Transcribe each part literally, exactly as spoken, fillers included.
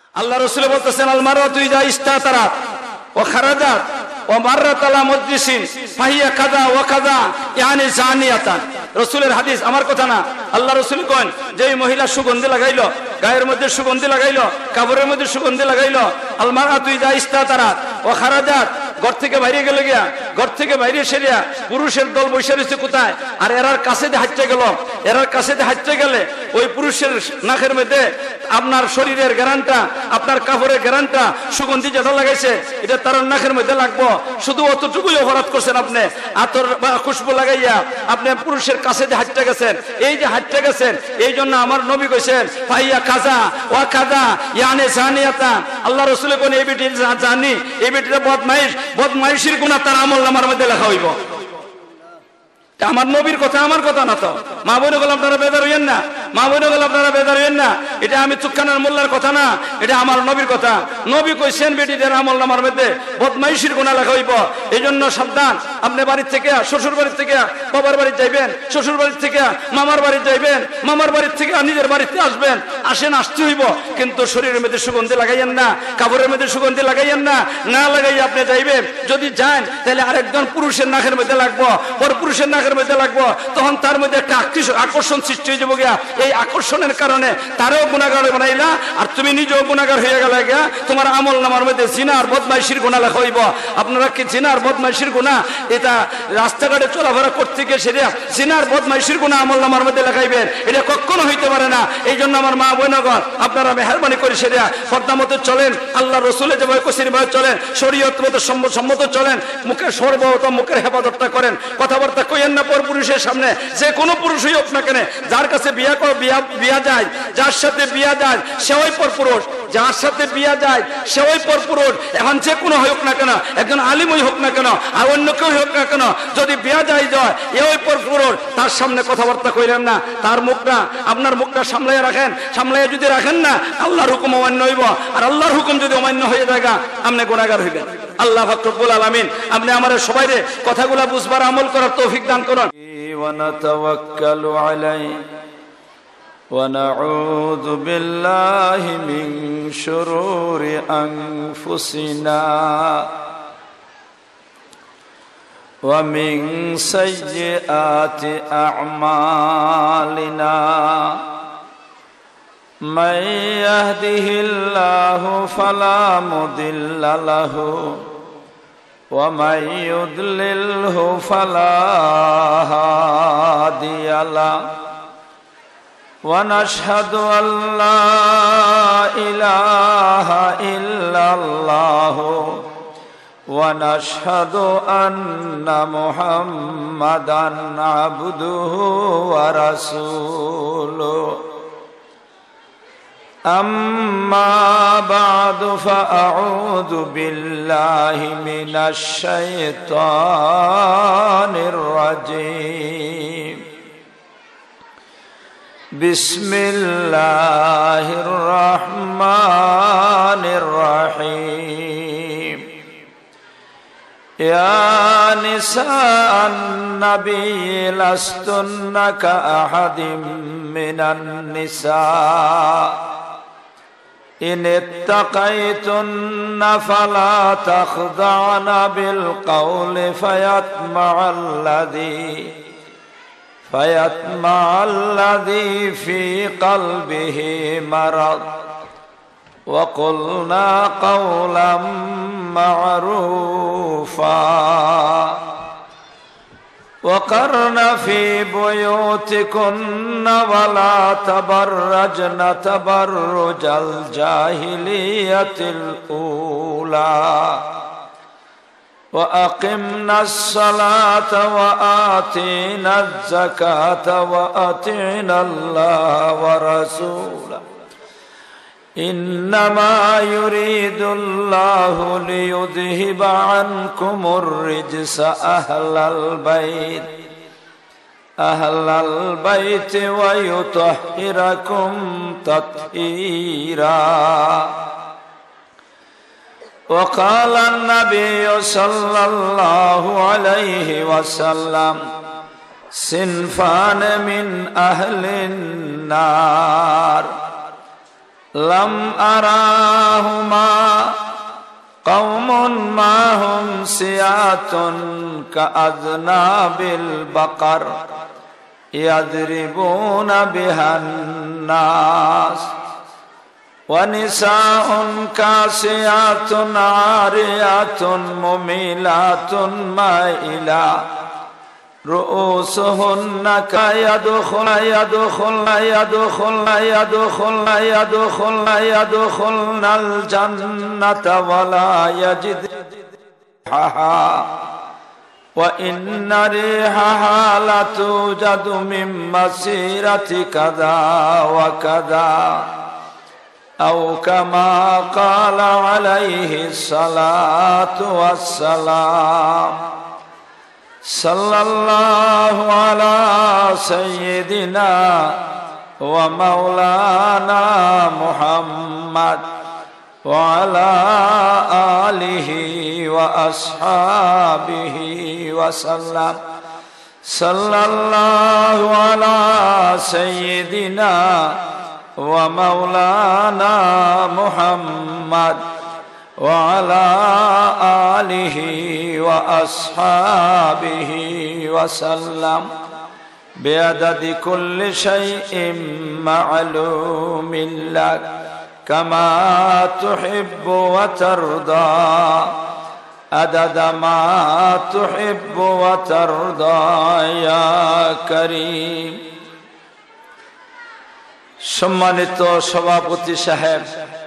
আল্লাহ রাসূল বলতেছেন আল মারওয়াতু ইযা ইস্তাতারাত ওয়া খারাজাত ওয়া মাররাত আলা মুজলিসিন ফাহিয়া কাযা ওয়া কাযা ইয়ানি জানিয়াতান। রাসূলের হাদিস, আমার কথা না। আল্লাহ রাসূল কোন যে মহিলা সুগন্ধি লাগাইলো, গায়ের মধ্যে সুগন্ধি লাগাইলো, কাপড়ের মধ্যে সুগন্ধি লাগাইলো, আল মারওয়াতু ইযা ইস্তাতারাত ওয়া খারাজাত, ঘর থেকে বাইরে গেলে গিয়া, ঘর থেকে বাইরে সেরিয়া পুরুষের দল বসে রয়েছে কোথায়, আর এরার কাছে দিয়ে হাঁটতে গেল, এরার কাছে দিয়ে হাঁটতে গেলে ওই পুরুষের নাকের মধ্যে আপনার শরীরের গ্যারান্টা, আপনার কাপড়ের গ্যারান্টা, সুগন্ধি যেটা লাগাইছে এটা তার নাকের মধ্যে লাগবো। শুধু অতটুকুই অপরাধ করছেন আপনি, আতর বা খুশবু লাগাইয়া আপনি পুরুষের কাছে দিয়ে হাঁটতে গেছেন। এই যে হাঁটতে গেছেন, এই জন্য আমার নবী কইছেন ফাইয়া কাজা ওয়া কাজা ইয়ানে জানিয়াতা। আল্লাহ রাসূল কোন এই বেটি জানি, এই বেটিটা বদমাইশ, বদমাইশির গুনাহ তার আমলনামার মধ্যে লেখা হইব। আমার নবীর কথা, আমার কথা না তো। মা বোন গুলো আপনারা বেদার হইয়েন না, মা বোন গুলো আপনারা বেদার হইয়েন না। এটা আমি চুক্কানের মোল্লার কথা না, এটা আমার নবীর কথা। নবী কইছেন বেটিদের আমলনামার মধ্যে বদমাইশির গুনাহ লেখা হইব। এই জন্য সাবধান। আপনি বাড়ির থেকে, শ্বশুর বাড়ির থেকে বাবার বাড়ি যাইবেন, শ্বশুর বাড়ির থেকে মামার বাড়ি যাইবেন, মামার বাড়ির থেকে নিজের বাড়িতে আসবেন। আসেন, আসতে হইব, কিন্তু শরীরের মধ্যে সুগন্ধি লাগাইয়েন না, কাপড়ের মধ্যে সুগন্ধি লাগাইয়েন না। না লাগাইয়া আপনি যাইবেন, যদি যান তাহলে আরেকজন পুরুষের নাকের মধ্যে লাগবো, পর পুরুষের নাকের মধ্যে লাগবো, তখন তার মধ্যে একটা আকর্ষণ সৃষ্টি হয়ে যাবো গিয়া। এই আকর্ষণের কারণে তারও গুনাহগার বানাইলা, আর তুমি নিজেও গুনাহগার হয়ে গেলে গিয়া। তোমার আমল নামার মধ্যে জিনা আর বদমাইশির গুনাহ লেখা হইব। আপনারা কি জিনা আর বদমাইশির গুনাহ এটা রাস্তাঘাটে চলাফেরা করতে গিয়ে সেটা জিনা আর বদমাইশির গুনাহ আমল নামার মধ্যে লেখাইবেন? এটা কখনো হইতে পারে না। এই জন্য আমার মা বোনগণ, আপনারা মেহরবানি করে সেটা পর্দা মতো চলেন, আল্লাহ রসুলের যেভাবে কসির ভাবে চলেন, শরীয়ত মতো সম্মত চলেন, মুখের সর্বপ্রথম মুখের হেফাজতটা করেন। কথাবার্তা কইয়েন না পর পুরুষের সামনে, যে কোনো পুরুষই হোক না কেন। যার কাছে বিয়া বিয়া বিয়া যায়, যার সাথে বিয়া যায় সে ওই পর পুরুষ, যার সাথে বিয়া যায় সে ওই পর পুরুষ। এখন যে কোনো হোক না কেন, একজন আলিমই হোক না কেন, আর অন্য কেউ হোক না কেন, যদি বিয়া যায় যায় এ ওই পর পুরুষ, তার সামনে কথাবার্তা কইলেন না। তার মুখটা, আপনার মুখটা সামলাইয়া রাখেন। সামলাইয়া যদি রাখেন না, আল্লাহর হুকুম অমান্য হইব। আর আল্লাহর হুকুম যদি অমান্য হয়ে যায়, আপনি গুনাহগার হইবেন। আল্লাহ পাক রব্বুল আলামিন আপনি আমাদের সবাইরে কথাগুলা বুঝবার, আমল করার তৌফিক দান করুন। ওয়া নাতাওয়াক্কালু আলাইহি ওয়া নাউযু বিল্লাহি মিন শুরুরি আনফুসিনা ওয়া মিন সাইয়্যাতি আ'মালিনা। মান ইয়াহদিহিল্লাহু ফালা মুদিল্লা লাহু ওয়া মান ইউদ্লিলহু ফালা হাদিয়া লাহু। ওয়া নাশহাদু আল্লা ইলাহা ইল্লাল্লাহু ওয়া নাশহাদু আন্না মুহাম্মাদান আবদুহু ওয়া রাসূলুহু। أما بعد فأعوذ بالله من الشيطان الرجيم. بسم الله الرحمن الرحيم. يا نساء النبي لستن كأحد من النساء إن اتقيتن فلا تخضعن بالقول فيطمع الذي فيطمع الذي في قلبه مرض وقلنا قولا معروفا. وقرن في بيوتكن ولا تبرجن تبرج الجاهلية الأولى وأقمنا الصلاة وآتينا الزكاة وأطعنا الله ورسوله إنما يريد الله ليذهب عنكم الرجس أهل البيت أهل البيت ويطهركم تطهيرا. وقال النبي صلى الله عليه وسلم صنفان من أهل النار لم أراهما قوم معهم سيات كأذناب البقر يضربون بها الناس ونساء كاسيات عاريات مميلات مائلات رؤوسهن كيدخل يدخل يدخل يدخل يدخل يدخلن الجنة ولا يجد ريحها وإن ريحها لتوجد من مسيرة كذا وكذا أو كما قال عليه الصلاة والسلام صلى الله على سيدنا ومولانا محمد وعلى آله وأصحابه وسلم صلى الله على سيدنا ومولانا محمد وعلى آله وأصحابه وسلم بعدد كل شيء معلوم لك كما تحب وترضى عدد ما تحب وترضى يا كريم সম্মানিত সভাপতি সাহেব,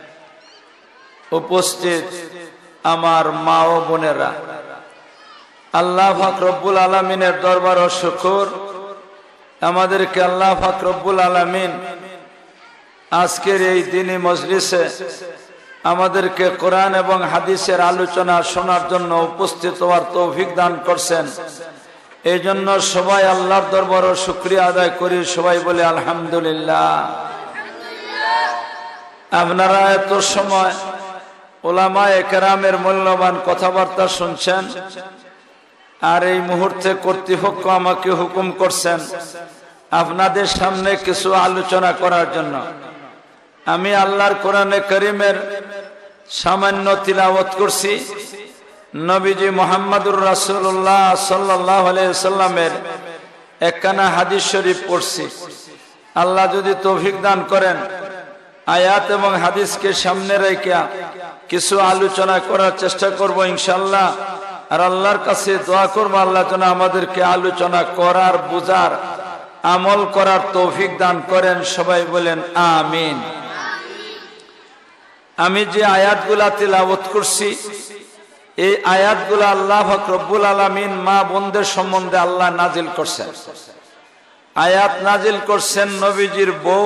উপস্থিত আমার মা ও বোনেরা, আল্লাহ পাক রব্বুল আলামিনের দরবার ও শুকর, আমাদেরকে আল্লাহ পাক রব্বুল আলামিন আজকের এই দিনী মজলিসে আমাদেরকে কোরআন এবং হাদিসের আলোচনা শোনার জন্য উপস্থিত হওয়ার তৌফিক দান করছেন। এই জন্য সবাই আল্লাহর দরবার ও শুকরিয়া আদায় করি, সবাই বলে আলহামদুলিল্লাহ। আপনারা এত সময় উলামায়ে কেরামের মূল্যবান কথাবার্তা শুনছেন, আর এই মুহূর্তে কর্তৃপক্ষ আমাকে হুকুম করছেন আপনাদের সামনে কিছু আলোচনা করার জন্য। আমি আল্লাহর কোরআনে কারীমের সামান্য তিলাওয়াত করছি, নবীজি মুহাম্মদুর রাসূলুল্লাহ সাল্লাল্লাহু আলাইহি সাল্লামের একখানা হাদিস শরীফ পড়ছি। আল্লাহ যদি তৌফিক দান করেন, আয়াত এবং হাদিসকে সামনে রেখে কিছু আলোচনা করার চেষ্টা করব ইনশাআল্লাহ। আর আল্লাহর কাছে দোয়া করব আল্লাহ যেন আমাদেরকে আলোচনা করার, বুঝার, আমল করার তৌফিক দান করেন। সবাই বলেন আমিন। আমি যে আয়াতগুলা তিলাওয়াত করছি, এই আয়াতগুলা আল্লাহ পাক রব্বুল আলামিন মা বোনদের সম্বন্ধে আল্লাহ নাজিল করছেন। আয়াত নাজিল করছেন নবীজির বউ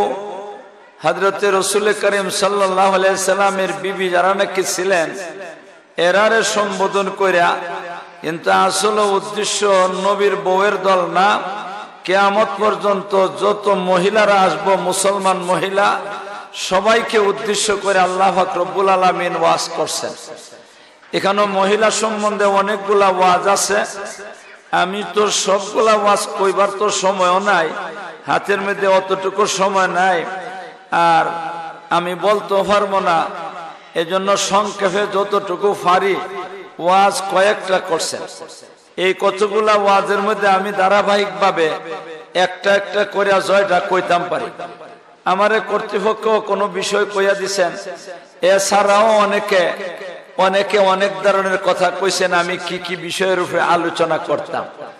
হযরতে রাসূল করিম সাল্লাল্লাহু আলাইহি সাল্লামের বিবি যারা নাকি ছিলেন, এরারে সম্বোধন কইরা, কিন্তু আসলে উদ্দেশ্য নবীর বউয়ের দল না, কিয়ামত পর্যন্ত যত মহিলারা আসবো, মুসলমান মহিলা, সবাইকে উদ্দেশ্য করে আল্লাহ পাক রব্বুল আলামিন ওয়াজ করছেন। এখানে মহিলা সম্বন্ধে অনেকগুলা ওয়াজ আছে, আমি তো সবগুলা ওয়াজ কইবার তো সময়ও নাই, হাতের মধ্যে অতটুকু সময় নাই, আর আমি বলতে পারবো না। এজন্য সংক্ষেপে যতটুকু পারি ওয়াজ কয়েকটা করছেন। এই কতগুলা ওয়াজের মধ্যে আমি ধারাবাহিক ভাবে একটা একটা করে জয়টা কইতাম পারি। আমারে কর্তৃপক্ষ কোনো বিষয় কইয়া দিছেন, এছাড়াও অনেকে অনেকে অনেক ধরনের কথা কইছেন আমি কি কি বিষয়ের উপরে আলোচনা করতাম।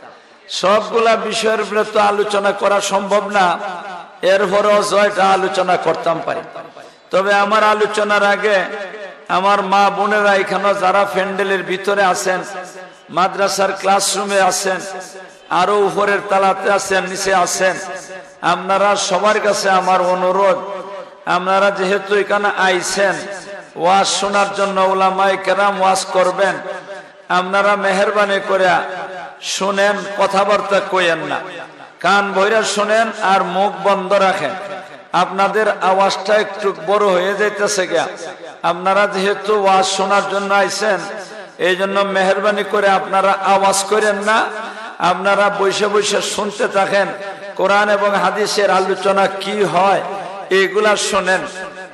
সবগুলা বিষয়ের উপরে তো আলোচনা করা সম্ভব না, এরপরেও জয়টা আলোচনা করতাম পারি। তবে আমার আলোচনার আগে আমার মা বোনেরা এখানে যারা প্যান্ডেলের ভিতরে আছেন, মাদ্রাসার ক্লাসরুমে আছেন, আরো উপরের তালাতে আছেন, নিচে আছেন, আপনারা সবার কাছে আমার অনুরোধ, আপনারা যেহেতু এখানে আইছেন ওয়াজ শোনার জন্য, উলামায়ে কেরাম ওয়াজ করবেন, আপনারা মেহেরবানি করে শুনেন, কথাবার্তা কইেন না, কান ভইরা শুনেন আর মুখ বন্ধ রাখেন। আপনাদের আওয়াজটা একটু বড় হয়ে যাইতেছে গা। আপনারা যেহেতু ওয়াজ শোনার জন্য আইছেন, এই জন্য মেহেরবানি করে আপনারা আওয়াজ করেন না, আপনারা বসে বসে শুনতে থাকেন, কোরআন এবং হাদিসের আলোচনা কি হয় এগুলা শোনেন।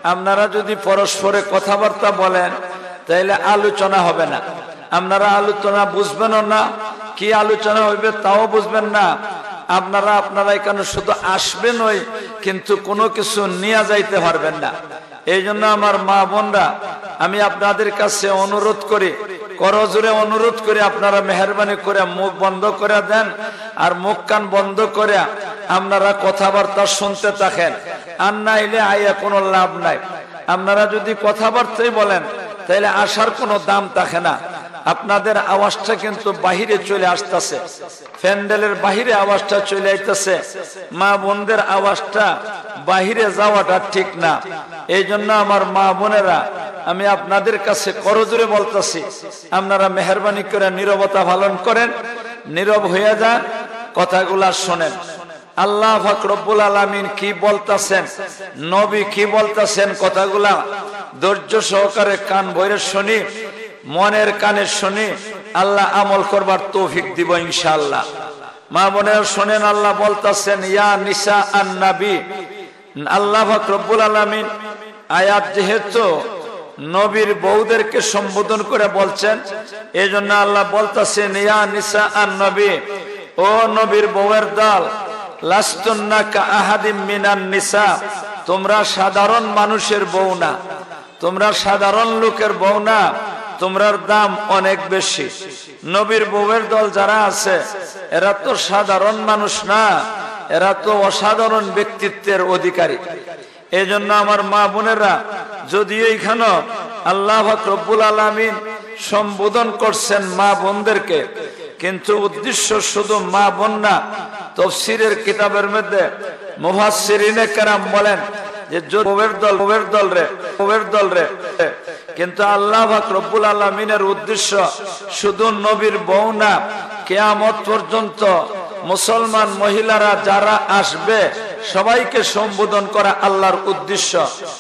আপনারা যদি পরস্পরে কথাবার্তা বলেন তাহলে আলোচনা হবে না, আপনারা আলোচনা বুঝবেনও না, কি আলোচনা হইবে তাও বুঝবেন না। আপনারা আপনারা এখানে শুধু আসবেন ওই, কিন্তু কোনো কিছু নিয়ে যাইতে পারবেন না। এই জন্য আমার মা বোনরা, আমি আপনাদের কাছে অনুরোধ করি, করজোরে অনুরোধ করি, আপনারা মেহরবানি করে মুখ বন্ধ করে দেন, আর মুখ কান বন্ধ করে আপনারা কথাবার্তা শুনতে থাকেন। আর নাইলে আইয়া কোনো লাভ নাই। আপনারা যদি কথাবার্তাই বলেন তাহলে আসার কোনো দাম থাকে না। আপনাদের আওয়াজটা কিন্তু বাহিরে চলে আসতেছে, প্যান্ডেলের বাহিরে আওয়াজটা চলে আইতেছে, মা বোনদের আওয়াজটা বাহিরে যাওয়াটা ঠিক না। এই জন্য আমার মা বোনেরা, আমি আপনাদের কাছে করজোরে বলতেছি, আপনারা মেহরবানি করে নীরবতা পালন করেন, নীরব হয়ে যান, কথাগুলা শোনেন। আল্লাহ পাক রব্বুল আলামিন কি বলতেছেন, নবী কি বলতেছেন, কথাগুলা ধৈর্য সহকারে কান ভরে শুনি, মনের কানে শুনি, আল্লাহ আমল করবার তৌফিক দিব ইনশাআল্লাহ। মা বোনেরা শোনেন, আল্লাহ বলতেছেন, ইয়া নিসা আন নবী। আল্লাহ পাক রব্বুল আলামিন আয়াত যেহেতু নবীর বউদেরকে সম্বোধন করে বলছেন, এই জন্য আল্লাহ বলতেছেন, ইয়া নিসা আন নবী, ও নবীর বউয়ের দল, লাস্তুন্না কা আহাদিম মিনান নিসা, তোমরা সাধারণ মানুষের বউ না, তোমরা সাধারণ লোকের বউ না, তোমরার দাম অনেক বেশি। নবীর বউয়ের দল যারা আছে এরা তো সাধারণ মানুষ না, এরা তো অসাধারণ ব্যক্তিত্বের অধিকারী। এই জন্য আমার মা বোনেরা, যদিও এইখানে আল্লাহ পাক রব্বুল আলামিন সম্বোধন করছেন মা বোনদেরকে, কিন্তু উদ্দেশ্য শুধু মা বোন না। তাফসীরের কিতাবের মধ্যে মুফাসসিরিনে কেরাম বলেন যে বউয়ের দল বউয়ের দল রে বউয়ের দল রে কিন্তু আল্লাহ পাক রব্বুল আলামিনের উদ্দেশ্য শুধু নবীর বউ না, কিয়ামত পর্যন্ত মুসলমান মহিলারা যারা আসবে সবাইকে সম্বোধন করা আল্লাহর উদ্দেশ্য।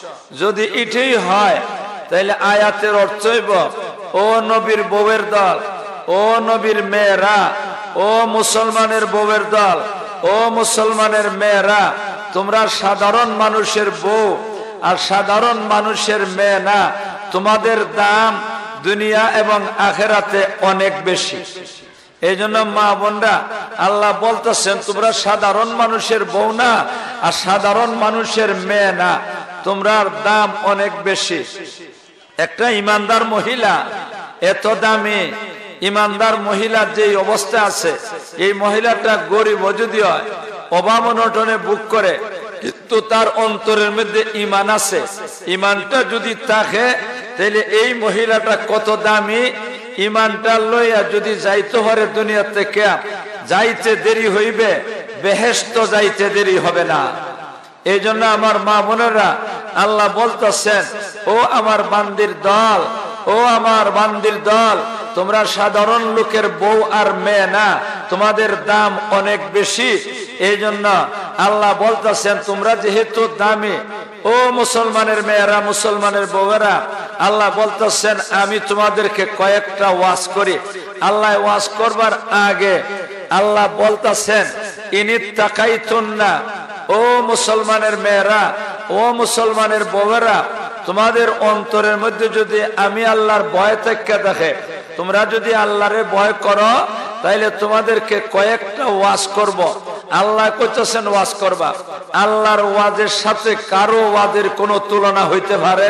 যদি এটাই হয় তাহলে আয়াতের অর্থ হইব, ও নবীর বউয়ের দল, ও নবীর মেয়েরা, ও মুসলমানের বউয়ের দল, ও মুসলমানের মেয়েরা, তোমরা সাধারণ মানুষের বউ আর সাধারণ মানুষের মেয়ে না, তোমাদের দাম দুনিয়া এবং আখেরাতে অনেক বেশি। এই জন্য মা বোনরা, আল্লাহ বলতেছেন, তোমরা সাধারণ মানুষের বউ না আর সাধারণ মানুষের মেয়ে না, তোমরার দাম অনেক বেশি। একটা ইমানদার মহিলা এত দামি, ইমানদার মহিলার যে অবস্থা আছে, এই মহিলাটা গরিব যদি হয়, অভাব অনটনে বুক করে, কিন্তু তার অন্তরের মধ্যে ইমান আছে। ইমানটা যদি থাকে তাহলে এই মহিলাটা কত দামি। ইমানটা লইয়া যদি যাইতে পারে দুনিয়া থেকে, যাইতে দেরি হইবে, বেহেশত যাইতে দেরি হবে না। এই জন্য আমার মা বোনেরা, আল্লাহ বলতেছেন, ও আমার বান্দির দল, ও আমার বান্দির দল, তোমরা সাধারণ লোকের বউ আর মেয়ে না, তোমাদের দাম অনেক বেশি। এই জন্য আল্লাহ বলতেছেন, তোমরা যেহেতু দামি, ও মুসলমানের মেয়েরা, মুসলমানের বউয়েরা, আল্লাহ বলতেছেন, আমি তোমাদেরকে কয়েকটা ওয়াজ করি। আল্লাহ ওয়াজ করবার আগে আল্লাহ বলতেছেন, ইনিত্তাকাইতুন্না, ও মুসলমানের মেয়েরা, ও মুসলমানের বউয়েরা, তোমাদের অন্তরের মধ্যে যদি আমি আল্লাহর ভয় থেকে দেখে, তোমরা যদি আল্লাহরে ভয় করো, তাইলে তোমাদেরকে কয়েকটা ওয়াজ করব। আল্লাহ কইতেছেন ওয়াজ করবা। আল্লাহর ওয়াজের সাথে কারো ওয়াজের কোনো তুলনা হইতে পারে?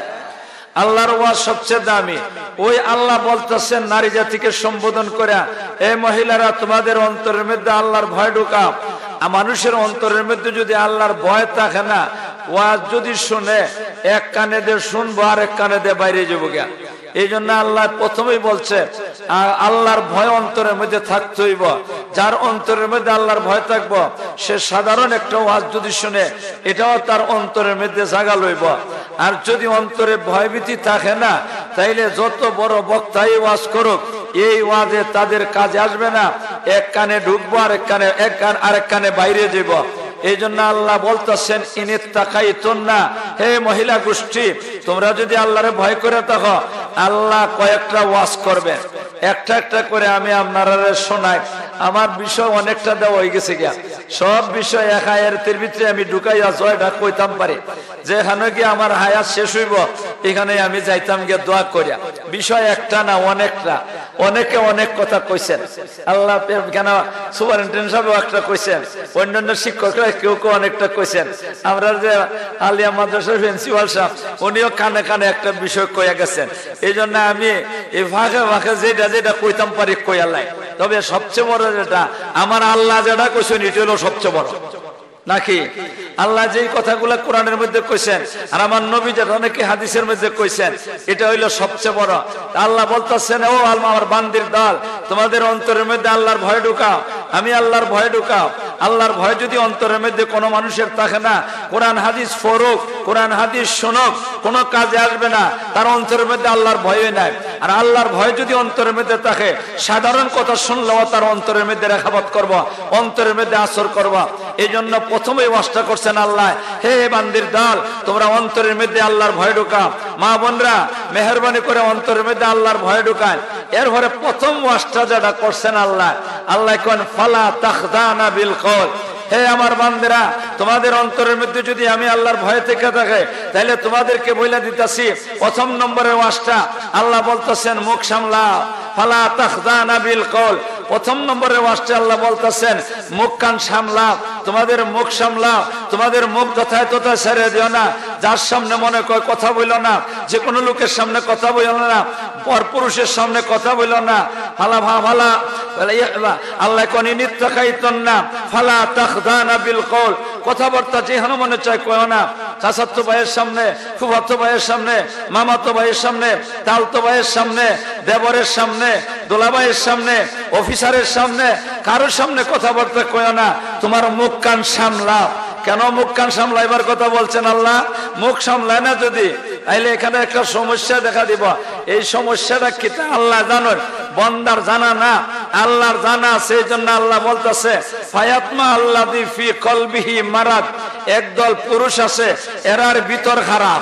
আল্লাহর ওয়াজ সবচেয়ে দামি। ওই আল্লাহ বলতেছেন নারী জাতিকে সম্বোধন করে, এই মহিলারা, তোমাদের অন্তরের মধ্যে আল্লাহর ভয় ঢুকাও। মানুষের অন্তরের মধ্যে যদি আল্লাহর ভয় থাকে না, ওয়াজ যদি শুনে, এক কানে দিয়ে শুনবো আর এক কানে দিয়ে বাইরে যাবো গিয়া। এই জন্য আল্লাহ প্রথমেই বলছে, আল্লাহর ভয় অন্তরের মধ্যে থাকতে হইব। যার অন্তরের মধ্যে আল্লাহর ভয় থাকবো, সে সাধারণ একটা ওয়াজ যদি শুনে, এটাও তার অন্তরের মধ্যে জাগা লইব। আর যদি অন্তরে ভয়ভীতি থাকে না, তাইলে যত বড় বক্তাই ওয়াজ করুক, এই ওয়াজে তাদের কাজে আসবে না। এক কানে ঢুকবো আর এক কানে এক কান আরেক কানে বাইরে যাব। এই জন্য আল্লাহ বলতেছেন, ইনিত্তাকাইতুন্না, হে মহিলা গোষ্ঠী, তোমরা যদি আল্লাহরে ভয় করে থাকো, আল্লাহ কয়েকটা ওয়াজ করবেন। একটা একটা করে আমি আপনারা শোনাই। আমার বিষয় অনেকটা দেওয়া হয়ে গেছে গিয়া, সব বিষয় এক আয়াতের ভিতরে আমি ঢুকাইয়া জয়টা কইতাম পারি, যেখানে গিয়ে আমার হায়াত শেষ হইব এখানে আমি যাইতাম গিয়ে দোয়া করিয়া। বিষয় একটা না, অনেকটা, অনেকে অনেক কথা কইছেন। আল্লাহ কেন সুপারিনটেন্ডেন্ট সাহেব একটা কইছেন, অন্যান্য শিক্ষকরা কেউ কেউ অনেকটা কইছেন। আমরা যে আলিয়া মাদ্রাসার প্রিন্সিপাল সাহেব উনিও কানে কানে একটা বিষয় কইয়া গেছেন। এই জন্য আমি এই ভাগে ভাগে যেটা যেটা কইতাম পারি কইয়ালাই। তবে সবচেয়ে বড় যেটা আমার আল্লাহ যেটা কইছেন এটা হলো সবচেয়ে বড়, নাকি? আল্লাহ যেই কথাগুলো কোরআনের মধ্যে কইছেন আর আমার নবী যেটা অনেকে হাদিসের মধ্যে কইছেন এটা হইলো সবচেয়ে বড়। আল্লাহ বলতেছেন, ও আলমা আমার বান্দির দল, তোমাদের অন্তরের মধ্যে আল্লাহর ভয় ঢুকাও, আমি আল্লাহর ভয় ঢুকাও। আল্লাহর ভয় যদি অন্তরের মধ্যে কোনো মানুষের থাকে না, কোরআন হাদিস পড়ুক, কোরআন হাদিস শুনুক, কোনো কাজে আসবে না, তার অন্তরের মধ্যে আল্লাহর ভয়ই নাই। আর আল্লাহর ভয় যদি অন্তরের মধ্যে থাকে, সাধারণ কথা শুনলেও তার অন্তরের মধ্যে রেখাপাত করব, অন্তরের মধ্যে আসর করব। এই জন্য প্রথমেই ওয়াজটা করছেন আল্লাহ, হে বান্দির দল, তোমরা অন্তরের মধ্যে আল্লাহর ভয় ঢুকাও। মা বোনরা মেহরবানি করে অন্তরের মধ্যে আল্লাহর ভয় ঢুকান। এরপরে প্রথম ওয়াজটা যেটা করছেন আল্লাহ, আল্লাহ কোন ফালা তাখদানা বিল কওল, হে আমার বান্দেরা, তোমাদের অন্তরের মধ্যে যদি আমি আল্লাহর ভয় থেকে থাকে তাহলে তোমাদেরকে বলে দিতেছি প্রথম নম্বরের ওয়াজটা আল্লাহ বলতেছেন মুখ সামলাও, ফালা তাখদানা বিল কওল। প্রথম নম্বরের ওয়াজটা আল্লাহ বলতেছেন মুখ কান সামলাও, তোমাদের মুখ সামলাও, তোমাদের মুখ যথায় তথায় ছেড়ে দিও না। যার সামনে মনে কয় কথা বইল না, যে কোনো লোকের সামনে কথা বইল না, পরপুরুষের সামনে কথা বইল না। ফালা ভা ফালা আল্লাহ কোন নিত্যাকাইতন না ফালা তাখদানা বিল কওল, কথাবার্তা যেখানে মনে চায় কয় না। চাচাতো ভাইয়ের সামনে, ফুফাতো ভাইয়ের সামনে, মামাতো ভাইয়ের সামনে, তালতো ভাইয়ের সামনে, দেবরের সামনে, দোলাভাইয়ের সামনে, অফিসারের সামনে, কারোর সামনে কথাবার্তা কয় না। তোমার মুখ কান সামলাও। কেন মুখ কান সামলাইবার কথা বলছেন আল্লাহ? মুখ সামলায় না যদি, তাইলে এখানে একটা সমস্যা দেখা দিব। এই সমস্যাটা কি আল্লাহ জানেন, বন্দার জানা না, আল্লাহর জানা। সেই জন্য আল্লাহ বলতেছে ফায়াতমা আল্লাযী ফি কলবিহি মারাদ, একদল পুরুষ আছে এরার ভিতর খারাপ।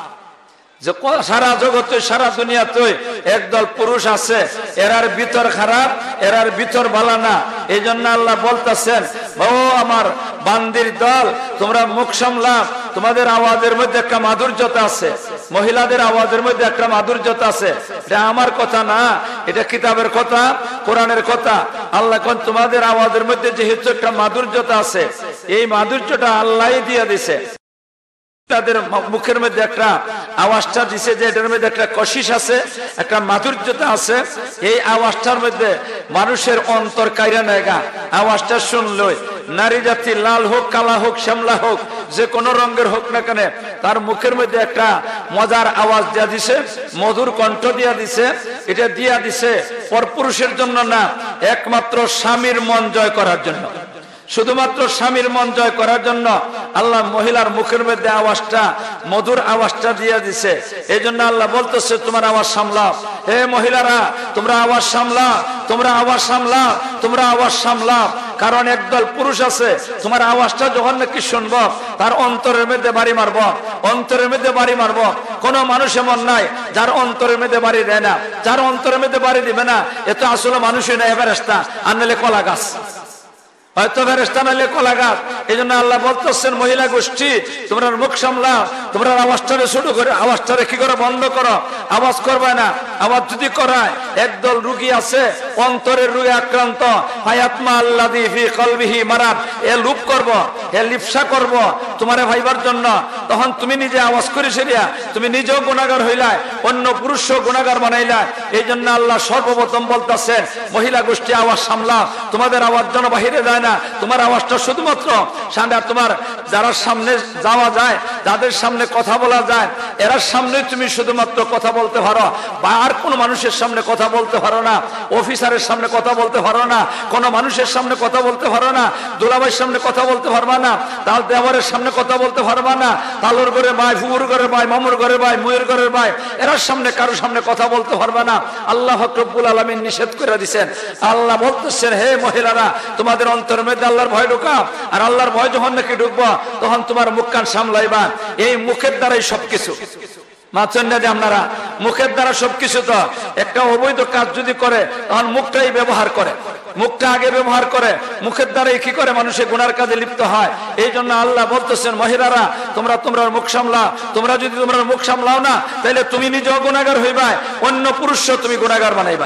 যে সারা জগতে সারা দুনিয়াতে একদল পুরুষ আছে এরার ভিতর খারাপ, এরার ভিতর ভালো না। এই জন্য আল্লাহ বলতেছেন, ও আমার বান্দির দল, তোমরা মুখ সামলাও, তোমাদের আওয়াজের মধ্যে একটা মাধুর্যতা আছে, মহিলাদের আওয়াজের মধ্যে একটা মাধুর্যতা আছে। এটা আমার কথা না, এটা কিতাবের কথা, কোরআনের কথা। আল্লাহ কোন তোমাদের আওয়াজের মধ্যে যেহেতু একটা মাধুর্যতা আছে, এই মাধুর্যটা আল্লাহই দিয়ে দিছে। তাদের মুখের মধ্যে একটা আওয়াজটা দিছে যে এটার মধ্যে একটা কশিশ আছে, একটা মাধুর্যতা আছে। এই আওয়াজটার মধ্যে মানুষের অন্তর কাইরা নেগা। আওয়াজটা শুনলই নারী জাতি লাল হোক, কালা হোক, শ্যামলা হোক, যে কোনো রঙের হোক না কেন, তার মুখের মধ্যে একটা মজার আওয়াজ দিয়া দিছে, মধুর কণ্ঠ দিয়া দিছে। এটা দিয়া দিছে পরপুরুষের জন্য না, একমাত্র স্বামীর মন জয় করার জন্য, শুধুমাত্র স্বামীর মন জয় করার জন্য আল্লাহ মহিলার মুখের মধ্যে আওয়াজটা, মধুর আওয়াজটা দিয়ে দিছে। এই জন্য আল্লাহ বলতেছে তোমার আওয়াজ সামলাও। হে মহিলারা, তোমরা আওয়াজ সামলাও, তোমরা আওয়াজ সামলাও, তোমরা আওয়াজ সামলাও। কারণ একদল পুরুষ আছে, তোমার আওয়াজটা যখন নাকি শুনবো তার অন্তরের মধ্যে বাড়ি মারব, অন্তরের মধ্যে বাড়ি মারব। কোন মানুষ এমন নাই যার অন্তরের মধ্যে বাড়ি দেয় না। যার অন্তরের মধ্যে বাড়ি দিবে না, এ তো আসলে মানুষই নয়, ফেরেশতা, আর নাহলে কলা গাছ, হয়তো ফেরেশতা নাহলে কলা গাছ। এই জন্য আল্লাহ বলতেছেন মহিলা গোষ্ঠী, তোমরা মুখ সামলাও, তোমরা আওয়াজটারে শুরু করে, আওয়াজটারে কি করে বন্ধ করো, আওয়াজ করবে না। আওয়াজ যদি করায়, একদল রোগী আছে অন্তরের রোগে আক্রান্ত, ফায়াতমা আল্লাযী ফি কলবিহি মারাদ, এ লুপ করব, এ লিপসা করব তোমারে ভাইবার জন্য। তখন তুমি নিজে আওয়াজ করে সেরিয়া, তুমি নিজেও গুনাহগার হইলা, অন্য পুরুষও গুনাহগার বানাইলা। এই জন্য আল্লাহ সর্বপ্রথম বলতেছেন মহিলা গোষ্ঠী আওয়াজ সামলাও, তোমাদের আওয়াজ যেন বাহিরে যায় না। তোমার আওয়াজটা শুধুমাত্র সামনে, তোমার যারা সামনে যাওয়া যায়, যাদের সামনে কথা বলা যায়, এরা সামনে তুমি শুধুমাত্র কথা বলতে পারো, বা আর কোনো মানুষের সামনে কথা বলতে পারো না। অফিসারের সামনে কথা বলতে পারো না, কোনো মানুষের সামনে কথা বলতে পারো না, দুলাভাইয়ের সামনে কথা বলতে পারবা না, তাল দেওয়ারের সামনে কথা বলতে পারবা না, তালুর ঘরে ভাই, ফুবুর ঘরে ভাই, মামুর ঘরে ভাই, মুয়ের ঘরের ভাই, এরার সামনে কারোর সামনে কথা বলতে পারবা না। আল্লাহ রব্বুল আলামিন নিষেধ করে দিয়েছেন। আল্লাহ বলতেছেন, হে মহিলারা, তোমাদের অন্তরের মধ্যে আল্লাহর ভয় ঢুকাও। আর আল্লাহর ভয় যখন নাকি ঢুকবো, তখন তোমার মুখ কান সামলাইবা। এই মুখের দ্বারাই সবকিছু। আপনারা মুখের দ্বারা সবকিছু তো, একটা অবৈধ কাজ যদি করে তখন মুখটাই ব্যবহার করে, মুখটা আগে ব্যবহার করে, মুখের দ্বারাই কি করে মানুষের গুনার কাজে লিপ্ত হয়। এই জন্য আল্লাহ বলতেছেন মহিলারা তোমরা তোমরা মুখ সামলাও, তোমরা যদি তোমরা মুখ সামলাও না তাহলে তুমি নিজেও গুনাহগার হইবা, অন্য পুরুষও তুমি গুনাহগার বানাইবা।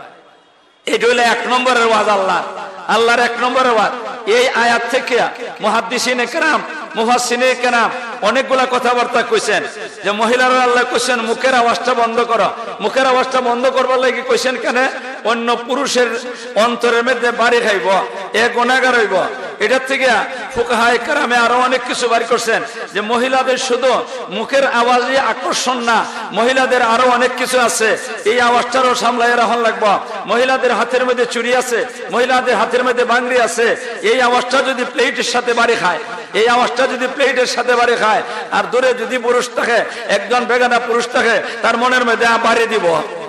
এটা হলো এক নম্বরের ওয়াজ আল্লাহ আল্লাহর এক নম্বরের ওয়াজ। এই আয়াত থেকে মুহাদ্দিসিনে কেরাম মুফাসসিরিনে কেরাম অনেকগুলা কথাবার্তা কইছেন যে মহিলারা আল্লাহ কইছেন মুখের আওয়াজটা বন্ধ করো, মুখের আওয়াজটা বন্ধ করবার লাগি কইছেন কেন? অন্য পুরুষের অন্তরের মধ্যে বাড়ি খাইব, এ গুনাহগার হইব। এটার থেকে ফুকাহায়ে কেরামে আরো অনেক কিছু বাড়ি করছেন যে মহিলাদের শুধু মুখের আওয়াজই আকর্ষণ না, মহিলাদের আরো অনেক কিছু আছে, এই আওয়াজটারও সামলাই রাখা লাগবো। মহিলাদের হাতের মধ্যে চুড়ি আছে, মহিলাদের হাতের মধ্যে বাংড়ি আছে, এই আওয়াজটা যদি প্লেটের সাথে বাড়ি খায়, এই আওয়াজটা যদি প্লেটের সাথে বাড়ি খায়, আর দূরে যদি পুরুষ থাকে, একজন বেগানা পুরুষ থাকে, তার মনের মধ্যে বাড়ি দিব,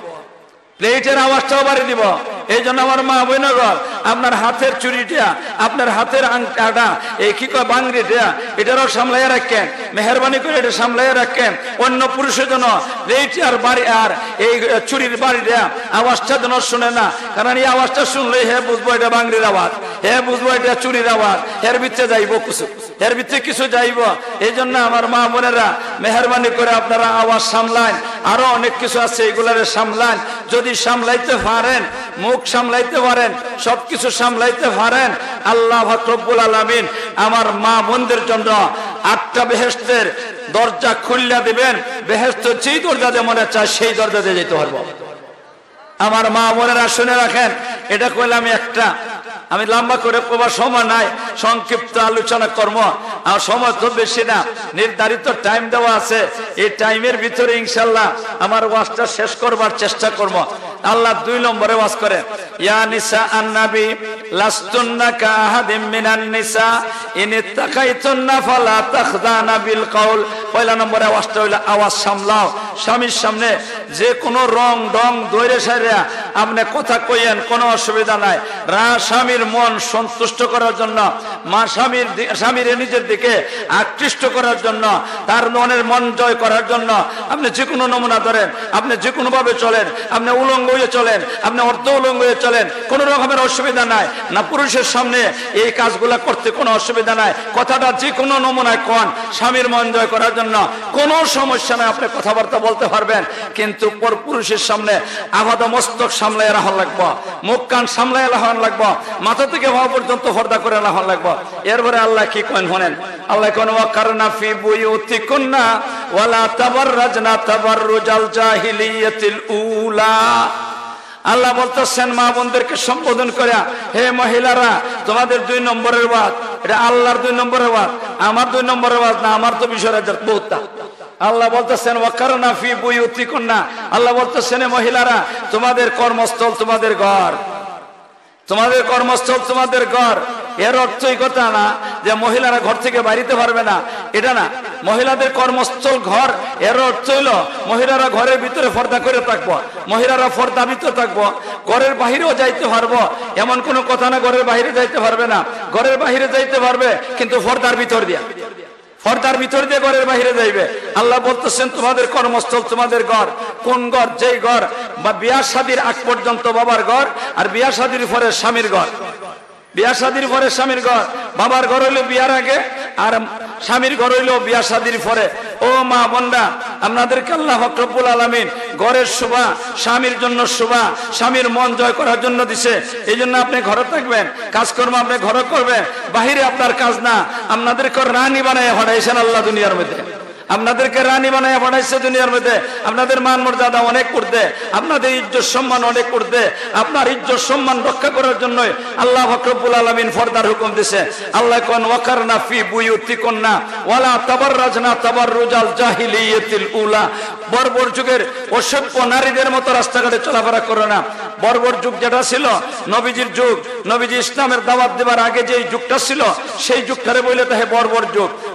প্লেটের আওয়াজটাও বাড়ি দিব। এই জন্য আমার মা বোনগণ আপনার হাতের চুরিটা, আপনার হাতের আংটাটা, এই কি কয় বাংড়িটা, এটারও সামলাইয়া রাখেন, মেহরবানি করে এটা সামলাইয়া রাখেন। অন্য পুরুষের জন্য প্লেটের বাড়ি আর এই চুরির বাড়িটা আওয়াজটা যেন শুনে না, কারণ এই আওয়াজটা শুনলে হে বুঝবো এটা বাংড়ির আওয়াজ, হে বুঝবো এটা চুরির আওয়াজ, এর ভিতরে যাইব কিছু, এর ভিতরে কিছু যাইব। এই জন্য আমার মা বোনেরা মেহরবানি করে আপনারা আওয়াজ সামলান, আরো অনেক কিছু আছে এগুলারে সামলান। যদি সামলাইতে পারেন, মুখ সামলাইতে পারেন, সবকিছু সামলাইতে পারেন, আল্লাহ রব্বুল আলামিন আমার মা বোনদের জন্য আটটা বেহেশতের দরজা খুলে দিবেন। বেহেশত যেই দরজা দিয়ে মনে চায় সেই দরজা দিয়ে যেতে পারবো। আমার মা বোনেরা শুনে রাখেন, এটা কইলে আমি একটা, আমি লম্বা করে প্রবার সময় নাই, সংক্ষিপ্ত আলোচনা কর্ম, আর সময় তো বেশি না, নির্ধারিত টাইম দেওয়া আছে। এই টাইমের ভিতরে ইনশাল্লাহ আমার ওয়াজটা শেষ করবার চেষ্টা করব। আল্লাহ দুই নম্বরে ওয়াজ করে, ইয়া নিসা আন-নবী লাস্তুন্না কাআহাদিম মিনান নিসা ইন ইত্তাকাইতুন্না ফালা তাখদানা বিল কওল। পয়লা নম্বরে ওয়াজটা হইলো আওয়াজ সামলাও। স্বামীর সামনে যে কোনো রং ডং দইরে সাইরা আপনি কথা কইয়েন, কোনো অসুবিধা নাই। রা স্বামীর মন সন্তুষ্ট করার জন্য, মা স্বামীর স্বামীর নিজের দিকে আকৃষ্ট করার জন্য, তার মনের মন জয় করার জন্য আপনি যে কোনো নমুনা ধরেন, আপনি যে কোনো ভাবে চলেন, আপনি উলঙ্গ হয়ে চলেন, আপনি অর্ধ উলঙ্গ হয়ে চলেন, কোনো রকমের অসুবিধা নাই। না পুরুষের সামনে এই কাজগুলা করতে কোনো অসুবিধা নাই। কথাটা যে কোনো নমুনায় কোন, স্বামীর মন জয় করার জন্য কোনো সমস্যা নাই, আপনি কথাবার্তা বলতে পারবেন। কিন্তু পর পুরুষের সামনে আপাত মস্তক সামলাই রাখা লাগবো, মুখ কান সামলাই রাখা লাগবো, মাথা থেকে হওয়া পর্যন্ত পর্দা করে রাখা লাগবো। এরপরে আল্লাহ কি করেন শোনেন, আল্লাহ কোন ওয়াকারনা ফি বুয়ুতিকুন্না ওয়ালা তাবাররাজনা তাবাররুজাল জাহিলিয়াতিল উলা। আল্লাহ বলতেছেন মা বোনদেরকে সম্বোধন করে, হে মহিলারা তোমাদের দুই নম্বরের ওয়াজ, এটা আল্লাহর দুই নম্বরের ওয়াজ, আমার দুই নম্বরের ওয়াজ না, আমার তো বিষয় বহুতটা। আল্লাহ বলতেছেন ওয়াকারনা ফি বুয়ুতিকুন্না, আল্লাহ বলতেছেন মহিলারা তোমাদের কর্মস্থল তোমাদের ঘর, তোমাদের কর্মস্থল তোমাদের ঘর। এর অর্থ এই কথা না যে মহিলারা ঘর থেকে বাইরেতে পারবে না, এটা না। মহিলাদের কর্মস্থল ঘর, এর অর্থ হইলো মহিলারা ঘরের ভিতরে পর্দা করে থাকবো, মহিলারা পর্দা ভিতরে থাকবো, ঘরের বাহিরেও যাইতে পারবো এমন কোনো কথা না। ঘরের বাহিরে যাইতে পারবে না, ঘরের বাহিরে যাইতে পারবে কিন্তু পর্দার ভিতর দিয়া, পর্দার ভিতর দিয়ে ঘরের বাহিরে যাইবে। আল্লাহ বলতেছেন তোমাদের কর্মস্থল তোমাদের ঘর। কোন ঘর? যেই ঘর বা বিয়া শাদীর আগ পর্যন্ত বাবার ঘর, আর বিয়া শাদীর পরে স্বামীর ঘর। বিয়া শাদীর পরে স্বামীর ঘর, বাবার ঘর হইলো বিয়ার আগে, আর স্বামীর ঘর হইলো বিয়া শাদীর পরে। ও মা বোনরা, আপনাদেরকে আল্লাহ রব্বুল আলামিন ঘরের শোভা, স্বামীর জন্য শোভা, স্বামীর মন জয় করার জন্য দিছে। এই জন্য আপনি ঘরে থাকবেন, কাজকর্ম আপনি ঘরে করবেন, বাহিরে আপনার কাজ না। আপনাদেরকে রানী বানায় পাঠাইছেন আল্লাহ দুনিয়ার মধ্যে, আপনাদেরকে রানী বানায় পাঠাইছে দুনিয়ার মধ্যে। আপনাদের মান মর্যাদা অনেক করতে, আপনাদের ইজ্জত সম্মান অনেক করতে, আপনার ইজ্জত সম্মান রক্ষা করার জন্য আল্লাহ রব্বুল আলামিন পর্দার হুকুম দিয়েছে। আল্লাহ কোন ওয়াকারনা ফি বুয়ুতিকুন্না ওয়ালা তাবাররাজনা তাবাররুজাল জাহিলিয়াতিল উলা। বর্বর যুগের অসভ্য নারীদের মতো রাস্তাঘাটে চলাফেরা করে না। বর্বর যুগ যেটা ছিল নবীজির যুগ, নবীজি ইসলামের দাওয়াত দেবার আগে যে যুগটা ছিল সেই যুগটারে বলে তাহে বর্বর যুগ।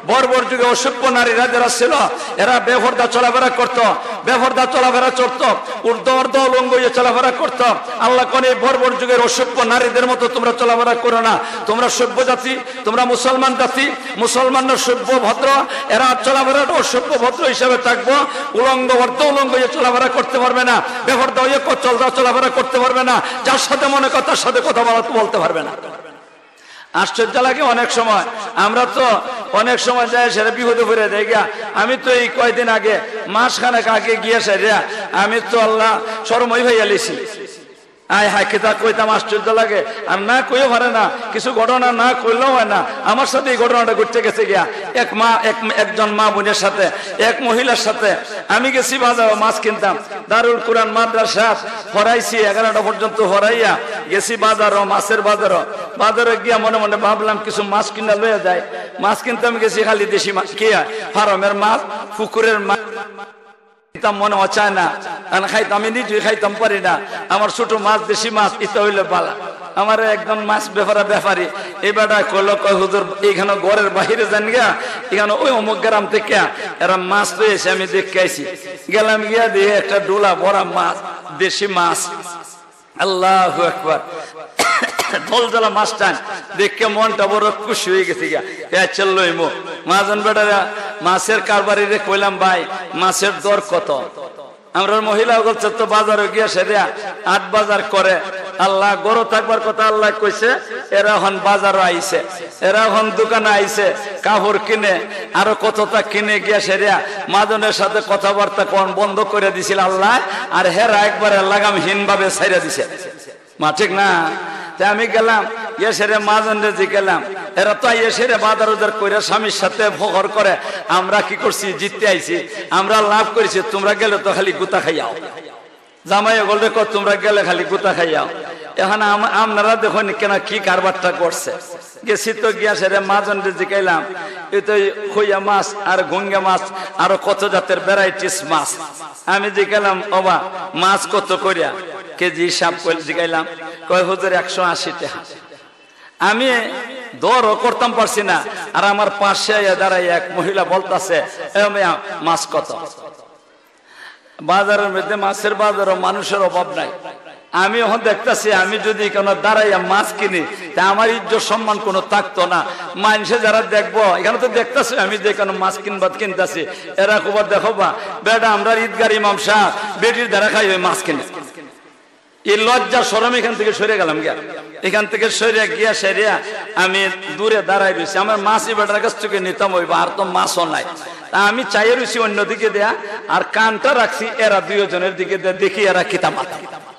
বর্বর যুগে অসভ্য নারীরা যারা ছিল এরা বেপরদা চলাফেরা করত, বেপরদা চলাফেরা চলত, উর্ধ অর্ধ উলঙ্গ হয়ে চলাফেরা করত। আল্লাহ কোন এই বর্বর যুগের অসভ্য নারীদের মতো তোমরা চলাফেরা করো না। তোমরা সভ্য জাতি, তোমরা মুসলমান জাতি, মুসলমানরা সভ্য ভদ্র, এরা চলাফেরা অসভ্য ভদ্র হিসাবে থাকবো। উলঙ্গ অর্ধ উলঙ্গ হয়ে চলাফেরা করতে পারবে না, বেপরদা হয়ে চলাফেরা করতে পারবে না, যার সাথে মনে কথা তার সাথে কথা বলতে পারবে না। আশ্চর্য লাগে অনেক সময়, আমরা তো অনেক সময় যাই সেটা বিপদে পড়ে দেয় গিয়া। আমি তো এই কয়দিন আগে মাসখানেক আগে গিয়ে সেরা আমি তো আল্লাহ শরমই ভাইয়া লিছি। আয় হায় কেতা কইতাম, আশ্চর্য লাগে। আর না কইও পারে না, কিছু ঘটনা না কইলেও হয় না। আমার সাথে এই ঘটনাটা ঘটতে গেছে গিয়া এক মা এক একজন মা বোনের সাথে, এক মহিলার সাথে। আমি গেছি বাজার মাছ কিনতাম, দারুল কুরআন মাদ্রাসা পড়াইছি এগারোটা পর্যন্ত পড়াইয়া গেছি বাজারও, মাছের বাজারও। বাজারে গিয়া মনে মনে ভাবলাম কিছু মাছ কিনা লয়ে যায়। মাছ কিনতে আমি গেছি খালি দেশি মাছ, কে ফার্মের মাছ, পুকুরের মাছ মনে চায় না খাইতাম, আমি নিজেই খাইতাম পারি না। আমার ছোট মাছ দেশি মাছ ইতা হইলে পালা। আমার একদম মাছ ব্যাপারা ব্যাপারী এই বেটা কইল, কয় হুজুর এইখানে ঘরের বাহিরে যান গিয়া, এখানে ওই অমুক গ্রাম থেকে এরা মাছ পেয়েছে, আমি দেখে আইছি। গেলাম গিয়া দিয়ে একটা ডোলা ভরা মাছ, দেশি মাছ। আল্লাহু আকবার। দলজলা মাছ টান দেখে মনটা বড় খুশি হয়ে গেছে গিয়া। চললো ইমো মাজন বেটারা মাছের কারবারি রে কইলাম, ভাই মাছের দর কত? আমরা মহিলা বলছে তো বাজারে গিয়া সেরা আট বাজার করে। আল্লাহ গরু থাকবার কথা আল্লাহ কইছে, এরা এখন বাজারও আইছে, এরা এখন দোকানে আইছে কাপড় কিনে, আরো কতটা কিনে গিয়া সেরা মাজনের সাথে কথাবার্তা কোন বন্ধ করে দিছিল আল্লাহ। আর হেরা একবারে লাগামহীন ভাবে ছাইরা দিছে। মা ঠিক না? আমি গেলাম ইয়েসেরে মাজনরে জি গেলাম, এরা তো ইয়েসেরে বাজার উজার কইরা স্বামীর সাথে ফখর করে। আমরা কি করছি? জিততে আইছি, আমরা লাভ করেছি। তোমরা গেলে তো খালি গুতা খাইয়াও। জামাই বলবে কো তোমরা গেলে খালি গুতা খাইয়াও। এখন আপনারা দেখুন কেন কি কারবারটা করছে। গেছি তো গিয়া সেরে মাজনরে জিকাইলাম, এই তো খইয়া মাছ আর ঘুঙ্গা মাছ আরো কত জাতের ভ্যারাইটিস মাছ। আমি জিকাইলাম, ওবা মাছ কত করিয়া কেজি হিসাব করে জিগাইলাম। কয় হুজুর একশো আশি টাকা। আমি দরও করতাম পারছি না। আর আমার পাশে দাঁড়াই এক মহিলা বলতেছে, মাছ কত? বাজারের মধ্যে মাছের বাজারও মানুষের অভাব নাই। আমি এখন দেখতেছি, আমি যদি কোনো দাঁড়াইয়া মাছ কিনি তা আমার ইজ্জত সম্মান কোনো থাকতো না। মানুষে যারা দেখবো, এখানে তো দেখতেছি আমি যে কোনো মাছ কিনবাদ কিনতেছি, এরা খুব দেখো বা বেটা আমরা ঈদগার ইমাম শাহ বেটির দ্বারা খাই ওই মাছ কিনে। এই লজ্জা শরম এখান থেকে সরে গেলাম গিয়া, এখান থেকে সরে গিয়া সেরিয়া আমি দূরে দাঁড়াই রয়েছি। আমার মাছই বেটার কাছ থেকে নিতাম হইবা, আর তো মাছও নাই। তা আমি চাইয়ে রয়েছি অন্যদিকে দেয়া, আর কানটা রাখছি এরা দুইজনের দিকে দেয়া, দেখি এরা কিতাব মাথা।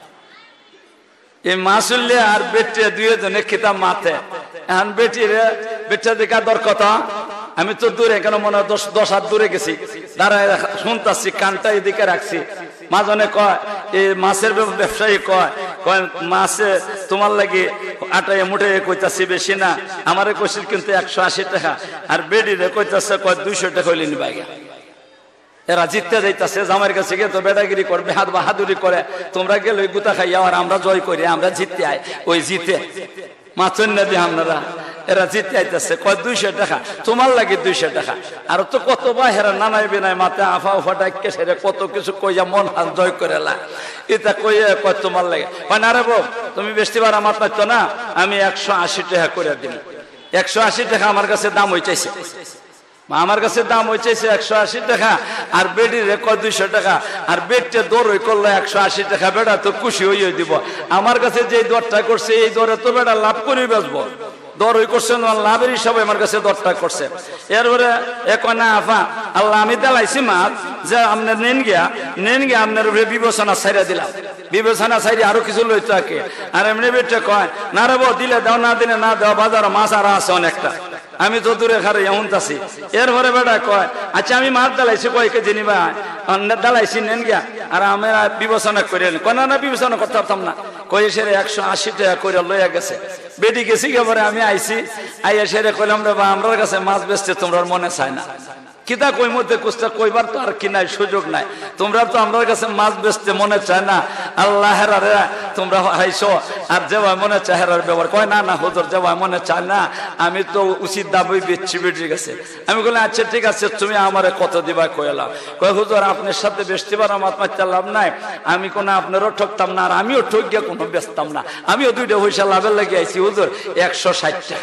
এই মাসুল্লে আর বেটে দুইজনে কিতাব মাথে। এখন বেটির বেটা দেখা দর কথা, আমি তো দূরে কেন মনে হয় দশ দশ হাত দূরে গেছি, দাঁড়ায় শুনতাছি, কানটা এদিকে রাখছি। মাজনে কয়, এই মাছের ব্যবসায়ী কয়, কয় মাছে তোমার লাগে আটাই মুঠে কইতাছি বেশি না, আমারে কইছিল কিন্তু একশো আশি টাকা। আর বেডিরে কইতাছে কয় দুইশো টাকা হইলে নিবাই। এরা জিততে যাইতাছে, জামাইয়ের কাছে গিয়ে তো বেটাগিরি করবে, হাত বাহাদুরি করে। তোমরা গেলে ওই গুতা খাইয়া আর আমরা জয় করি, আমরা জিততে আই। ওই জিতে মাছন না দিয়ে আপনারা এরা জিতে আইতেছে, কয় দুইশো টাকা তোমার লাগে দুইশো টাকা। আর তো কত বা হেরা নানাই বিনাই মাথা আফা উফা ডাকে সেরে কত কিছু কইয়া মন হাত জয় করে লা। এটা কইয়া কয় তোমার লাগে, হয় না রে বউ তুমি বেশিবার আমার পাইতো না, আমি একশো আশি টাকা করে দিন। একশো আশি টাকা আমার কাছে দাম হয়ে চাইছে, আমার কাছে দাম হয়ে চাইছে একশো আশি টাকা। আর বেডির কয় দুইশো টাকা। আর বেডটা দর হয়ে করলো একশো আশি টাকা। বেটা তো খুশি হয়ে দিব, আমার কাছে যে দরটা করছে এই দরে তো বেটা লাভ করে বেচবো। দর ওই করছে লাভের হিসাবে আমার কাছে দরটা করছে। এরপরে এক না আফা আল্লাহ আমি দেলাইছি মাছ যে আপনার নেন গিয়া নেন গিয়া আপনার বিবেচনা ছাইরা দিলাম, বিবেচনা ছাইরে আরো কিছু লইতো আকে। আর এমনি বেটে কয় না রে বউ দিলে দাও, না দিলে না দাও, বাজার মাছ আর আছে অনেকটা। আমি তো দূরে খারে এমন আছি। এরপরে বেটা কয় আচ্ছা আমি মাছ দালাইছি কয় কেজি নিবা, দালাইছি নেন গিয়া। আর আমরা বিবেচনা করে কয় না না বিবেচনা করতে পারতাম না, কয়ে সেরে একশো আশি টাকা করে লইয়া গেছে। বেটি গেছি গেবারে আমি আইছি, আইয়া সেরে কইলাম রে বা আমরার কাছে মাছ বেচতে তোমরা মনে চায় না। কিতা কই মধ্যে কুস্তা কইবার তো আর কি নাই, সুযোগ নাই। তোমরা তো আমরার কাছে মাছ বেচতে মনে চায় না। আল্লাহ হেরারে তোমরা হাইছো আর যেভাবে মনে চায় হেরার ব্যবহার কয় না না হুজুর যেভাবে মনে চায় না আমি তো উচিত দাবি বেচছি বেটে গেছে। আমি বললাম আচ্ছা ঠিক আছে তুমি আমারে কত দিবা কইলাম। কয় হুজুর আপনার সাথে বেচতে পারো আমার মাত্র লাভ নাই, আমি কোনো আপনারও ঠকতাম না আর আমিও ঠক গিয়ে কোনো বেচতাম না, আমিও দুইটা পয়সা লাভের লেগে আইছি হুজুর একশো ষাট টাকা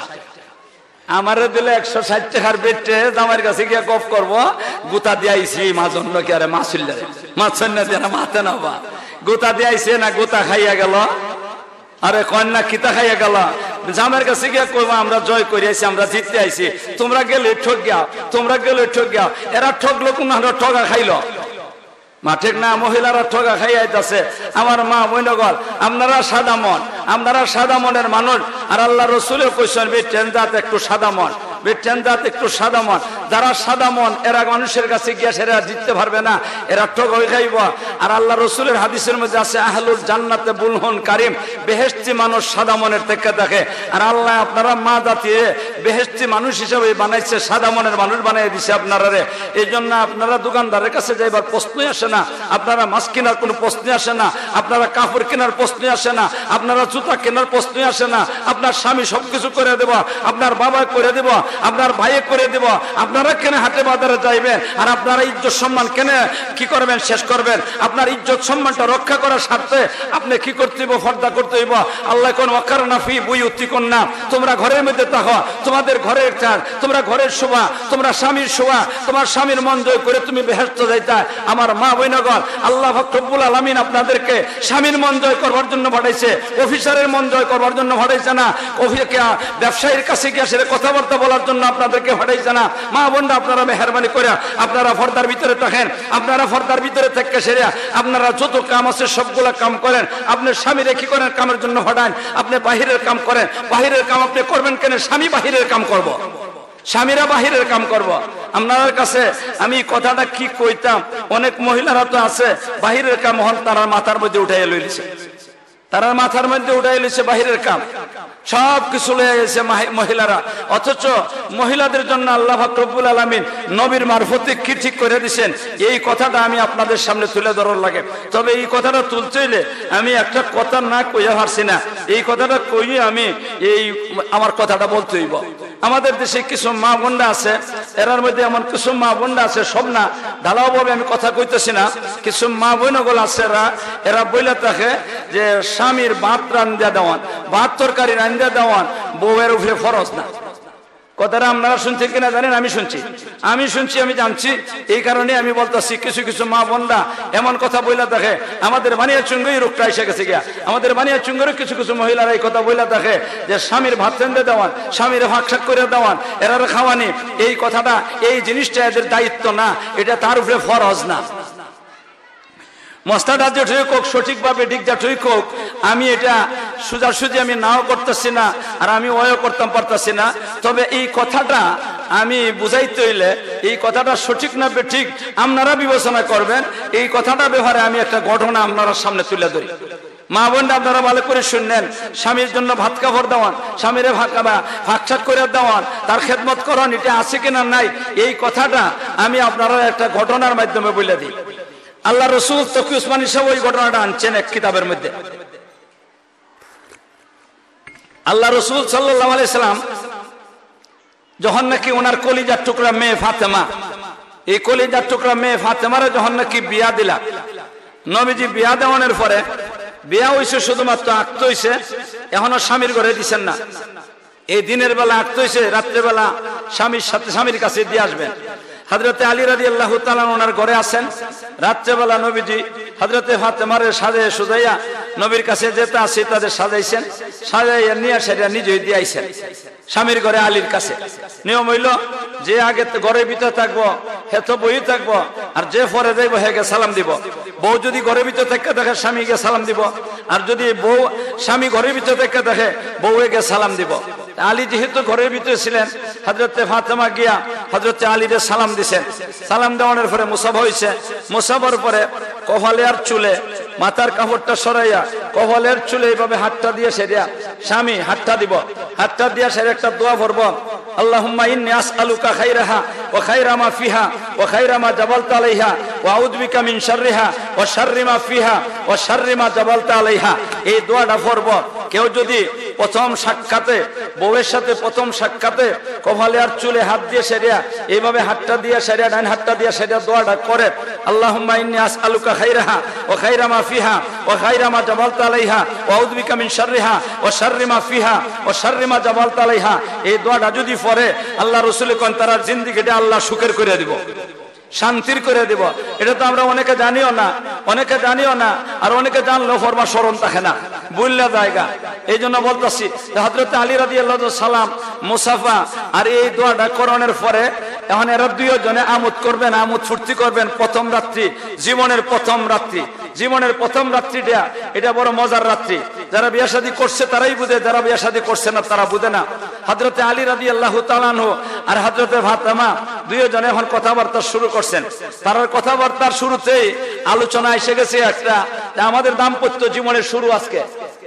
আমারে দিলে একশো ষাট টাকার বেটে আমার কাছে গিয়ে গপ করবো গুতা দিয়েছি মাজন লোকে আরে মাসুল্লে মাছন্যা দিয়ে না মাতে না বা গুতা দিয়েছে না গুতা খাইয়া গেল আরে কন্যা কিতা খাইয়া গেল জামের কাছে গিয়ে কইবো আমরা জয় করে আইছি আমরা জিততে আইছি তোমরা গেলে ঠক গিয়া তোমরা গেলে ঠক গিয়া এরা ঠকলো কোন ঠগা খাইলো মা ঠিক না মহিলারা ঠগা খাই আইতাছে আমার মা বইনগর আপনারা সাদা মন আপনারা সাদা মনের মানুষ আর আল্লাহ রসুলের কইছেন বেটেন জাত একটু সাদা মন বেটেন জাত একটু সাদা মন যারা সাদা মন এরা মানুষের কাছে গিয়ে সেরা জিততে পারবে না এরা ঠগ হয়ে খাইব আর আল্লাহ রসুলের হাদিসের মধ্যে আছে আহলুল জান্নাতে বুলহুন কারিম বেহেশতি মানুষ সাদা মনের থেকে দেখে আর আল্লাহ আপনারা মা জাতি বেহেশতি মানুষ হিসেবে বানাইছে সাদা মনের মানুষ বানিয়ে দিছে আপনারা রে এই জন্য আপনারা দোকানদারের কাছে যাইবার প্রশ্নই আসে না আপনারা মাছ কেনার কোনো প্রশ্নই আসে না আপনারা কাপড় কেনার প্রশ্নই আসে না আপনারা জুতা কেনার প্রশ্নই আসে না আপনার স্বামী সবকিছু করে দেব আপনার বাবা করে দেব আপনার ভাইয়ে করে দেব আপনারা কেন হাটে বাজারে যাইবেন আর আপনারা ইজ্জত সম্মান কেন কি করবেন শেষ করবেন আপনার ইজ্জত সম্মানটা রক্ষা করার স্বার্থে আপনি কি করতে হইব পর্দা করতে হইব আল্লাহ কোন ওয়াকারনা ফি বুয়ুতিকুন না তোমরা ঘরের মধ্যে থাকো তোমাদের ঘরের কাজ তোমরা ঘরের শোভা তোমরা স্বামীর শোভা তোমার স্বামীর মন জয় করে তুমি বেহেশতে যাইতা আমার মা বইনগর আল্লাহ রব্বুল আলামিন আপনাদেরকে স্বামীর মন জয় করবার জন্য পাঠাইছে অফিসারের মন জয় করবার জন্য পাঠাইছে না অফিসকে ব্যবসায়ীর কাছে গিয়ে সে কথাবার্তা বলার জন্য আপনাদেরকে পাঠাইছে না মা বোনরা আপনারা মেহেরবানি করে আপনারা পর্দার ভিতরে থাকেন আপনারা পর্দার ভিতরে থেকে সেরে আপনারা যত কাম আছে সবগুলা কাম করেন আপনি স্বামীরে কি করেন কামের জন্য পাঠান আপনি বাহিরের কাম করেন বাহিরের কাম আপনি করবেন কেন স্বামী বাহিরের কাম করব স্বামীরা বাহিরের কাম করব আপনাদের কাছে আমি কথাটা কি কইতাম অনেক মহিলারা তো আছে বাহিরের কাম হন তারা মাথার মধ্যে উঠাইয়া লইছে তারা মাথার মধ্যে উঠাই লইছে বাহিরের কাম সব কিছু লয়ে এসে মহিলারা অথচ মহিলাদের জন্য আল্লাহ পাক রব্বুল আলামিন নবীর মারফতে কি ঠিক করে দিয়েছেন এই কথাটা আমি আপনাদের সামনে তুলে ধরার লাগে তবে এই কথাটা তুলতে হইলে আমি একটা কথা না কইয়া পারছি না এই কথাটা কইয়ে আমি এই আমার কথাটা বলতে হইব আমাদের দেশে কিছু মা বোনরা আছে এরার মধ্যে এমন কিছু মা বোনরা আছে সব না ঢালাও ভাবে আমি কথা কইতেছি না কিছু মা বোনগুলো আছে এরা এরা বইলা থাকে যে স্বামীর ভাত রান্না দেওয়ান ভাত তরকারি রান্না দেওয়ান বউয়ের উপরে ফরজ না কথাটা আপনারা শুনছেন কিনা জানেন আমি শুনছি আমি শুনছি আমি জানছি এই কারণে আমি বলতেছি কিছু কিছু মা বোনরা এমন কথা বইলা দেখে আমাদের বানিয়া চুঙ্গই রোগটা এসে গেছে গিয়া আমাদের বানিয়া চুঙ্গের কিছু কিছু মহিলারা এই কথা বইলা দেখে যে স্বামীর ভাত রান্না দেওয়ান স্বামীর ভাগ শাক করে দেওয়ান এরার খাওয়ানি এই কথাটা এই জিনিসটা এদের দায়িত্ব না এটা তার উপরে ফরজ না মস্তাটা যে ঠিক হোক সঠিকভাবে ঠিকটা ঠিক হোক আমি এটা সোজাসুজি আমি নাও করতেছি না আর আমি ওয়ও করতাম পারতেছি না তবে এই কথাটা আমি বুঝাইতে হইলে এই কথাটা সঠিক না বেঠিক আপনারা বিবেচনা করবেন এই কথাটা ব্যাপারে আমি একটা ঘটনা আপনারা সামনে তুলে ধরি মা বোনরা আপনারা ভালো করে শুনলেন স্বামীর জন্য ভাত কাপড় দেওয়ান স্বামীরে ভাত ভাগশাক করে দেওয়ান তার খেদমত করান এটা আছে কিনা নাই এই কথাটা আমি আপনারা একটা ঘটনার মাধ্যমে বলে দিই আল্লাহ রসুল তকি উসমানী সাহেব ওই ঘটনাটা আনছেন এক কিতাবের মধ্যে আল্লাহ রসুল সাল্লাল্লাহু আলাইহি সাল্লাম যখন নাকি ওনার কলিজার টুকরা মেয়ে ফাতেমা এই কলিজার টুকরা মেয়ে ফাতেমারে যখন নাকি বিয়া দিলা নবীজি বিয়া দেওয়ানোর পরে বিয়া হইছে শুধুমাত্র আক্ত হইছে এখনো স্বামীর ঘরে দিচ্ছেন না এই দিনের বেলা আক্ত হইছে রাত্রেবেলা স্বামীর সাথে স্বামীর কাছে দিয়ে আসবেন হযরতে আলী রাদিয়াল্লাহু তাআলা ওনার ঘরে আছেন রাত্রেবেলা নবীজি হযরতে ফাতেমারে সাজায় সুজাইয়া নবীর কাছে যেতে আসে তাদের সাজাইছেন সাজাইয়া নিয়ে সেটা নিজেই দিয়ে আইছেন স্বামীর ঘরে আলীর কাছে নিয়ম হইল যে আগে ঘরের ভিতরে থাকবো হে তো বই থাকবো আর যে পরে যাইব হেগে সালাম দিব বউ যদি ঘরের ভিতরে থেকে দেখে স্বামীকে সালাম দিব আর যদি বউ স্বামী ঘরের ভিতরে থেকে দেখে বউকে সালাম দিব আলী যেহেতু ঘরের ভিতরে ছিলেন হযরতে ফাতেমা গিয়া হযরতে আলীরে সালাম দিছেন সালাম দেওয়ানোর পরে মুসাফা হইছে মুসাফার পরে কপালে আর চুলে মাথার কাপড়টা সরাইয়া কপালের চুলে এইভাবে হাতটা দিয়ে সেরিয়া স্বামী হাতটা দিব হাতটা দিয়া সেরে একটা দোয়া পড়ব আল্লাহুম্মা ইন্নী আসআলুকা খায়রাহা ওয়া খায়রা মা ফিহা ওয়া খায়রা মা জাবালতা আলাইহা ওয়া আউযু বিকা মিন শাররিহা ওয়া শাররি মা ফিহা ওয়া শাররি মা জাবালতা আলাইহা। এই দোয়াটা পড়ব। কেউ যদি প্রথম সাক্ষাতে বউয়ের সাথে প্রথম সাক্ষাতে কপালে আর চুলে হাত দিয়ে সেরিয়া এইভাবে হাতটা দিয়ে সেরিয়া ডান হাতটা দিয়ে সেরিয়া দোয়াটা করে আল্লাহুম্মা ইন্নী আসআলুকা খায়রাহা ওয়া খায়রা মা ফিহা ওয়া খায়রা মা জাবালতা আলাইহা ওয়া আউযু বিকা মিন শাররিহা ওয়া শাররি মা ফিহা ওয়া শাররি মা জাবালতা আলাইহা। এই দোয়াটা যদি পড়ে আল্লাহ রাসূল কোন তার জিন্দেগিটা আল্লাহ সুখের করে দিব, শান্তির করে দিব। এটা তো আমরা অনেকে জানিও না, অনেকে জানিও না, আর অনেকে জানলেও ফরমা স্মরণ থাকে না, বুঝলা জায়গা। এই জন্য বলতেছি হযরত আলী রাদিয়াল্লাহু সালাম মুসাফা আর এই দোয়াটা করণের পরে এখন এরা দুইজনে আমোদ করবেন, আমোদ ফুর্তি করবেন। প্রথম রাত্রি, জীবনের প্রথম রাত্রি, জীবনের প্রথম রাত্রিটা এটা বড় মজার রাত্রি। যারা বিয়ে শাদী করছে তারাই বুঝে, যারা বিয়ে শাদী করছে না তারা বুঝে না। হযরত আলী রাদিয়াল্লাহু তাআলা আনহু আর হযরত ফাতেমা দুইজনে এখন কথাবার্তা শুরু করছেন। তার কথাবার্তার শুরুতেই আলোচনা এসে গেছে একটা, আমাদের দাম্পত্য জীবনের শুরু আজকে।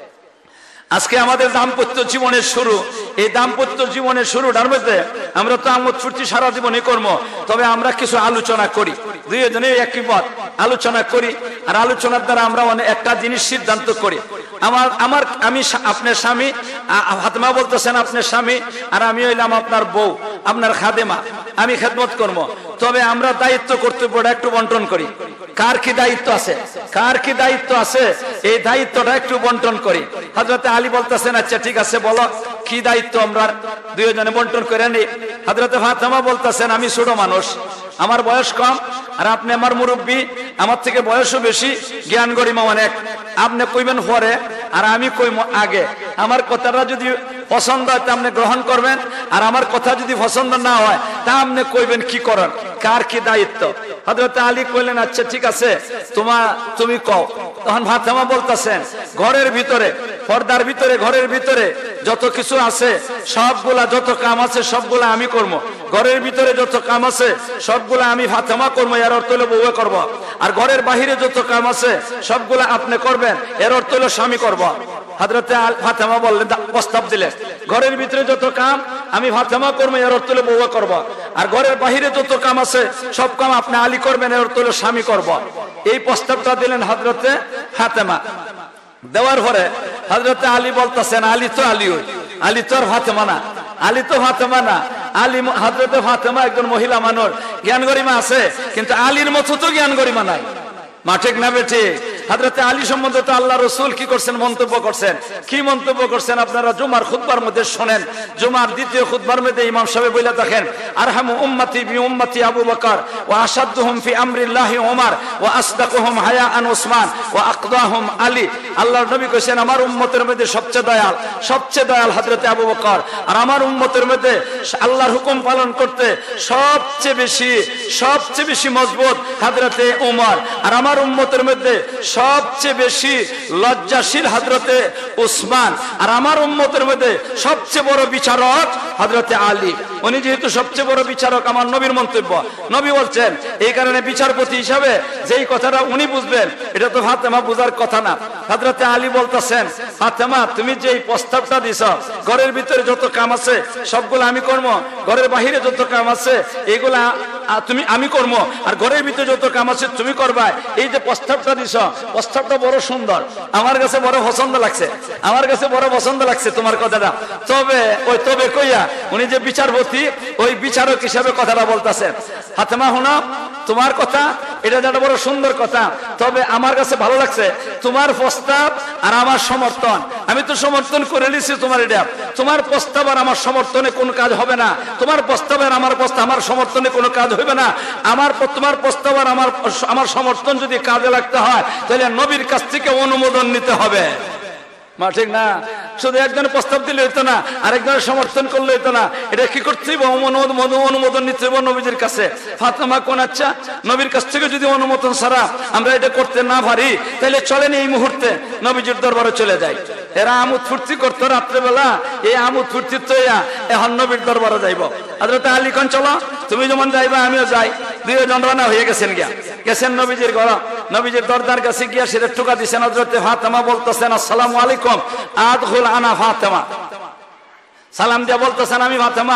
আজকে আমাদের দাম্পত্য জীবনের শুরু। এই দাম্পত্য জীবনের শুরুটার মধ্যে আমরা তো আমোদ ফুর্তি সারা জীবনই কর্ম, তবে আমরা কিছু আলোচনা করি, দুইজনে একই মত আলোচনা করি। আর আলোচনার দ্বারা আমরা অনেক একটা জিনিস সিদ্ধান্ত করি। আমার আমার আমি আপনার স্বামী, ফাতেমা বলতেছেন আপনার স্বামী, আর আমি হইলাম আপনার বউ, আপনার খাদেমা, আমি খেদমত করব। তবে আমরা দায়িত্ব কর্তব্যটা একটু বন্টন করি। কার কি দায়িত্ব আছে, কার কি দায়িত্ব আছে, এই দায়িত্বটা একটু বন্টন করি। হযরত আলী বলতেছেন আচ্ছা ঠিক আছে বলো কি দায়িত্ব আমরা দুইজনে বন্টন করে নিই। হযরত ফাতেমা বলতেছেন আমি ছোট মানুষ, আমার বয়স কম, আর আপনি আমার মুরব্বী, আমার থেকে বয়সও বেশি, জ্ঞান গরিমা অনেক। আপনি কইবেন পরে আর আমি কইব আগে। আমার কথাটা যদি পছন্দ হয় তা আপনি গ্রহণ করবেন, আর আমার কথা যদি পছন্দ না হয় তা আপনি কইবেন কি করেন, কার কি দায়িত্ব। হযরত আলী কইলেন আচ্ছা ঠিক আছে তোমার তুমি কও। তখন ফাতেমা বলতেছেন ঘরের ভিতরে, পর্দার ভিতরে, ঘরের ভিতরে যত কিছু আছে সবগুলা, যত কাম আছে সবগুলা আমি করব। ঘরের ভিতরে যত কাম আছে সবগুলা আমি ফাতেমা করবো, এর অর্থ হলো বউয়ে করব। আর ঘরের বাহিরে যত কাম আছে সবগুলা আপনি করবেন, এর অর্থ হলো স্বামী করব। হযরতে ফাতেমা বললেন, প্রস্তাব দিলেন ঘরের ভিতরে যত কাম আমি ফাতেমা করবো, এর অর্থ হলো বউয়ে করব। আর ঘরের বাহিরে যত কাম আছে সব কাম আপনি আলী করবেন, এর অর্থ হলো স্বামী করব। এই প্রস্তাবটা দিলেন হযরতে ফাতেমা। দেওয়ার পরে হযরতে আলী বলতেছেন আলী তো আলী, আলী তো আর ফাতেমা না, আলী তো ফাতেমা না। আলী হযরতে ফাতেমা একজন মহিলা মানুষ, জ্ঞান গরিমা আছে, কিন্তু আলীর মতো তো জ্ঞান গরিমা নাই। মা ঠিক না বেঠি? হযরতে আলী সম্বন্ধে তো আল্লাহ রাসূল কি করছেন, মন্তব্য করছেন। কি মন্তব্য করছেন আপনারা জুমার খুতবার মধ্যে শুনেন। জুমার দ্বিতীয় খুতবার মধ্যে ইমাম সাহেব বলে দেখেন আরহামু উম্মতি বি উম্মতি আবু বকর ওয়া আশাদুহুম ফি আমরিল্লাহি ওমর ওয়া আসদাকুহুম হায়াআন উসমান ওয়া আকদাহুম আলী। আল্লাহর নবী কইছেন আমার উম্মতের মধ্যে সবচেয়ে দয়াল, সবচেয়ে দয়াল হযরতে আবু বকর। আর আমার উম্মতের মধ্যে আল্লাহর হুকুম পালন করতে সবচেয়ে বেশি, সবচেয়ে বেশি মজবুত হযরতে ওমর। আর আমার উম্মতের মধ্যে সবচেয়ে বেশি লজ্জাশীল হযরতে উসমান। আর আমার উম্মতের মধ্যে সবচেয়ে বড় বিচারক হযরতে আলী। উনি যেহেতু সবচেয়ে বড় বিচারক, আমার নবীর মন্তব্য, নবী বলছেন এই কারণে বিচারপতি হিসাবে যেই কথাটা উনি বুঝবেন এটা তো ফাতেমা বুঝার কথা না। হযরতে আলী বলতেছেন ফাতেমা তুমি যে এই প্রস্তাবটা দিছ ঘরের ভিতরে যত কাম আছে সবগুলো আমি করব, ঘরের বাহিরে যত কাম আছে এগুলা তুমি আমি করব, আর ঘরের ভিতরে যত কাম আছে তুমি করবা। এই যে প্রস্তাবটা দিছ প্রস্তাবটা বড় সুন্দর, আমার কাছে বড় পছন্দ লাগছে, আমার কাছে বড় পছন্দ লাগছে তোমার কথাটা। তবে ওই তবে কইয়া উনি যে বিচারপতি ওই বিচারক হিসাবে কথাটা বলতেছেন। ফাতেমা হুনা তোমার কথা এটা যেটা বড় সুন্দর কথা, তবে আমার কাছে ভালো লাগছে তোমার প্রস্তাব আর আমার সমর্থন। আমি তো সমর্থন করে নিছি তোমার, এটা তোমার প্রস্তাব আর আমার সমর্থনে কোনো কাজ হবে না। তোমার প্রস্তাব আর আমার প্রস্তাব আমার সমর্থনে কোনো কাজ হবে না। আমার তোমার প্রস্তাব আর আমার আমার সমর্থন যদি কাজে লাগতে হয় তাহলে নবীর কাছ থেকে অনুমোদন নিতে হবে। মা ঠিক না? শুধু একজনের প্রস্তাব দিলে হইতো না, আরেকজনের সমর্থন করলে হইতো না। এটা কি করতে হবে? অনুমোদন নিতে হবে নবীজির কাছে। ফাতেমা কোন আচ্ছা নবীর কাছ থেকে যদি অনুমোদন ছাড়া আমরা এটা করতে না পারি তাহলে চলেন এই মুহূর্তে নবীজির দরবারে চলে যাই। এরা আমোদ ফুর্তি করতো রাত্রেবেলা, এই আমোদ ফুর্তি তো এখন নবীর দরবারে যাইব। হযরত আলী কোন চলো তুমি যেমন যাইবা আমিও যাই। দুইজন রানা হয়ে গেছেন, গিয়া গেছেন নবীজির ঘর। নবীজির দরজার কাছে গিয়া সেটা ঠুকা দিচ্ছেন। হযরত ফাতেমা বলতেছেন আসসালামু আলাইকুম আদখুল আনা ফাতেমা। সালাম দিয়া বলতেছেন আমি ফাতেমা।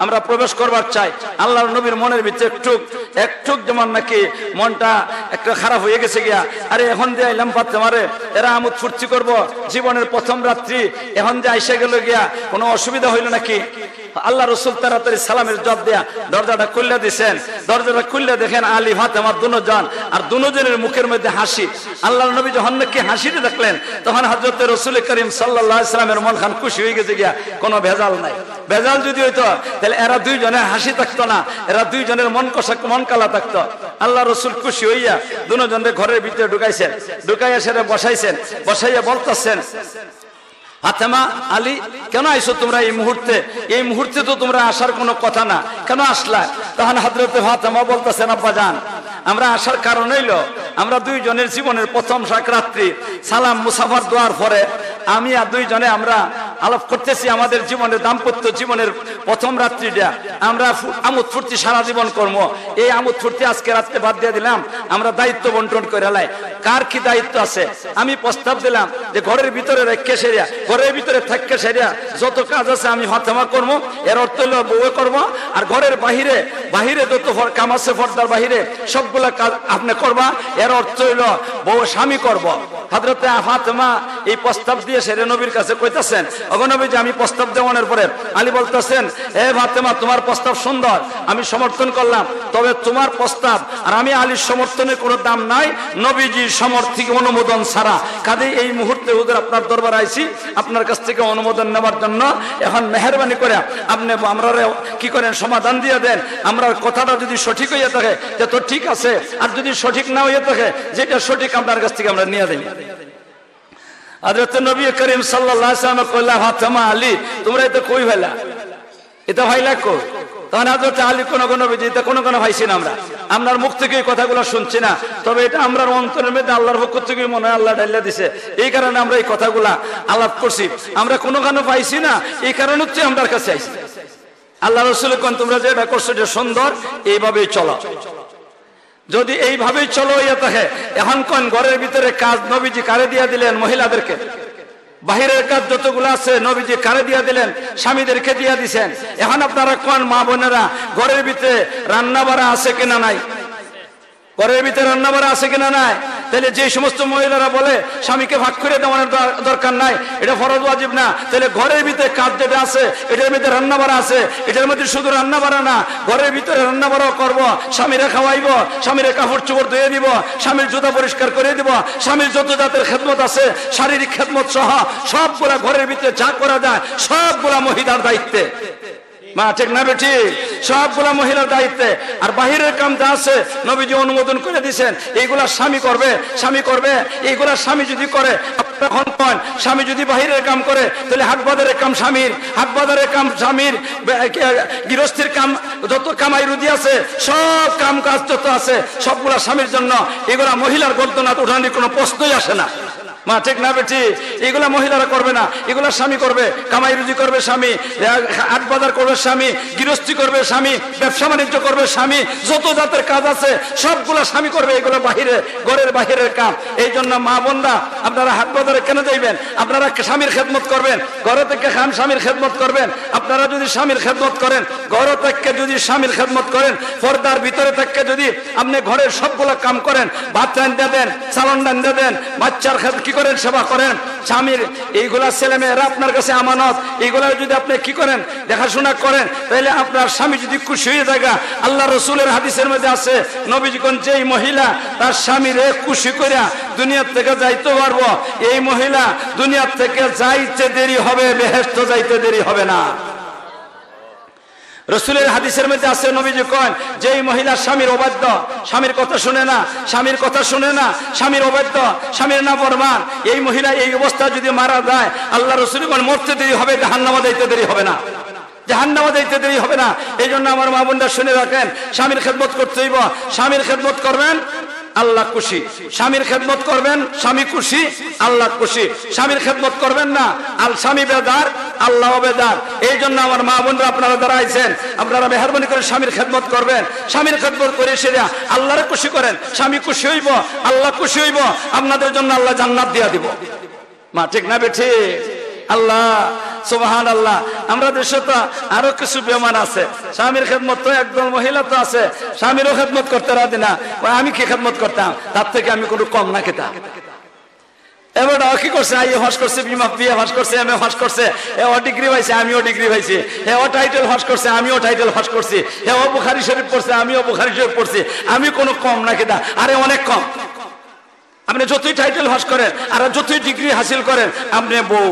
আমরা প্রবেশ করবার চাই। আল্লাহর নবীর মনের ভিতরে একটু একটু যেমন নাকি মনটা একটা খারাপ হয়ে গেছে গিয়া, আরে এখন যে আইলাম ফাতেমারে, এরা আমোদ ফুর্তি করবো জীবনের প্রথম রাত্রি, এখন যে আইসা গেল গিয়া কোনো অসুবিধা হইল নাকি? আল্লাহ রসুল তাড়াতাড়ি সালামের জবাব দেয়া দরজাটা খুললে দিছেন। দরজাটা খুললে দেখেন আলী ফাতেমা দুজন, আর দুজনের মুখের মধ্যে হাসি। আল্লাহর নবী যখন নাকি হাসিতে দেখলেন তখন হযরত রাসূল করিম সাল্লাল্লাহু আলাইহি সাল্লামের মন খান খুশি হয়ে গেছে গিয়া, কোনো ভেজাল নাই। ভেজাল যদি হইতো তাহলে এরা দুইজনের হাসি থাকতো না, এরা দুইজনের মন কষা মন কালা থাকতো। আল্লাহ রসুল খুশি হইয়া দুজনের ঘরের ভিতরে ঢুকাইছেন, ঢুকাইয়া সেটা বসাইছেন, বসাইয়া বলতেছেন, ফাতেমা, আলী, কেন আইছো তোমরা এই মুহূর্তে? এই মুহূর্তে তো তোমরা আসার কোনো কথা না, কেন আসলা? তখন হযরত ফাতেমা বলতেছেন, আব্বা জান, আমরা আসার কারণ হইল আমরা দুইজনের জীবনের প্রথম রাত্রি সালাম মুসাফার দোয়ার পরে আমি আর দুইজনে আমরা আলাপ করতেছি আমাদের জীবনের দাম্পত্য জীবনের প্রথম রাত্রিটা আমরা আমোদ ফুর্তি সারা জীবন করবো। এই আমোদ ফুর্তি আজকে রাত্রে বাদ দিয়ে দিলাম, আমরা দায়িত্ব বন্টন করে লাই। কার কি দায়িত্ব আছে? আমি প্রস্তাব দিলাম যে ঘরের ভিতরে রেখে সেরিয়া, ঘরের ভিতরে থাকতে সেরিয়া যত কাজ আছে আমি ফাতেমা করবো, এর অর্থ হলো বউ করবো। আর ঘরের বাহিরে বাহিরে যত কাম আছে পর্দার বাহিরে সবগুলা কাজ আপনি করবা, এর অর্থ হইল বউ স্বামী করব। হযরতে ফাতেমা এই প্রস্তাব দিয়ে সেরে নবীর কাছে কইতাছেন, ওগো নবী, যে আমি প্রস্তাব দেওয়ানোর পরে আলী বলতেছেন, এ ফাতেমা, তোমার প্রস্তাব সুন্দর, আমি সমর্থন করলাম, তবে তোমার প্রস্তাব আর আমি আলীর সমর্থনের কোনো দাম নাই নবীজির সমর্থিক অনুমোদন ছাড়া। কাজেই এই মুহূর্তে হুজুর আপনার দরবার আইছি আপনার কাছ থেকে অনুমোদন নেওয়ার জন্য। এখন মেহেরবানি করে আপনি আমরা কি করেন সমাধান দিয়ে দেন। আমরা কথাটা যদি সঠিক হইয়া থাকে তো ঠিক আছে, আর যদি সঠিক না হইয়া থাকে যেটা সঠিক আপনার কাছ থেকে আমরা নিয়ে দেই। হযরত নবী করিম সাল্লাল্লাহু আলাইহি ওয়াসাল্লাম কইলা, ফাতেমা, আলী, তোমরা এটা কই ভাইলা? এটা ভাইলা কই? তখন হযরত আলী কোন কোন বিজিতা কোন কোন ভাইছি না, আমরা আপনার মুখ থেকে এই কথাগুলো শুনছি না, তবে এটা আমরা অন্তরের মধ্যে আল্লাহর পক্ষ থেকে মনে হয় আল্লাহ ডাইলা দিছে, এই কারণে আমরা এই কথাগুলা আলাপ করছি। আমরা কোনো কোনো পাইছি না, এই কারণে হচ্ছে আমার কাছে আইছি। আল্লাহ রাসূল কোন তোমরা যেটা করছো যে সুন্দর, এইভাবেই চলো। যদি এইভাবেই চলো ইয়া থাকে, এখন কোন ঘরের ভিতরে কাজ নবীজি কারে দিয়া দিলেন? মহিলাদেরকে। বাহিরের কাজ যতগুলো আছে নবীজি কারে দিয়া দিলেন? স্বামীদেরকে দিয়া দিছেন। এখন আপনারা কোন মা বোনেরা ঘরের ভিতরে রান্না বাড়া আছে কিনা নাই? ঘরের ভিতরে রান্না বাড়া আছে কিনা নাই? তাহলে যে সমস্ত মহিলারা বলে স্বামীকে ভাগ করে দেওয়ার দরকার নাই, এটা ফরজ ওয়াজিব না, তাহলে ঘরের ভিতরে কাজ যেটা আছে এটার মধ্যে রান্না বাড়া আছে। এটার মধ্যে শুধু রান্না বাড়া না, ঘরের ভিতরে রান্না বাড়াও করবো, স্বামীরা খাওয়াইব, স্বামীর কাপড় চোপড় ধুয়ে দিব, স্বামীর জুতা পরিষ্কার করে দিব, স্বামীর যত জাতের খেদমত আছে শারীরিক খেদমত সহ সবগুলা ঘরের ভিতরে যা করা যায় সবগুলা মহিলার দায়িত্বে। মা ঠিক না বেটি? সবগুলা মহিলার দায়িত্বে। আর বাহিরের কাম যা আছে নবীজি অনুমোদন করে দিয়েছেন, এইগুলা স্বামী করবে, স্বামী করবে। এইগুলা স্বামী যদি করে, এখন কোন স্বামী যদি বাহিরের কাম করে তাহলে হাট বাজারের কাম স্বামীর, হাট বাজারের কাম স্বামীর, গৃহস্থের কাম যত কামাই রুজি আছে সব কাম কাজ যত আছে সবগুলা স্বামীর জন্য। এগুলা মহিলার গর্দনাত উঠানোর কোনো প্রশ্নই আসে না। মা ঠিক না বেটি? এগুলা মহিলারা করবে না, এগুলা স্বামী করবে। কামাই রুজি করবে স্বামী, হাট বাজার করবে স্বামী, গৃহস্থী করবে স্বামী, ব্যবসা বাণিজ্য করবে স্বামী, যত জাতের কাজ আছে সবগুলা স্বামী করবে। এগুলো বাহিরে, ঘরের বাহিরের কাম। এই জন্য মা বোনরা আপনারা হাট বাজারে কেন যাইবেন? আপনারা স্বামীর খেদমত করবেন, ঘরে থেকে খান স্বামীর খেদমত করবেন। আপনারা যদি স্বামীর খেদমত করেন, ঘর থেকে যদি স্বামীর খেদমত করেন, পর্দার ভিতরে থেকে যদি আপনি ঘরের সবগুলা কাম করেন, ভাত রান্ধা দেন, চালন রান্ধা দেন, বাচ্চার কি করেন সেবা করেন, স্বামীর এইগুলা ছেলে মেয়েরা আপনার কাছে আমানত, এইগুলা যদি আপনি কি করেন দেখাশোনা করেন, তাহলে আপনার স্বামী যদি খুশি হয়ে যায়। আল্লাহ রসুলের হাদিসের মধ্যে আছে নবীজি কোন যেই মহিলা তার স্বামীরে খুশি করিয়া দুনিয়ার থেকে যাইতে পারবো, এই মহিলা দুনিয়ার থেকে যাইতে দেরি হবে, বেহেশত যাইতে দেরি হবে না। রসুলের হাদিসের মধ্যে আছে নবীজি কন যেই মহিলা স্বামীর অবাধ্য, স্বামীর কথা শুনে না, স্বামীর কথা শুনে না, স্বামীর অবাধ্য, স্বামীর নাফরমান, এই মহিলা এই অবস্থা যদি মারা যায় আল্লাহ রসুল কন মরতে দেরি হবে, জাহান্নামে যাইতে দেরি হবে না, জাহান্নামে যাইতে দেরি হবে না। এই জন্য আমার মা বোনরা শুনে রাখেন, স্বামীর খেদমত করতে হইব। স্বামীর খেদমত করবেন, আল্লাহ খুশি। স্বামীর খেদমত করবেন, স্বামী খুশি, আল্লাহ খুশি। স্বামীর খেদমত করবেন না, আল স্বামী বেদার, আল্লাহ বেদার। এই জন্য আমার মা বোনরা আপনারা যারা আইছেন, আপনারা মেহরবানি করে স্বামীর খেদমত করবেন। স্বামীর খেদমত করে সেরা আল্লাহরে খুশি করেন, স্বামী খুশি হইব, আল্লাহ খুশি হইব, আপনাদের জন্য আল্লাহ জান্নাত দিয়া দিব। মা ঠিক না বেঠি? আল্লাহ সুবহানাল্লাহ। আমরা দেশে তো আরো কিছু বেমান আছে, স্বামীর খেদমত তো একদল মহিলা তো আছে, স্বামীরও খেদমত করতে রাজি না, আমি কি খেদমত করতাম, তার থেকে আমি কোনো কম না খেতাম। এবার কি করছে, আইএ পাস করছে, বিএ পাস করছে, এমএ পাস করছে, এ ও ডিগ্রি পাইছে, আমিও ডিগ্রি পাইছি, এ ও টাইটেল পাস করছে, আমিও টাইটেল পাস করছি, এ ও বুখারী শরীফ পড়ছে, আমিও বুখারী শরীফ পড়ছি, আমি কোনো কম না খেতা, আরে অনেক কম। আপনি যতই টাইটেল পাস করেন আর যতই ডিগ্রি হাসিল করেন, আপনি বউ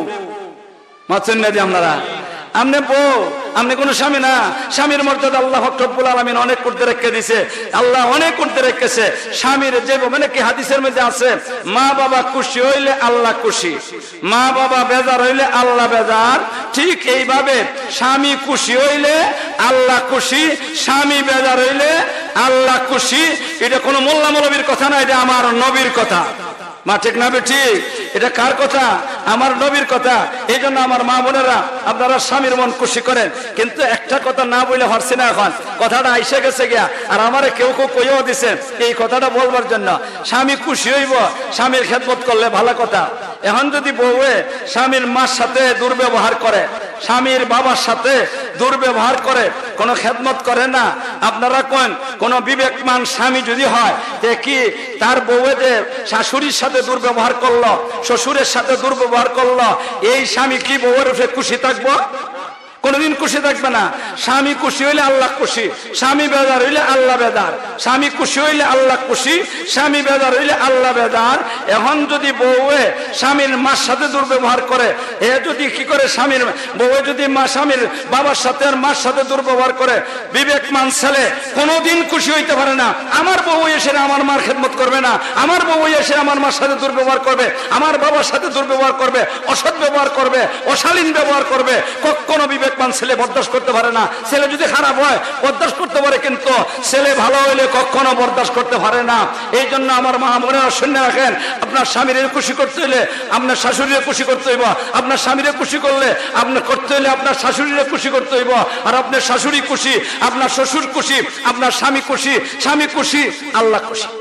মাছেন না যে আপনারা, আপনি বউ, আপনি কোন স্বামী না। স্বামীর মর্যাদা আল্লাহ রব্বুল আলামিন অনেক করতে রেখে দিয়েছে, আল্লাহ অনেক করতে রেখেছে। স্বামীর যে মানে কি হাদিসের মধ্যে আছে, মা বাবা খুশি হইলে আল্লাহ খুশি, মা বাবা বেজার হইলে আল্লাহ বেজার। ঠিক এইভাবে স্বামী খুশি হইলে আল্লাহ খুশি, স্বামী বেজার হইলে আল্লাহ খুশি। এটা কোনো মোল্লা মৌলবীর কথা না, এটা আমার নবীর কথা। মা ঠিক না ঠিক? এটা কার কথা? আমার নবীর কথা। এই জন্য আমার মা বোনেরা, আপনারা স্বামীর মন খুশি করেন, কিন্তু একটা কথা না বলে পারছি না, এখন কথাটা আইসে গেছে গিয়া, আর আমারে কেউ কেউ কইও দিছে এই কথাটা বলবার জন্য। স্বামী খুশি হইব, স্বামীর খেদমত করলে ভালো কথা। এখন যদি বউয়ে স্বামীর মার সাথে দুর্ব্যবহার করে, স্বামীর বাবার সাথে দুর্ব্যবহার করে, কোনো খেদমত করে না, আপনারা কোন কোন বিবেকমান স্বামী যদি হয়, যে কি তার বউয়ে যে শাশুড়ির সাথে দুর্ব্যবহার করলো, শ্বশুরের সাথে দুর্ব্যবহার করলো, এই স্বামী কি বউয়ের উপরে খুশি থাকবো? কোনদিন খুশি থাকবে না। স্বামী খুশি হইলে আল্লাহ খুশি, স্বামী বেজার হইলে আল্লাহ বেজার। স্বামী খুশি হইলে আল্লাহ খুশি, স্বামী বেজার হইলে আল্লাহ বেজার। এখন যদি বউয়ে স্বামীর মার সাথে দুর্ব্যবহার করে, এ যদি কি করে স্বামীর বউয়ে যদি মা স্বামীর বাবার সাথে আর মার সাথে দুর্ব্যবহার করে, বিবেকমান ছেলে কোনোদিন খুশি হইতে পারে না। আমার বউ এসে আমার মার খেদমত করবে না, আমার বউ এসে আমার মার সাথে দুর্ব্যবহার করবে, আমার বাবার সাথে দুর্ব্যবহার করবে, অসৎ ব্যবহার করবে, অশালীন ব্যবহার করবে, কখনো বিবেক ছেলে বরদাস্ত করতে পারে না। ছেলে যদি খারাপ হয় বরদাস্ত করতে পারে, কিন্তু ছেলে ভালো হইলে কখনো বরদাস্ত করতে পারে না। এই জন্য আমার মা বোনেরা শুনে রাখেন, আপনার স্বামীর খুশি করতে হইলে আপনার শাশুড়িরে খুশি করতে হইব, আপনার স্বামীরে খুশি করলে আপনার করতে হইলে আপনার শাশুড়িরে খুশি করতে হইব, আর আপনার শাশুড়ি খুশি, আপনার শ্বশুর খুশি, আপনার স্বামী খুশি, স্বামী খুশি, আল্লাহ খুশি।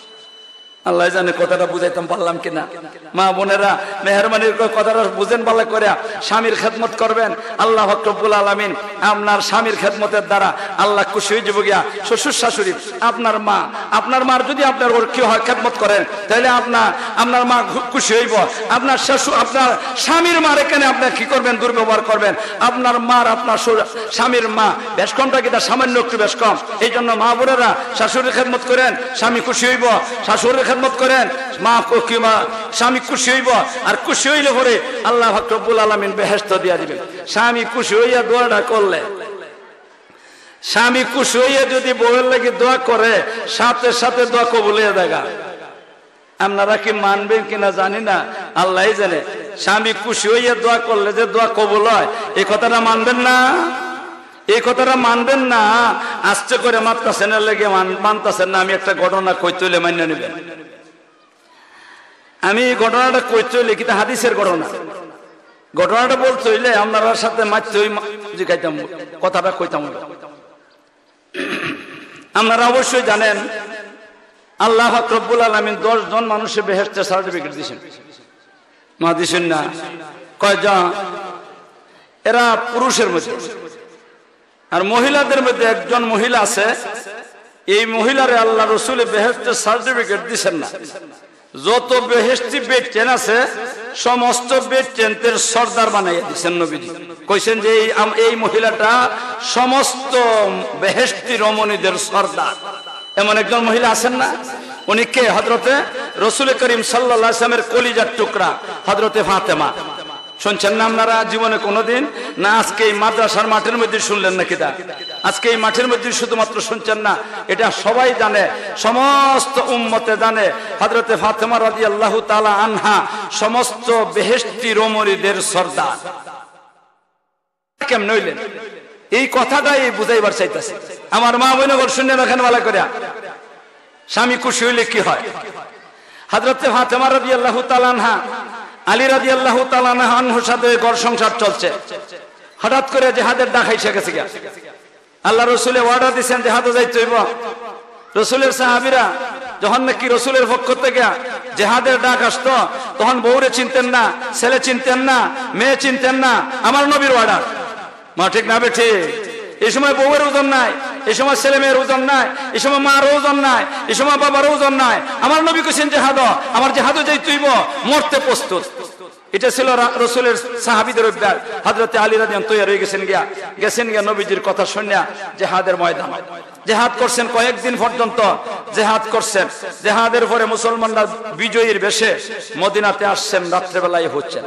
আল্লাহ জানে কথাটা বুঝাইতাম পারলাম কিনা। মা বোনেরা মেহরবানির কথাটা বুঝেন ভালো করে, স্বামীর খেদমত করবেন, আল্লাহ রব্বুল আলামিন আপনার স্বামীর খেদমতের দ্বারা আল্লাহ খুশি হয়ে যাবে গিয়া। শ্বশুর শাশুড়ি, আপনার মা, আপনার মার যদি আপনার ওর কি হয় খেদমত করেন, তাহলে আপনার আপনার মা খুশি হইব। আপনার শ্বশুর আপনার স্বামীর মার এখানে আপনার কি করবেন, দুর্ব্যবহার করবেন। আপনার মার আপনার স্বামীর মা বেশ কমটা কি তার সামান্য একটু বেশ কম। এই জন্য মা বোনেরা শাশুড়ির খেদমত করেন, স্বামী খুশি হইব। শাশুড়ির খেদমত করেন, মা কি মা স্বামী খুশি হইব। আর খুশি হইলে পরে আল্লাহ রব্বুল আলামিন বেহেশত দিয়া দিবেন। স্বামী খুশি হইয়া দোয়াটা করলে, স্বামী খুশি হইয়া যদি বউয়ের লাগি দোয়া করে, সাথে সাথে দোয়া কবুল হয়ে দেখা। আপনারা কি মানবেন কিনা জানি না, আল্লাহ জানে। স্বামী খুশি হইয়া দোয়া করলে যে দোয়া কবুল হয়, এই কথাটা মানবেন না? এই কথাটা মানবেন না? আস্তে করে মানতেছেন, লেগে মানতেছেন না। আমি একটা ঘটনা কইতে হইলে মান্য নেবেন। আমি এই ঘটনাটা কইতে হইলে কিন্তু হাদিসের ঘটনা, ঘটনাটা বলতে হইলে আপনার সাথে মারতে হই জিজ্ঞাইতাম, কথাটা কইতাম। আপনারা অবশ্যই জানেন আল্লাহ রব্বুল আলামিন দশ জন মানুষের বেহেশতের সার্টিফিকেট দিয়েছেন। মা দিছেন না? কয়জন? এরা পুরুষের মধ্যে, আর মহিলাদের মধ্যে একজন মহিলা আছে, এই মহিলারে আল্লাহ রসুল বেহেশতের সার্টিফিকেট দিচ্ছেন না। যত বেহেশতি বেডটেন আছে সমস্ত বেডটেনের সর্দার বানাইয়া দিচ্ছেন নবীজি। কইছেন যে এই মহিলাটা সমস্ত বেহেশতি রমণীদের সর্দার। এমন একজন মহিলা আছেন না? উনি কে? হযরতে রাসূল করিম সাল্লাল্লাহু আলাইহি ওয়াসাল্লামের কলিজার টুকরা হযরতে ফাতেমা। শুনছেন না আপনারা জীবনে কোনোদিন? না আজকে এই মাদ্রাসার মাঠের মধ্যে শুনলেন নাকি? তা আজকে এই মাঠের মধ্যে শুধুমাত্র শুনছেন না, এটা সবাই জানে, সমস্ত উম্মতে জানে। হযরতে ফাতেমা রাদিয়াল্লাহু তাআলা আনহা সমস্ত বেহেশতি রমণীদের সর্দার। কেমন হইলেন? এই কথাটাই বুঝাইবার চাইতেছে। আমার মা বোনগণ শুনে রাখেন ভালো করে। স্বামী খুশি হইলে কি হয়? হযরতে ফাতেমা রাদিয়াল্লাহু তাআলা আনহা আলী রাদিয়াল্লাহু তাআলা আনহুর সাথে ঘর সংসার চলছে। হঠাৎ করে জিহাদের ডাক আইসা গেছে। আল্লাহ রাসূল অর্ডার দিবেন জিহাদে যাইতে হইব। রাসূলের সাহাবীরা যখন নাকি রসুলের পক্ষ থেকে জেহাদের ডাক আসতো তখন বউরে চিনতেন না, ছেলে চিনতেন না, মেয়ে চিনতেন না, আমার নবীর অর্ডার। মা ঠিক না বেঠে? এই সময় বউয়ের ওজন নাই, এই সময় ছেলে মেয়ের ওজন নাই, এই সময় মার ওজন নাই, এই সময় বাবার ওজন নাই। আমার নবী কইছেন জেহাদ, আমার জেহাদও যাই তুইব, মরতে প্রস্তুত। এটা ছিল রসুলের সাহাবীদের অভ্যাস। হযরতে আলী রাদিয়াল্লাহু তৈরি হয়ে গেছেন গিয়া গেছেন গিয়া নবীজির কথা শুনিয়া জেহাদের ময়দান। জেহাদ করছেন কয়েকদিন পর্যন্ত, জেহাদ করছেন। জেহাদের পরে মুসলমানরা বিজয়ীর বেশে মদিনাতে আসছেন, রাত্রেবেলায় হচ্ছেন।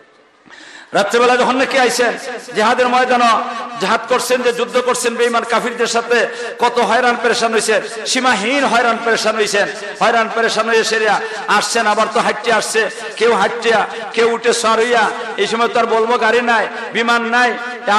রাত্রেবেলা যখন নাকি আইছেন জেহাদের ময়দানে, জেহাদ করছেন, যে যুদ্ধ করছেন বেঈমান কাফিরদের সাথে, কত হয়রান পেরেশান হয়েছেন, সীমাহীন হয়রান পেরেশান হয়েছেন। হয়রান পেরেশান হয়ে সেরিয়া আসছেন, আবার তো হাঁটতে আসছে, কেউ হাঁটিয়া কেউ উঠে সর হইয়া। এই সময় তো আর বলবো গাড়ি নাই, বিমান নাই,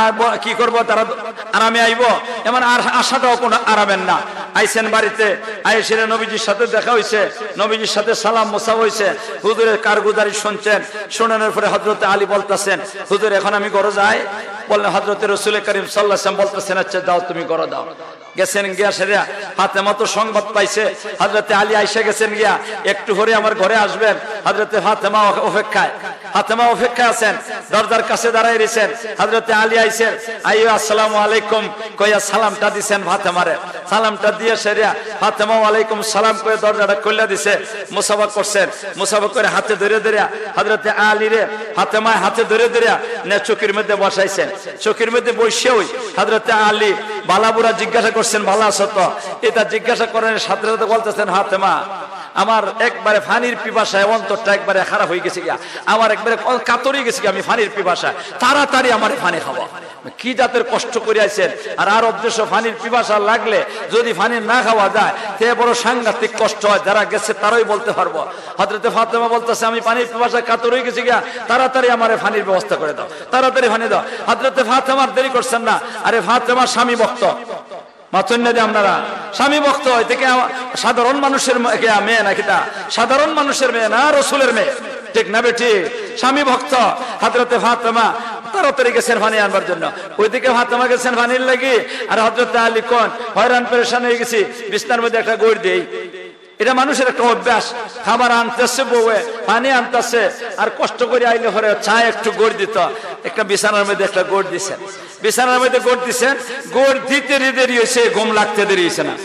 কি করব, তারা আরামে আইব, এমন আর আশাটাও কোনো আরামের না। আইছেন বাড়িতে, আইসে নবীজির সাথে দেখা হয়েছে, নবীজির সাথে সালাম মোসাফ হয়েছে, হুজুরের কারগুজারি শুনছেন। শোনানোর পরে হযরতে আলী বলতেছেন, হুজুর এখন আমি ঘরে যাই। বললেন হযরতে রাসূল করিম সাল্লাল্লাহু আলাইহি ওয়াসাল্লাম বলতেছেন, আচ্ছা দাও, তুমি ঘরে দাও। গেছেন গিয়া সেরা ফাতেমা তো সংবাদ পাইছে, হযরতে আলী আইসা গেছেন গিয়া, একটু পরে আমার ঘরে আসবেন। হযরতে ফাতেমা অপেক্ষায়, ফাতেমা অপেক্ষায় আছেন, দরজার কাছে দাঁড়ায় রয়েছেন। হযরতে আলী আইছেন, আইয়ো আসসালামু আলাইকুম কইয়া সালামটা দিছেন ফাতেমারে। সালামটা দিয়ে সেরা ফাতেমা ওয়ালাইকুম সালাম কয়ে দরজাটা খুলে দিছে, মুসাফা করছেন। মুসাফা করে হাতে ধরে ধরে হযরতে আলী রে ফাতেমা হাতে ধরে ধরে নে চকির মধ্যে বসাইছেন। চকির মধ্যে বসে ওই হযরতে আলী বালাবুরা জিজ্ঞাসা করছেন, ভালো আছো তো? এটা জিজ্ঞাসা করেন সাথে সাথে বলতেছেন, ফাতেমা আমার একবারে ফানির পিপাসায় অন্তরটা একবারে খারাপ হয়ে গেছে গিয়া, আমার একবারে কাতর হয়ে গেছে গিয়া, আমি ফানির পিপাসায়, তাড়াতাড়ি আমার ফানি খাওয়া। কি জাতের কষ্ট করে আইছেন। আর আরব দেশ ফানির পিপাসা লাগলে যদি ফানি না খাওয়া যায় তে বড় সাংঘাতিক কষ্ট হয়, যারা গেছে তারাই বলতে পারবো। হযরতে ফাতেমা বলতেছে, আমি পানির পিপাসায় কাতর হয়ে গেছি গিয়া, তাড়াতাড়ি আমার ফানির ব্যবস্থা করে দাও, তাড়াতাড়ি ফানি দাও। হযরতে ফাতেমার দেরি করছেন না। আরে ফাতেমা স্বামী ভক্ত, মাতন্যা দিয়ে আপনারা স্বামী ভক্ত হয় থেকে সাধারণ মানুষের মেয়ে নাকি? তা সাধারণ মানুষের মেয়ে না, রসুলের মেয়ে, ঠিক না বেটি? স্বামী ভক্ত। হযরতে ফাতেমা তাড়াতাড়ি গেছেন পানি আনবার জন্য, ওইদিকে ফাতেমা গেছেন পানির লাগি। আর হযরতে আলী কোন হয়রান পেরেশান হয়ে গেছি, বিছনার মধ্যে একটা গোড় দেই। এটা মানুষের একটা অভ্যাস, খাবার আনতেছে বউয়ে, পানি আনতেছে, আর কষ্ট করে আইলে পরে চা একটু গোড় দিত, একটা বিছানার মধ্যে একটা গোড় দিছেন। বিছানার মধ্যে গোড় দিছেন, গোড় দিতে দেরি হয়েছে, ঘুম লাগতে দেরি হয়েছে না,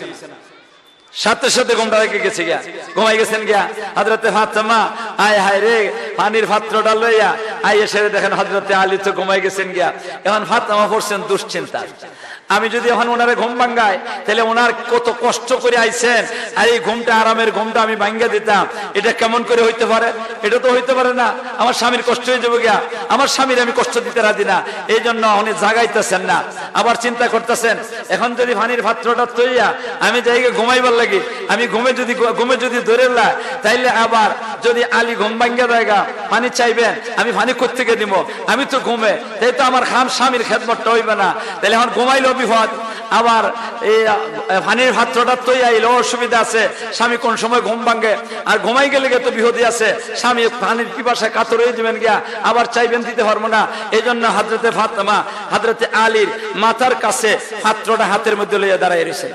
সাথে সাথে ঘুমটা রেখে গেছে গিয়া, ঘুমাই গেছেন গিয়া। হযরতে ফাতেমা আয় হায় রে পানির পাত্রটা লইয়া আই এসে দেখেন হযরতে আলী তো ঘুমাই গেছেন গিয়া। এখন ফাতেমা পড়ছেন দুশ্চিন্তা, আমি যদি এখন ওনারে ঘুম ভাঙ্গাই তাহলে ওনার কত কষ্ট করে আইছেন, আর এই ঘুমটা আরামের ঘুমটা আমি ভাঙ্গা দিতাম, এটা কেমন করে হইতে পারে? এটা তো হইতে পারে না, আমার স্বামীর কষ্ট হয়ে যাবে গিয়া, আমার স্বামীর আমি কষ্ট দিতে রাজি না। এই জন্য উনি জাগাইতেছেন না, আবার চিন্তা করতেছেন, এখন যদি পানির পাত্রটা তৈয়া আমি যাইগে ঘুমাইবার লাগি, আমি ঘুমে যদি ঘুমে যদি ধরে লা, তাইলে আবার যদি আলী ঘুম ভাঙ্গা জায়গা পানি চাইবেন, আমি পানি কোত্থেকে দিব? আমি তো ঘুমে, তাই তো আমার খাম স্বামীর খেদমতটা হইবে না, তাহলে এখন ঘুমাইলো বিপদ। আবার এই পানির পাত্রটা তৈ আইলো অসুবিধা আছে, স্বামী কোন সময় ঘুম ভাঙ্গে, আর ঘুমাই গেলে তো বিপদই আছে, স্বামী পানির পিপাসায় কাতর হয়ে যাবেন গিয়া, আবার চাইবেন দিতে পারবো না। এই জন্য হযরতে ফাতেমা হযরতে আলীর মাথার কাছে পাত্রটা হাতের মধ্যে লইয়া দাঁড়াই রয়েছে,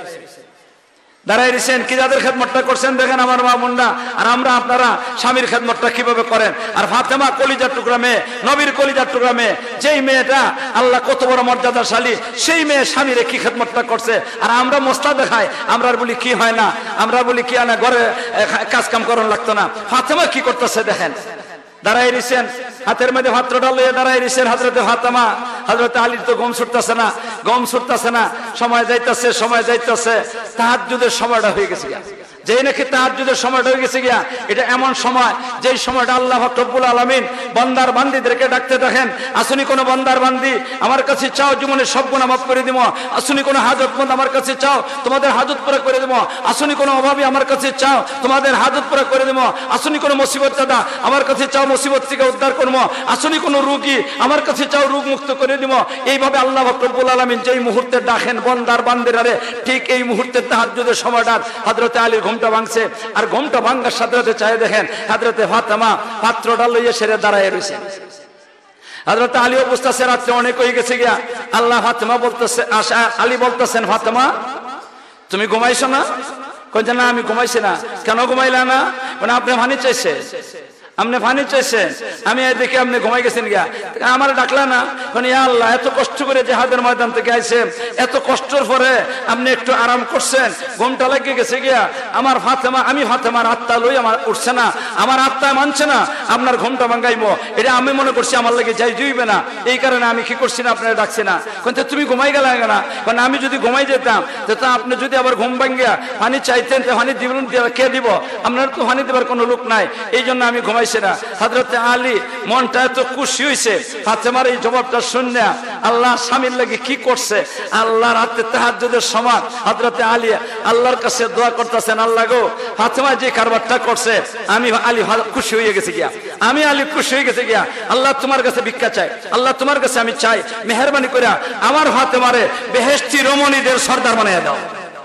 দাঁড়াই রয়েছেন। কি যাদের খেদমতটা করছেন দেখেন আমার মা মুন্ডা, আর আমরা আপনারা স্বামীর খেদমতটা কিভাবে করেন। আর ফাতেমা কলিজার টুকরা মেয়ে, নবীর কলিজার টুকরা মেয়ে, যেই মেয়েটা আল্লাহ কত বড় মর্যাদাশালী, সেই মেয়ে স্বামীর কি খেদমতটা করছে। আর আমরা মস্তা দেখাই, আমরা বলি কি হয় না, আমরা বলি কি আনা ঘরে কাজ কাম করন লাগতো না। ফাতেমা কি করতেছে দেখেন, দাঁড়াই রয়েছেন, হাতের মধ্যে পাত্রটা লইয়া দাঁড়াই রয়েছেন হযরতে ফাতেমা। হযরতে আলীর তো গম ছুটতেছে না, গম ছুটতেছে না, সময় যাইতেছে, সময় যাইতেছে, তাহাজ্জুদের সময়টা হয়ে গেছে গিয়া। যেই নাকি তাহাজ্জুদের সময়টা হয়ে গেছে গিয়া, এটা এমন সময় যেই সময়টা আল্লাহ রব্বুল আলামিন বান্দার বান্দীদেরকে ডাকতে দেখেন, আসুনি কোনো বান্দার বান্দি আমার কাছে চাও, জীবনের সব গুনাহ মাফ করে দিব। আসুনি কোনো হাজতমন্দ আমার কাছে চাও, তোমাদের হাজত পুরা করে দেব। আসুনি কোনো অভাবী আমার কাছে চাও, তোমাদের হাজত পুরা করে দেব। আসুনি কোনো মুসিবত দাদা আমার কাছে চাও, মুসিবত থেকে উদ্ধার করব। আসুনি কোনো রোগী আমার কাছে চাও, রোগ মুক্ত করে দিব। এইভাবে আল্লাহ রব্বুল আলামিন যেই মুহূর্তে ডাকেন বান্দার বান্দিরারে, ঠিক এই মুহূর্তে তাহাজ্জুদের সময়টা হযরতে আলীর ঘুমটা ভাঙছে। আর ঘুমটা ভাঙার সাথে সাথে চাই দেখেন হযরতে ফাতেমা পাত্রটা লইয়া সেরে দাঁড়ায় রয়েছে। হযরতে আলী অবস্থাছে রাত্রে অনেক হয়ে গেছে গিয়া। আল্লাহ ফাতেমা বলতেছে, আলী বলতেছেন, ফাতেমা তুমি ঘুমাইছো না? কইছে না আমি ঘুমাইছি না। কেন ঘুমাইলা না? মানে আপনি পানি চাইছে, আপনি পানি চাইছেন, আমি দেখে আপনি ঘুমাই গেছেন গিয়া, আমার ডাকলা না? মানে আল্লাহ এত কষ্ট করে জিহাদের ময়দান থেকে আইছেন, এত কষ্টের পরে আপনি একটু আরাম করছেন, ঘুমটা লাগিয়ে গেছে গিয়া, আমার ফাতেমা, আমি ফাতেমার আত্মা লই আমার উঠছে না, আমার আত্মা মানছে না, আপনার ঘুমটা ভাঙ্গাইবো, এটা আমি মনে করছি আমার লাগে যাই জুইবে না, এই কারণে আমি কি করছি না আপনারা ডাকছি না। কিন্তু তুমি ঘুমাই গেলে না, কারণ আমি যদি ঘুমাই যেতাম তো আপনি যদি আবার ঘুম ভাঙ্গিয়া পানি চাইতেন, পানি দিবেন, কে দিব? আপনার তো পানি দেবার কোনো লোক নাই, এই জন্য আমি ঘুমাই। হযরত আলী মনটা এত খুশি হইছে ফাতেমার এই জবাবটা শুনে, আল্লাহ স্বামীর লাগি কি করছে। আল্লাহর রাতে তাহাজ্জুদের সময় হযরত আলী আল্লাহর কাছে দোয়া করতেছেন, আল্লাহ গো ফাতেমা যে কারবারটা করছে আমি আলী খুশি হয়ে গেছে গিয়া, আমি আলী খুশি হয়ে গেছে গিয়া, আল্লাহ তোমার কাছে ভিক্ষা চাই, আল্লাহ তোমার কাছে আমি চাই মেহেরবানি করে আমার ফাতেমারে বেহেশতি রমণীদের সর্দার বানাইয়া দাও।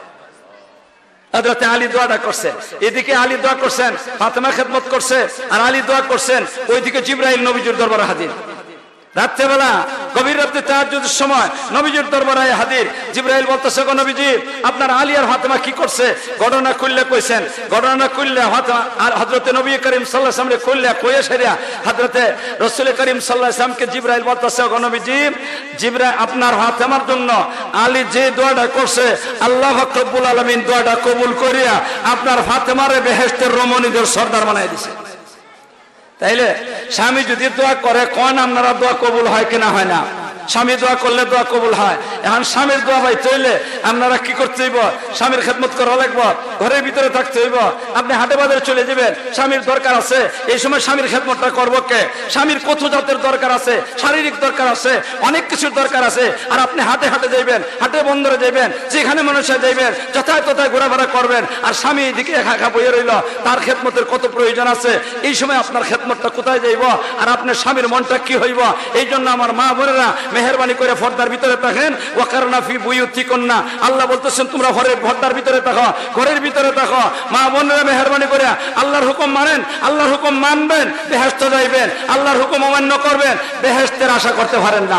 হযরত আলী দোয়াটা করছেন, এদিকে আলী দোয়া করছেন, ফাতেমা খেদমত করছে, আর আলী দোয়া করছেন, ওইদিকে জিবরাইল নবীজির দরবারে হাজির। রাত্রেবেলা গভীর রাতে তাহাজ্জুদের সময় নবীজির দরবারে হাজির। জিবরাইল বলতেছে, গো নবীজি আপনার আলী আর ফাতেমা কি করছে? ঘটনা কইলে কইছেন, ঘটনা কইলে হযরতে নবী করিম সাল্লাল্লাহু আলাইহি ওয়াসাল্লাম কইলে কইয়ে সেরিয়া হযরতে রাসূল করিম সাল্লাল্লাহু আলাইহি ওয়াসাল্লামকে জিবরাইল বলতেছে, গো নবীজি জিবরাইল আপনার ফাতেমার জন্য আলী যে দোয়াটা করছে আল্লাহ পাক রব্বুল আলামিন দোয়াটা কবুল করিয়া আপনার ফাতেমারে বেহেশতের রমণীদের সর্দার বানাই দিয়েছে। তাইলে স্বামী যদি দোয়া করে, কোন আপনারা দোয়া কবুল হয় কিনা হয় না? স্বামী দোয়া করলে দোয়া কবুল হয়। এখন স্বামীর দোয়া পাই তৈলে আপনারা কি করতে হইব? স্বামীর খেদমত করা লাগবে, ঘরের ভিতরে থাকতে হইব। আপনি হাটে বাজারে চলে যাবেন, স্বামীর দরকার আছে, এই সময় স্বামীর খেদমতটা করবো কে? স্বামীর কত জাতের দরকার আছে, শারীরিক দরকার আছে, অনেক কিছুর দরকার আছে। আর আপনি হাটে হাটে যাইবেন, হাটে বন্দরে যাইবেন, যেখানে মানুষে যাইবেন, যথায় তথায় ঘোরাফেরা করবেন, আর স্বামী এদিকে একা একা বইয়ে রইল, তার খেদমতের কত প্রয়োজন আছে। এই সময় আপনার খেদমতটা কোথায় যাইব? আর আপনার স্বামীর মনটা কি হইব? এই জন্য আমার মা বোনেরা মেহেরবানি করে পর্দার ভিতরে থাকেন। ওয়াকারনা ফি বুয়ুতিকুন্না, আল্লাহ বলতেছেন তোমরা ঘরের পর্দার ভিতরে থাকো, ঘরের ভিতরে থাকো। মা বোনেরা মেহেরবানি করে আল্লাহর হুকুম মানেন, আল্লাহর হুকুম মানবেন, বেহেশতে যাইবেন। আল্লাহর হুকুম অমান্য করবেন, বেহেশতের আশা করতে পারেন না।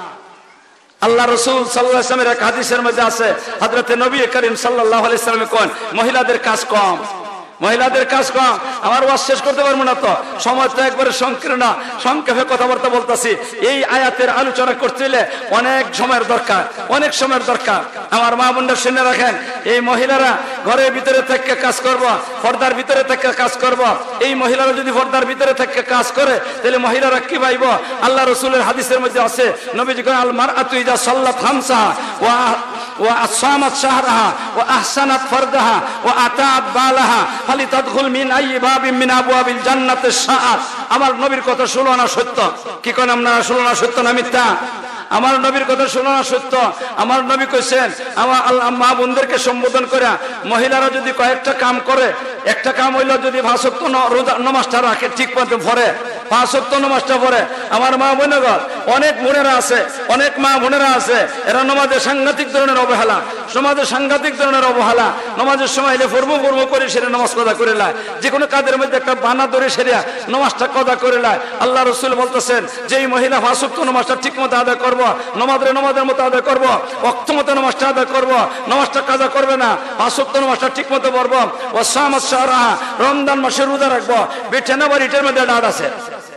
আল্লাহ রাসূল সাল্লাল্লাহু আলাইহি ওয়াসাল্লামের এক হাদিসের মধ্যে আছে, হযরতে নবী করিম সাল্লাল্লাহু আলাইহি ওয়াসাল্লাম কোন মহিলাদের কাজ কম, মহিলাদের কাজ কম। আমার ওয়াজ শেষ করতে পারবো না, তো সময় তো একবারে সংকীর্ণ, সংক্ষেপে কথাবার্তা বলতেছি। এই আয়াতের আলোচনা করতে হলে অনেক সময়ের দরকার, অনেক সময়ের দরকার। আমার মা বোনরা শুনে রাখেন, এই মহিলারা ঘরের ভিতরে থেকে কাজ করব, পর্দার ভিতরে থেকে কাজ করব। এই মহিলারা যদি পর্দার ভিতরে থেকে কাজ করে তাহলে মহিলারা কি পাইব? আল্লাহ রাসূলের হাদিসের মধ্যে আছে, নবীজি করেন আল মারআতু ইযা সাল্লাত খামসাহা ওয়া ওয়া আসামাত শাহরাহা ওয়া আহসানাত ফারদাহা ওয়া আতাআত বালাহা ফালিতাদখুল মিন আইয়ি বাবিন মিন আবওয়াবিল জান্নাতি শাআত। আমার নবীর কথা শুনো না সত্য? কি কোন আপনারা শুনো না সত্য না মিথ্যা? আমার নবীর কথা শোনো না সত্য? আমার নবী কইছেন, আমার আল্লাহ মা বোনদেরকে সম্বোধন করে, মহিলারা যদি কয়েকটা কাম করে, একটা কাম হইল যদি পাঁচ ওয়াক্ত নামাজটা রাখে ঠিক মতো পড়ে, পাঁচ ওয়াক্ত নামাজটা পড়ে। আমার মা বোনেরা অনেক বোনেরা আছে, অনেক মা বোনেরা আছে, এরা নামাজে সাংঘাতিক ধরনের অবহেলা, সমাজে সাংঘাতিক ধরনের অবহেলা। নামাজের সময় এলে ফরমো ফরমো করে সেরে নামাজ কদা করে লায়, যে কোনো কাজের মধ্যে একটা বানা ধরে সেরিয়া নামাজটা কদা করে লায়। আল্লাহ রাসূল বলতেছেন, যে এই মহিলা পাঁচ ওয়াক্ত নামাজটা ঠিক মতো আদায় করবো, নামাজের নামাজের মতো আদায় করবো, ওয়াক্ত মতো নামাজটা আদায় করবো, নামাজটা কাজা করবে না, পাঁচ ওয়াক্ত নামাজটা ঠিক মতো পড়বো। ও সামাস শাহরাহা, রমজান মাসে রোজা রাখবো। বেটে না বাড়িটার মধ্যে ডাট আছে,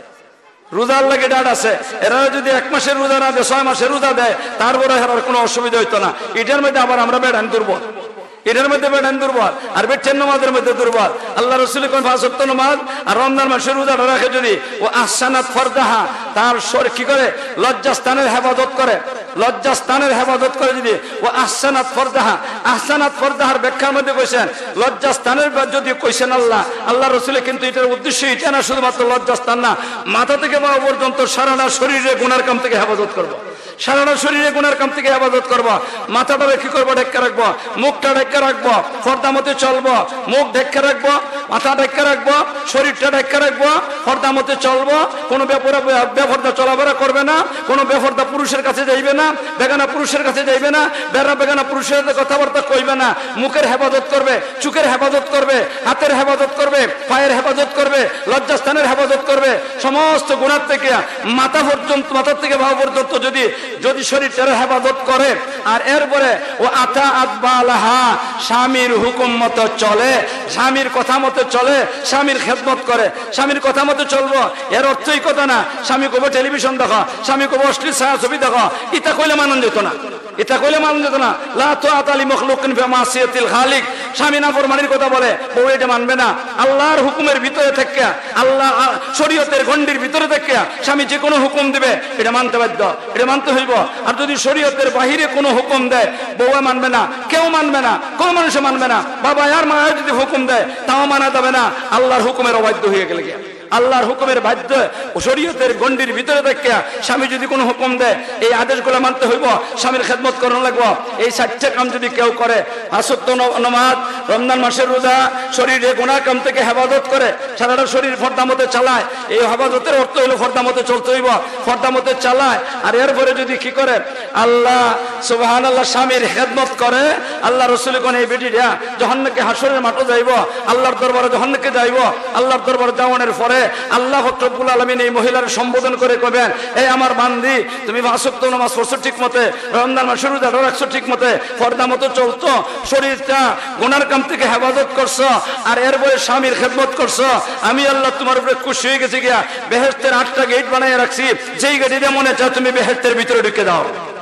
রোজার লাগে ডাট আছে। এরা যদি এক মাসের রোজা না দেয়, ছয় মাসের রোজা দেয়, তারপরে হেরার কোনো অসুবিধা হইতো না। এটার মধ্যে আবার আমরা বেড়ান দুর্বল, এটার মধ্যে বেড়ান দুর্বল, আর বেটেন নামাজের মধ্যে দুর্বল। আল্লাহ রাসূল কোন পাঁচ ওয়াক্ত নামাজ আর রমজান মাসের রোজা রাখে যদি, ও আহসানাত ফারদাহা, তার শরীর কি করে? লজ্জাস্থানের হেফাজত করে, লজ্জাস্থানের হেফাজত করে যদি। ও আহসানাত ফারদাহা, আহসানাত ফারদাহার ব্যাখ্যার মধ্যে কইছেন লজ্জাস্থানের যদি কইছেন আল্লাহ, আল্লাহ রাসূল কিন্তু এটার উদ্দেশ্য এটা না শুধুমাত্র লজ্জাস্থান না, মাথা থেকে পা পর্যন্ত সারাটা শরীরে গুনার কাম থেকে হেফাজত করবো, সারাটা শরীরে গুনার কাম থেকে হেফাজত করবো। মাথাটা কি করবো? ঢেকে রাখবো, মুখটা ঢেকে রাখবো, পর্দা মতে চলবো, মুখ ঢেকে রাখবো, মাথা ঢেকে রাখবো, শরীরটা ঢেকে রাখবো, পর্দা মতে চলবো। কোনো ব্যাপারে বেপর্দা চলাফেরা করবে না, কোনো বেপর্দা পুরুষের কাছে যাইবে না, বেগানা পুরুষের কাছে যাইবে না, বেড়া বেগানা পুরুষের কথাবার্তা কইবে না। মুখের হেফাজত করবে, চোখের হেফাজত করবে, হাতের হেফাজত করবে, পায়ের হেফাজত করবে, লজ্জাস্থানের হেফাজত করবে। সমস্ত গুনার থেকে মাথা পর্যন্ত, মাথার থেকে ভাব পর্যন্ত যদি যদি শরীরটার হেফাজত করে আর এরপরে ও আতা আতবালাহা স্বামীর হুকুম মতো চলে, স্বামীর কথা মতো চলে, স্বামীর খেদমত করে, স্বামীর কথা মতো চলবো, এর অর্থই কথা না স্বামী কব টেলিভিশন দেখো, স্বামী কব অশ্লীল ছায়া ছবি দেখো, ইতা কইলে মানন যেত না, এটা কইলে মানন যেত না। লা তাআতা লি মাখলুকিন ফি মাসিয়াতিল খালিক, স্বামী নাফরমানির কথা বলে বউ এটা মানবে না। আল্লাহর হুকুমের ভিতরে থেকে, আল্লাহ শরীয়তের গণ্ডির ভিতরে থেকে স্বামী যে কোনো হুকুম দিবে এটা মানতে বাধ্য, এটা মানতে হইব। আর যদি শরীয়তের বাহিরে কোনো হুকুম দেয় বউ মানবে না, কেউ মানবে না, কোনো মানুষ মানবে না। বাবা আর মা যদি হুকুম দেয় তাও মানা যাবে না, আল্লাহর হুকুমের অবাধ্য হয়ে গেলে গিয়া। আল্লাহর হুকুমের বাধ্য ও শরীয়তের গণ্ডির ভিতরে থেকে স্বামী যদি কোনো হুকুম দেয় এই আদেশগুলো মানতে হইব, স্বামীর খেদমত করানো লাগবো। এই চারটে কাম যদি কেউ করে, আসত্য নমাজ, রমজান মাসের রোজা, শরীরে গুনাহ কাম থেকে হেফাজত করে, সারাটা শরীর ফর্দা মতে চালায়, এই হেফাজতের অর্থ হইল ফর্দা মতে চলতে হইব, ফর্দা মতে চালায়। আর এরপরে যদি কি করে আল্লাহ সুবহানাল্লাহ স্বামীর খেদমত করে, আল্লাহ রসুল কোন এই বেটিটা যখন নাকি হাসরের মাঠে যাইব, আল্লাহর দরবারে যখন নাকি যাইব, আল্লাহর দরবারে যাওয়ানোর পরে আল্লাহ রব্বুল আলামিন এই মহিলার সম্বোধন করে কবেন, এই আমার বান্দি তুমি পাঁচ ওয়াক্ত নামাজ পড়ছো ঠিক মতে, রমজান মাসের রোজা রাখছো ঠিক মতে, ফর্দা মতো চলছো, শরীরটা গুনার কাম থেকে হেফাজত করছো, আর এরপরে স্বামীর খেদমত করছো, আমি আল্লাহ তোমার উপরে খুশি হয়ে গেছি গিয়া বেহেশতের আটটা গেট বানিয়ে রাখছি, যেই গেটে মনে চায় তুমি বেহেশতের ভিতরে ঢুকে দাও।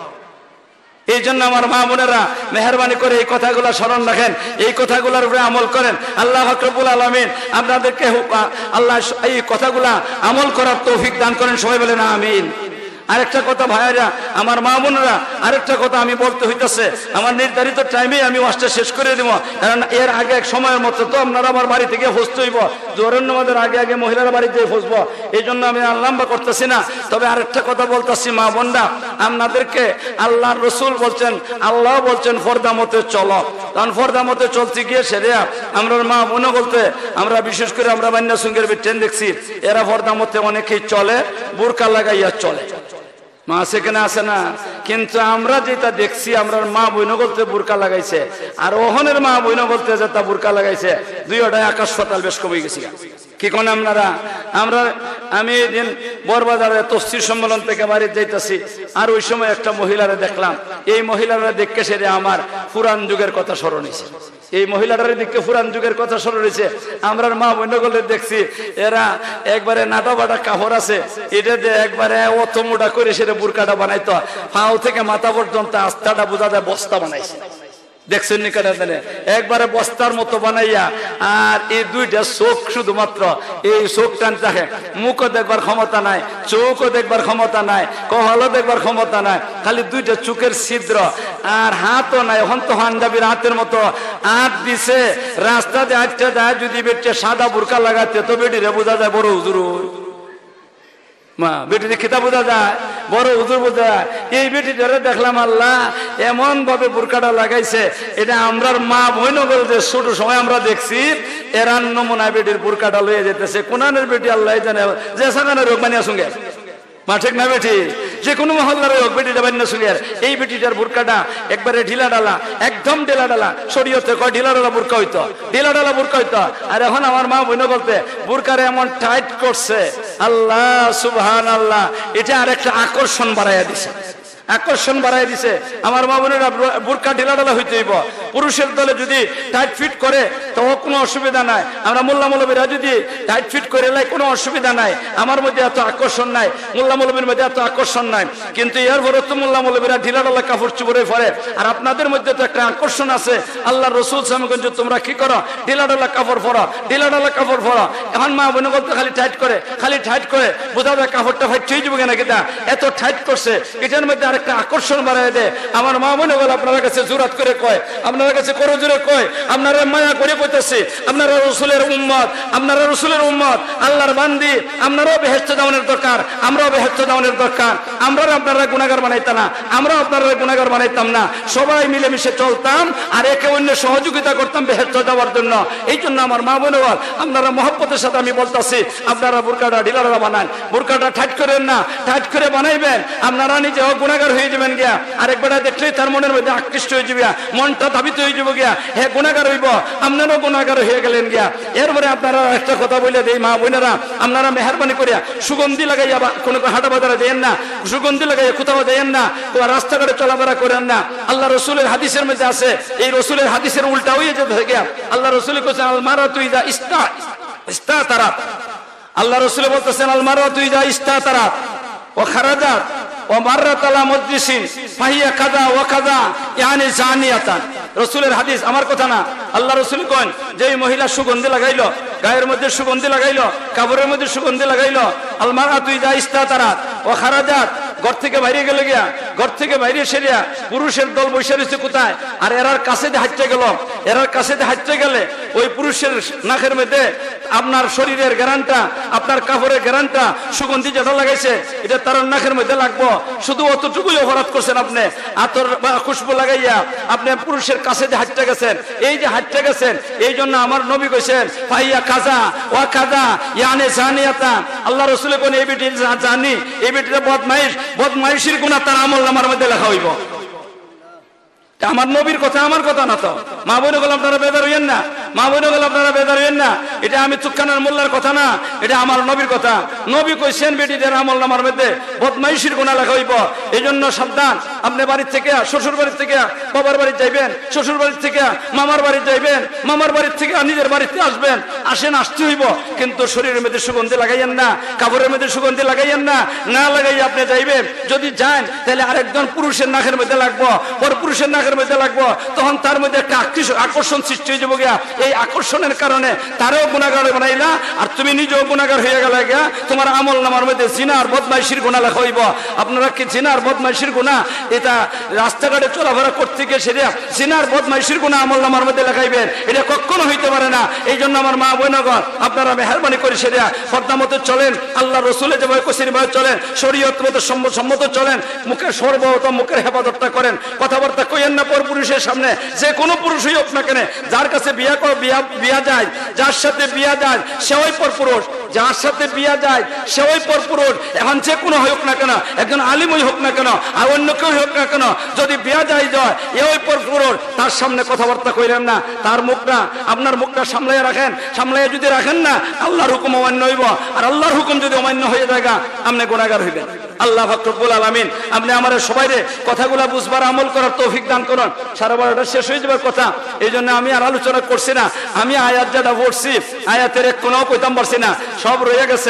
এই জন্য আমার মা বোনেরা মেহরবানি করে এই কথাগুলো স্মরণ রাখেন, এই কথাগুলোর উপরে আমল করেন। আল্লাহ রব্বুল আলামিন আপনাদেরকে আল্লাহ এই কথাগুলা আমল করার তৌফিক দান করেন, সবাই বলেন আমিন। আরেকটা কথা ভাইরা আমার মা বোনেরা, আরেকটা কথা আমি বলতে হইতেছে, আমার নির্ধারিত টাইমে আমি ওয়াজটা শেষ করে দেবো, কারণ এর আগে এক সময়ের মতো তো আপনারা আমার বাড়ি থেকে ফসতে হইব, জোরের নামাজের আগে আগে মহিলারা বাড়িতে ফসবো, এই জন্য আমি আর লম্বা করতেছি না। তবে আরেকটা কথা বলতেছি মা বোনরা, আপনাদেরকে আল্লাহর রসুল বলছেন, আল্লাহ বলছেন ফর্দা মতে চলো, কারণ ফর্দা মতে চলতে গিয়ে সেরে আমরা মা বোনও বলতে আমরা বিশেষ করে আমরা বান্যা সঙ্গের ট্রেন দেখছি, এরা ফর্দা মতে অনেকেই চলে, বোরকা লাগাইয়া চলে, মা সেখানে আসে না। কিন্তু আমরা যেটা দেখছি আমরা মা বইন বলতে বোরকা লাগাইছে, আর ওহনের মা বইন বলতে যেটা বোরকা লাগাইছে, দুইটাই আকাশ পাতাল বেশ কমে গেছি। কি কোন আপনারা আমরা আমি দিন বড়বাজারে তফসির সম্মেলন থেকে বাড়ি যাইতেছি, আর ওই সময় একটা মহিলারে দেখলাম, এই মহিলারা দেখে সেরে আমার পুরান যুগের কথা স্মরণ হয়েছে, এই মহিলাটার দিকে পুরান যুগের কথা স্মরণ হয়েছে। আমরা মা বন্যগলে দেখছি এরা একবারে নাটা বাটা কাপড় আছে, এটা দিয়ে একবারে অত মোটা করে সেটা বুরকাটা বানাইতো, পাও থেকে মাথা পর্যন্ত আস্থাটা বোঝা যায় বস্তা বানাইছে, দেখছেন নিকাটা দেনে একবারে বস্তার মতো বানাইয়া, আর এই দুইটা চোখ শুধুমাত্র এই চোখ টান থাকে, মুখও দেখবার ক্ষমতা নাই, চোখও দেখবার ক্ষমতা নাই, কহলও দেখবার ক্ষমতা নাই, খালি দুইটা চোখের ছিদ্র, আর হাতও নাই, এখন তো হান্ডাবির হাতের মতো হাত দিছে, রাস্তাতে আটটা যায়, যদি বেটে সাদা বুরকা লাগাতে তো বেটিরে বোঝা যায় বড় হুজুর, মা বেটির খিতা বোঝা যায়, বড় হুজুর বোঝা যায়। এই বেটিটারে দেখলাম আল্লাহ এমন ভাবে বুরকাটা লাগাইছে, এটা আমরার মা বইন বলতে ছোট সময় আমরা দেখছি এরান নমুনা বেটির বুরকাটা লয়ে যেতেছে, কোনানের বেটি আল্লাহ জানে যে সাকানের রোগ মানিয়া সঙ্গে, মা ঠিক না বেটি, যে কোনো মহল্লার হোক বেটিটা বান্না সুগের, এই বেটিটার বুরকাটা একবারে ঢিলা ডালা, একদম ঢিলা ডালা, শরীয়তে কয় ঢিলা ডালা বুরকা হইতো, ঢিলা ডালা বুরকা হইতো। আর এখন আমার মা বোন বলতে বুরকারে এমন টাইট করছে, আল্লাহ সুবহানাল্লাহ, এটা আরেকটা আকর্ষণ বাড়াইয়া দিছে, আকর্ষণ বাড়াই দিছে। আমার মা বোনেরা বুরকা ঢিলা ঢালা হইতে হইব, পুরুষের দলে যদি টাইট ফিট করে তো কোনো অসুবিধা নাই, আমরা মোল্লা মৌলবীরা যদি টাইট ফিট করে লাই কোনো অসুবিধা নাই, আমার মধ্যে এত আকর্ষণ নাই, মোল্লা মৌলবীর মধ্যে এত আকর্ষণ নাই, কিন্তু এর পরে তো মোল্লা মৌলবীরা ঢিলা ঢালা কাপড় চুপড়ে পরে, আর আপনাদের মধ্যে তো একটা আকর্ষণ আছে। আল্লাহ রসুল সামগঞ্জ তোমরা কি করো, ঢিলা ঢালা কাপড় পরো, ঢিলা ঢালা কাপড় পরো। এখন মা বোন বলতে খালি টাইট করে, খালি টাইট করে বোঝা যায় কাপড়টা ফাইট হয়ে যাবে কেনা, কিনা এত টাইট করছে, এটার মধ্যে একটা আকর্ষণ বাড়ায় দেয়। আমার মা মনে বলে আপনার কাছে জোরাত করে কয়, আপনার কাছে করো জোরে কয়, আপনারা মায়া করে কইতেছে, আপনারা রসুলের উম্মত, আপনারা রসুলের উম্মত, আল্লাহর বান্দি, আপনারাও বেহেশতে যাওয়ার দরকার, আমরাও বেহেশতে যাওয়ার দরকার। আমরাও আপনারা গুনাহগার বানাইতাম না, আমরাও আপনারা গুনাহগার বানাইতাম না, সবাই মিলেমিশে চলতাম আর একে অন্যের সহযোগিতা করতাম বেহেশতে যাওয়ার জন্য। এই জন্য আমার মা বোন বল, আপনারা মহব্বতের সাথে আমি বলতেছি, আপনারা বুরকাটা ঢিলারা বানান, বুরকাটা টাইট করেন না, টাইট করে বানাইবেন, আপনারা নিজেও গুনাহগার গুনাহগার হয়ে যাবেন গিয়া, আরেকবার দেখলেই তার মনের মধ্যে আকৃষ্ট হয়ে যাবে, মনটা ধাবিত হয়ে যাবে গিয়া, হে গুনাহগার হইব, আপনারও গুনাহগার হয়ে গেলেন গিয়া। এরপরে আপনারা একটা কথা বলে দেই মা বোনেরা, আপনারা মেহরবানি করিয়া সুগন্ধি লাগাইয়া কোনো হাটা বাজারে দেন না, সুগন্ধি লাগাইয়া কোথাও দেন না, রাস্তাঘাটে চলাফেরা করেন না। আল্লাহ রসুলের হাদিসের মধ্যে আছে, এই রসুলের হাদিসের উল্টা হয়ে যেতে গিয়া আল্লাহ রসুল কোথায় আল মারা তুই যা ইস্তা ইস্তা তারা, আল্লাহ রসুল বলতেছেন আল মারা তুই যা ইস্তা তারা ও খারাজাত ও মাররাত আলা মুজলিসিন ফাহিয়া কাযা ওয়া কাযা ইয়ানি জানিয়াতান। রসুলের হাদিস, আমার কথা না। আল্লাহ রসুল কোন যে মহিলা সুগন্ধি লাগাইলো, গায়ের মধ্যে সুগন্ধি লাগাইলো, কাপড়ের মধ্যে সুগন্ধি লাগাইলো, আল মারা তুই যা ইস্তা তারা ও খারাজাত, ঘর থেকে বাইরে গেলে গিয়া, ঘর থেকে বাইরে সেরিয়া পুরুষের দল বসে রয়েছে কোথায়, আর এরার কাছে দিয়ে হাঁটতে গেল, এরার কাছে দিয়ে হাঁটতে গেলে ওই পুরুষের নাকের মধ্যে আপনার শরীরের গ্যারান্টা, আপনার কাপড়ের গ্যারান্টা, সুগন্ধি যেটা লাগাইছে এটা তার নাকের মধ্যে লাগবো। শুধু অতটুকুই অপরাধ করছেন আপনি, আতর বা খুশবু লাগাইয়া আপনি পুরুষের কাছে দিয়ে হাঁটতে গেছেন। এই যে হাঁটতে গেছেন, এই জন্য আমার নবী কইছেন ফাইয়া কাজা ওয়া কাজা ইয়ানে জানিয়াতা। আল্লাহ রসুলের কোন এই বেটি জানি, এই বেটিটা বদমাইশ, বদমাইশির গুনাহ তার আমল নামার মধ্যে লেখা হইব। আমার নবীর কথা, আমার কথা না তো। মা বোন গেল আপনারা বেদার হইয়েন না, মা বোন গেল আপনারা বেদার হইয়েন না। এটা আমি তুকানের মোল্লার কথা না, এটা আমার নবীর কথা। নবী কইছেন বেটিদের আমল নামার মধ্যে বদমাইশির গুনাহ লেখা হইব। এই জন্য সাবধান, আপনি বাড়ির থেকে শ্বশুর বাড়ির থেকে বাবার বাড়ি যাইবেন, শ্বশুর বাড়ির থেকে মামার বাড়ি যাইবেন, মামার বাড়ির থেকে নিজের বাড়িতে আসবেন। আসেন, আসতে হইব, কিন্তু শরীরের মধ্যে সুগন্ধি লাগাইয়েন না, কাপড়ের মধ্যে সুগন্ধি লাগাইয়েন না। না লাগাইয়া আপনি যাইবেন, যদি যান তাহলে আরেকজন পুরুষের নাকের মধ্যে লাগবো, পর পুরুষের নাকের মধ্যে লাগবো, তখন তার মধ্যে একটা আকর্ষণ সৃষ্টি হয়ে যাবো গিয়া। এই আকর্ষণের কারণে তারও গুনাহগার বানাইলা, আর তুমি নিজেও গুনাহগার হয়ে গেলে গিয়া। তোমার আমল নামার মধ্যে জিনার বদমাইশির গুনাহ লেখা হইব। আপনারা কি জিনার বদমাইশির গুনাহ এটা রাস্তাঘাটে চলাফেরা করতে গিয়ে সেটা জিনার বদমাইশির গুনাহ আমল নামার মধ্যে লেখাইবেন? এটা কখনো হইতে পারে না। এই জন্য আমার মা বোনগণ, আপনারা মেহরবানি করে সেটা পর্দা মতো চলেন, আল্লাহ রসুলের যেভাবে কোসির ভাবে চলেন, শরীয়ত মতো সম্মত চলেন, মুখের সর্বত মুখের হেফাজতটা করেন, কথাবার্তা কইয়েন না পর পুরুষের সামনে। যে কোনো পুরুষই হোক না কেন, যার কাছে বিয়া কর বিয়া বিয়া যায়, যার সাথে বিয়া যায় সেওই পর পুরুষ, যার সাথে বিয়া যায় সেওই পর পুরুষ। এখন যে কোনো হোক না কেন, একজন আলিমই হোক না কেন, আর অন্য কেউ হোক না কেন, যদি বিয়া যায় যায় এওই পর পুরুষ, তার সামনে কথাবার্তা কইলেন না। তার মুখটা, আপনার মুখটা সামলাইয়া রাখেন। সামলাইয়া যদি রাখেন না, আল্লাহর হুকুম অমান্য হইব, আর আল্লাহর হুকুম যদি অমান্য হয়ে যায় আপনি গুনাহগার হইবেন। আল্লাহ পাক রব্বুল আলামিন আপনি আমাদের সবাইরে কথাগুলা বুঝবার, আমল করার তৌফিক দান করুন। সারা বারোটা শেষ হয়ে যাবার কথা, এই জন্য আমি আর আলোচনা করছি না। আমি আয়াত যেটা পড়ছি, আয়াতের এক কোনাও কইতাম পারছি না, সব রয়ে গেছে।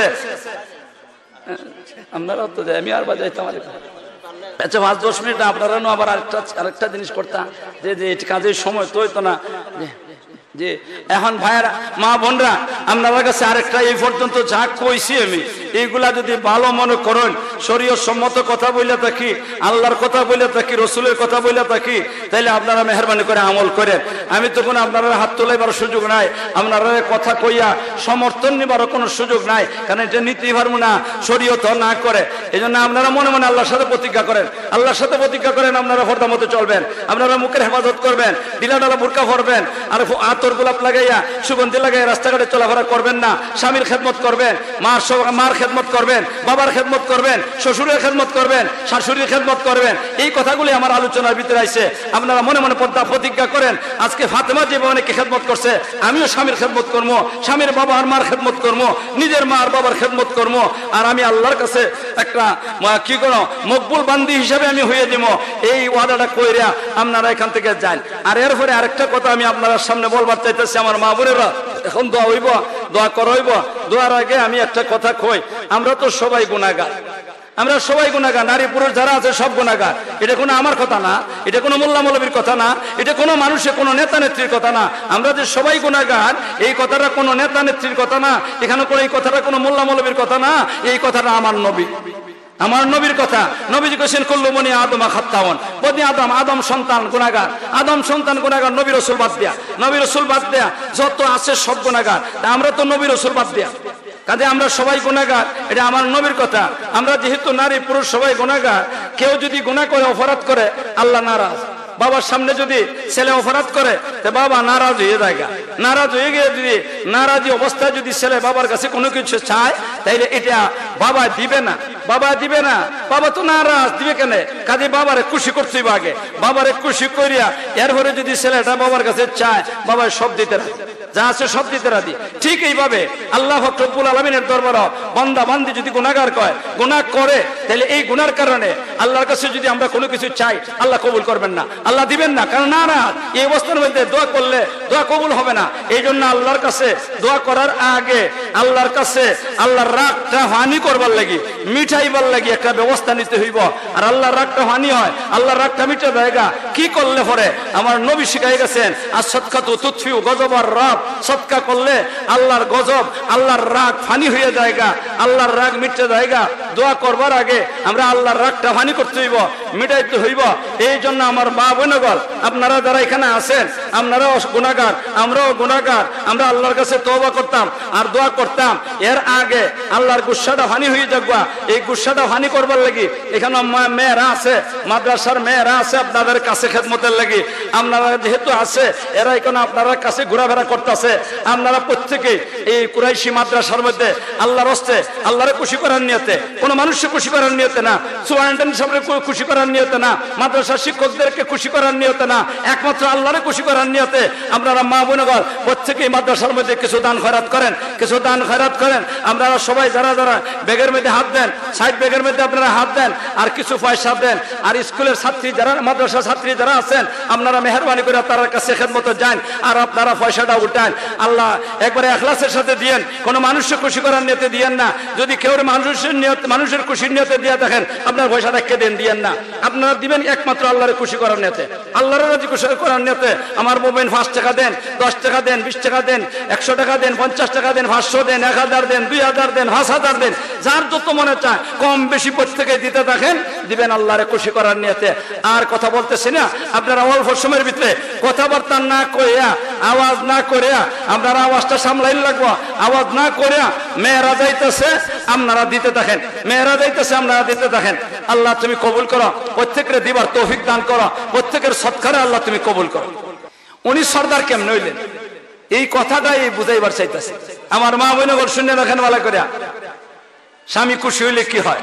আপনারা তো আমি আর বাজাইতাম আচ্ছা পাঁচ দশ মিনিট আপনারা আবার আরেকটা আরেকটা জিনিস করতাম, যে যে কাজের সময় তো হইতো না। যে এখন ভাইয়েরা, মা বোনরা, আপনার কাছে আরেকটা, এই পর্যন্ত যা কইছি আমি, এইগুলা যদি ভালো মনে করেন, শরীয়ত সম্মত কথা বলে থাকি, আল্লাহর কথা বলে থাকি, রসুলের কথা বলে থাকি, তাইলে আপনারা মেহরবানি করে আমল করেন। আমি তো কোনো আপনারা হাত তোলাইবার সুযোগ নাই, আপনারা কথা কইয়া সমর্থন নিবারও কোনো সুযোগ নাই, কারণ এটা নীতি পারবো না, শরীয়ত না করে। এই জন্য আপনারা মনে মনে আল্লাহর সাথে প্রতিজ্ঞা করেন, আল্লাহর সাথে প্রতিজ্ঞা করেন, আপনারা পর্দা মতো চলবেন, আপনারা মুখের হেফাজত করবেন, ডিলা ডালা বুরকা পরবেন, আর আতর গোলাপ লাগাইয়া সুগন্ধি লাগাইয়া রাস্তাঘাটে চলাফেরা করবেন না, স্বামীর খেদমত করবেন, মার মার খেদমত করবেন, বাবার খেদমত করবেন, শ্বশুরের খেদমত করবেন, শাশুড়ির খেদমত করবেন। এই কথাগুলি আমার আলোচনার ভিতরে আইছে। আপনারা মনে মনে পর্দা প্রতিজ্ঞা করেন, আজকে ফাতেমা যে অনেকে খেদমত করছে, আমিও স্বামীর খেদমত করবো, স্বামীর বাবা আর মার খেদমত করবো, নিজের মা আর বাবার খেদমত করবো, আর আমি আল্লাহর কাছে একটা কি করো মকবুল বান্দি হিসাবে আমি হয়ে দিব। এই ওয়াদাটা কইরা আপনারা এখান থেকে যান। আর এরপরে আরেকটা কথা আমি আপনার সামনে বলবার চাইতেছি, আমার মা বোনেরা, এখন দোয়া হইব, দোয়া করাইব। দোয়ার আগে আমি একটা কথা কই, আমরা তো সবাই গুনাহগার, আমরা সবাই গুনাহগার, নারী পুরুষ যারা আছে সব গুনাহগার। এটা কোনো আমার কথা না, এটা কোনো মোল্লা মৌলবীর কথা না, এটা কোনো মানুষের কোনো নেতা নেত্রীর কথা না। আমরা যে সবাই গুনাহগার, এই কথাটা কোনো নেতা নেত্রীর কথা না, এখানে কোনো এই কথাটা কোনো মোল্লা মৌলবীর কথা না, এই কথাটা আমার নবী, আমার নবীর কথা। নবীজি কইছেন কুল্লু বনি আদম খাত্তাউন, বনি আদম, আদম সন্তান গুনাহগার, আদম সন্তান গুনাহগার, নবী রাসূল বাদ দেয়া, নবী রাসূল বাদ দেয়া যত আছে সব গুনাহগার। আমরা তো নবী রাসূল বাদ দেয়া, কাজে আমরা সবাই গুনাহগার, এটা আমার নবীর কথা। আমরা যেহেতু নারী পুরুষ সবাই গুনাহগার, কেউ যদি গুনাহ করে অপরাধ করে আল্লাহ নারাজ, বাবার সামনে যদি ছেলে অপরাধ করে তো বাবা নারাজ হয়ে যায়, নারাজ হয়ে গিয়ে যদি নারাজি অবস্থায় যদি ছেলে বাবার কাছে কোনো কিছু চায় তাইলে এটা বাবা দিবে না, বাবা দিবে না, বাবা তো নারাজ, দিবে কেন? কাজে বাবারে খুশি করতেই আগে, বাবারে খুশি করিয়া এরপরে যদি ছেলেটা বাবার কাছে চায় বাবা সব দিতে রাজি, যা আছে সব দিতে রাজি। ঠিক এইভাবে আল্লাহ রব্বুল আলামিনের দরবারে বান্দা বান্দি যদি গুনাহগার কয় গুনাহ করে তাহলে এই গুনার কারণে আল্লাহর কাছে যদি আমরা কোনো কিছু চাই আল্লাহ কবুল করবেন না, আল্লাহ দিবেন না, কারণ নারাজ। এই অবস্থার মধ্যে দোয়া করলে দোয়া কবুল হবে না। এই জন্য আল্লাহর কাছে দোয়া করার আগে আল্লাহর কাছে আল্লাহর রাগটা হানি করবার লাগি, মিঠাইবার লাগি একটা ব্যবস্থা নিতে হইব। আর আল্লাহর রাগটা হানি হয়, আল্লাহর রাগটা মিটে দেয়গা কি করলে পরে? আমার নবী শিখাই গেছেন আর সৎকাতু তুতফিউ গজবার রাব, সৎকা করলে আল্লাহর গজব আল্লাহর রাগ ফানি হয়ে যায়গা, আল্লাহর রাগ মিটে যায়গা। দোয়া করবার আগে আমরা আল্লাহর রাগটা ফানি করতে হইব, মিটাইতে হইব। এই জন্য আমার মা বোনগণ আপনারা যারা এখানে আছেন আপনারাও গুনাহগার, আমরাও গুনাহগার, আমরা আল্লাহর কাছে তওবা করতাম আর দোয়া করতাম। এর আগে আল্লাহর গুসাটা ফানি হয়ে যাগবা, এই গুসাটা ফানি করবার লাগি এখানে মেয়েরা আছে, মাদ্রাসার মেয়েরা আছে আপনাদের কাছে খেদমতের লাগি, আপনারা যেহেতু আছে এরা এখানে আপনারা কাছে ঘোরাফেরা করতেছে। আপনারা প্রত্যেকে এই কুরাইশি মাদ্রাসার মধ্যে আল্লাহর হস্তে আল্লাহরে খুশি করার নিয়তে, কোনো মানুষকে খুশি করার নিয়তে না, সুপারিনটেন্ডেন্ট সাহেবকে খুশি করার নিয়তে না, মাদ্রাসার শিক্ষকদেরকে খুশি করার নিয়তে না, একমাত্র আল্লাহরে খুশি করার নিয়তে আপনারা মা বোনগণ প্রত্যেকেই মাদ্রাসার মধ্যে কিছু দান খয়রাত করেন, কিছু দান খয়রাত করেন। আপনারা সবাই যারা যারা ব্যাগের মধ্যে হাত দেন, সাইড ব্যাগের মধ্যে আপনারা হাত দেন আর কিছু পয়সা দেন। আর স্কুলের ছাত্রী যারা, মাদ্রাসার ছাত্রী যারা আছেন আপনারা মেহরবানি করে তার কাছে খেদমতে যান আর আপনারা পয়সাটা উঠান। আল্লাহ একবারে ইখলাসের সাথে দিয়েন, কোনো মানুষকে খুশি করার নিয়তে দিয়েন না। যদি কেউ মানুষের নিয়ত মানুষের খুশির নিয়তে দিয়ে দেখেন আপনার পয়সাটা কেদেন দিয়েন না, আপনারা দিবেন একমাত্র আল্লাহরে খুশি করার নিয়তে, আল্লাহর রাজি খুশি করার নিয়তে। আমার মোবাইল পাঁচ টাকা দেন, দশ টাকা দেন, বিশ টাকা দেন, একশো টাকা দেন, পঞ্চাশ টাকা দেন, পাঁচশো দেন, এক হাজার দেন, দুই হাজার দেন, পাঁচ হাজার দেন, যার যত মনে চায় কম বেশি প্রত্যেকে দিতে থাকেন, দিবেন আল্লাহরে খুশি করার নিয়তে। আর কথা বলতেছি না, আপনারা অল্প সময়ের ভিতরে কথাবার্তা না কইয়া, আওয়াজ না করিয়া, আপনারা আওয়াজটা সামলাইন লাগবো, আওয়াজ না করিয়া মেয়েরা যাইতেছে আপনারা দিতে থাকেন, মেয়েরা যাইতেছে আপনারা দিতে থাকেন। আল্লাহ তুমি কবুল করো, প্রত্যেকের দিবার তৌফিক দান করো, প্রত্যেকের সৎকারে আল্লাহ তুমি কবুল করো। উনি সর্দার কেমন হইলেন এই কথাটাই বুঝাইবার চাইতেছে। আমার মা বোনগণ শুনে দেখেন ভালো করে, স্বামী খুশি হইলে কি হয়।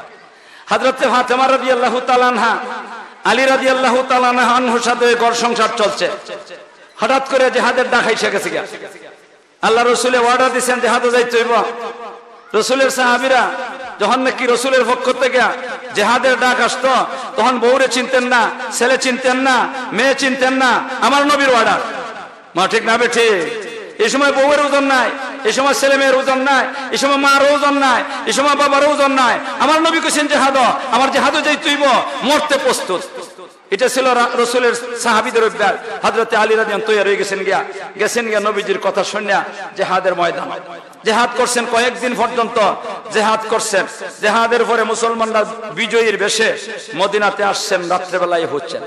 হযরত ফাতেমা রাদিয়াল্লাহু তাআলা আনহা, আলী রাদিয়াল্লাহু তাআলা আনহুর সাথে ঘর সংসার চলছে। হঠাৎ করে জিহাদের ডাক এসে গেছে, আল্লাহ রাসূল অর্ডার দিয়েছেন জিহাদে যাইতে হইব। রাসূলের সাহাবীরা যখন নাকি রাসূলের পক্ষ থেকে জিহাদের ডাক আসতো তখন বউরে চিনতেন না, ছেলে চিনতেন না, মেয়ে চিনতেন না, আমার নবীর অর্ডার। মা ঠিক না বেঠি? এই সময় বউয়ের ওজন নাই, এই সময় ছেলে মেয়ের ওজন নাই, এই সময় মার ওজন নাই, এই সময় বাবার ওজন নাই। আমার নবী কইছেন জিহাদ, আমার জিহাদে যাইতে হইব, মরতে প্রস্তুত। এটা ছিল রাসূলের সাহাবীদের অভ্যাস। হযরত আলী রাদিয়াল্লাহু আনহু তৈরি হয়ে গেছেন গিয়া গেছেন গিয়া নবীজির কথা শুনিয়া জিহাদের ময়দান জিহাদ করছেন। কয়েকদিন পর্যন্ত জিহাদ করছেন। জিহাদের পরে মুসলমানরা বিজয়ীর বেশে মদিনাতে আসছেন, রাত্রেবেলায় হচ্ছেন।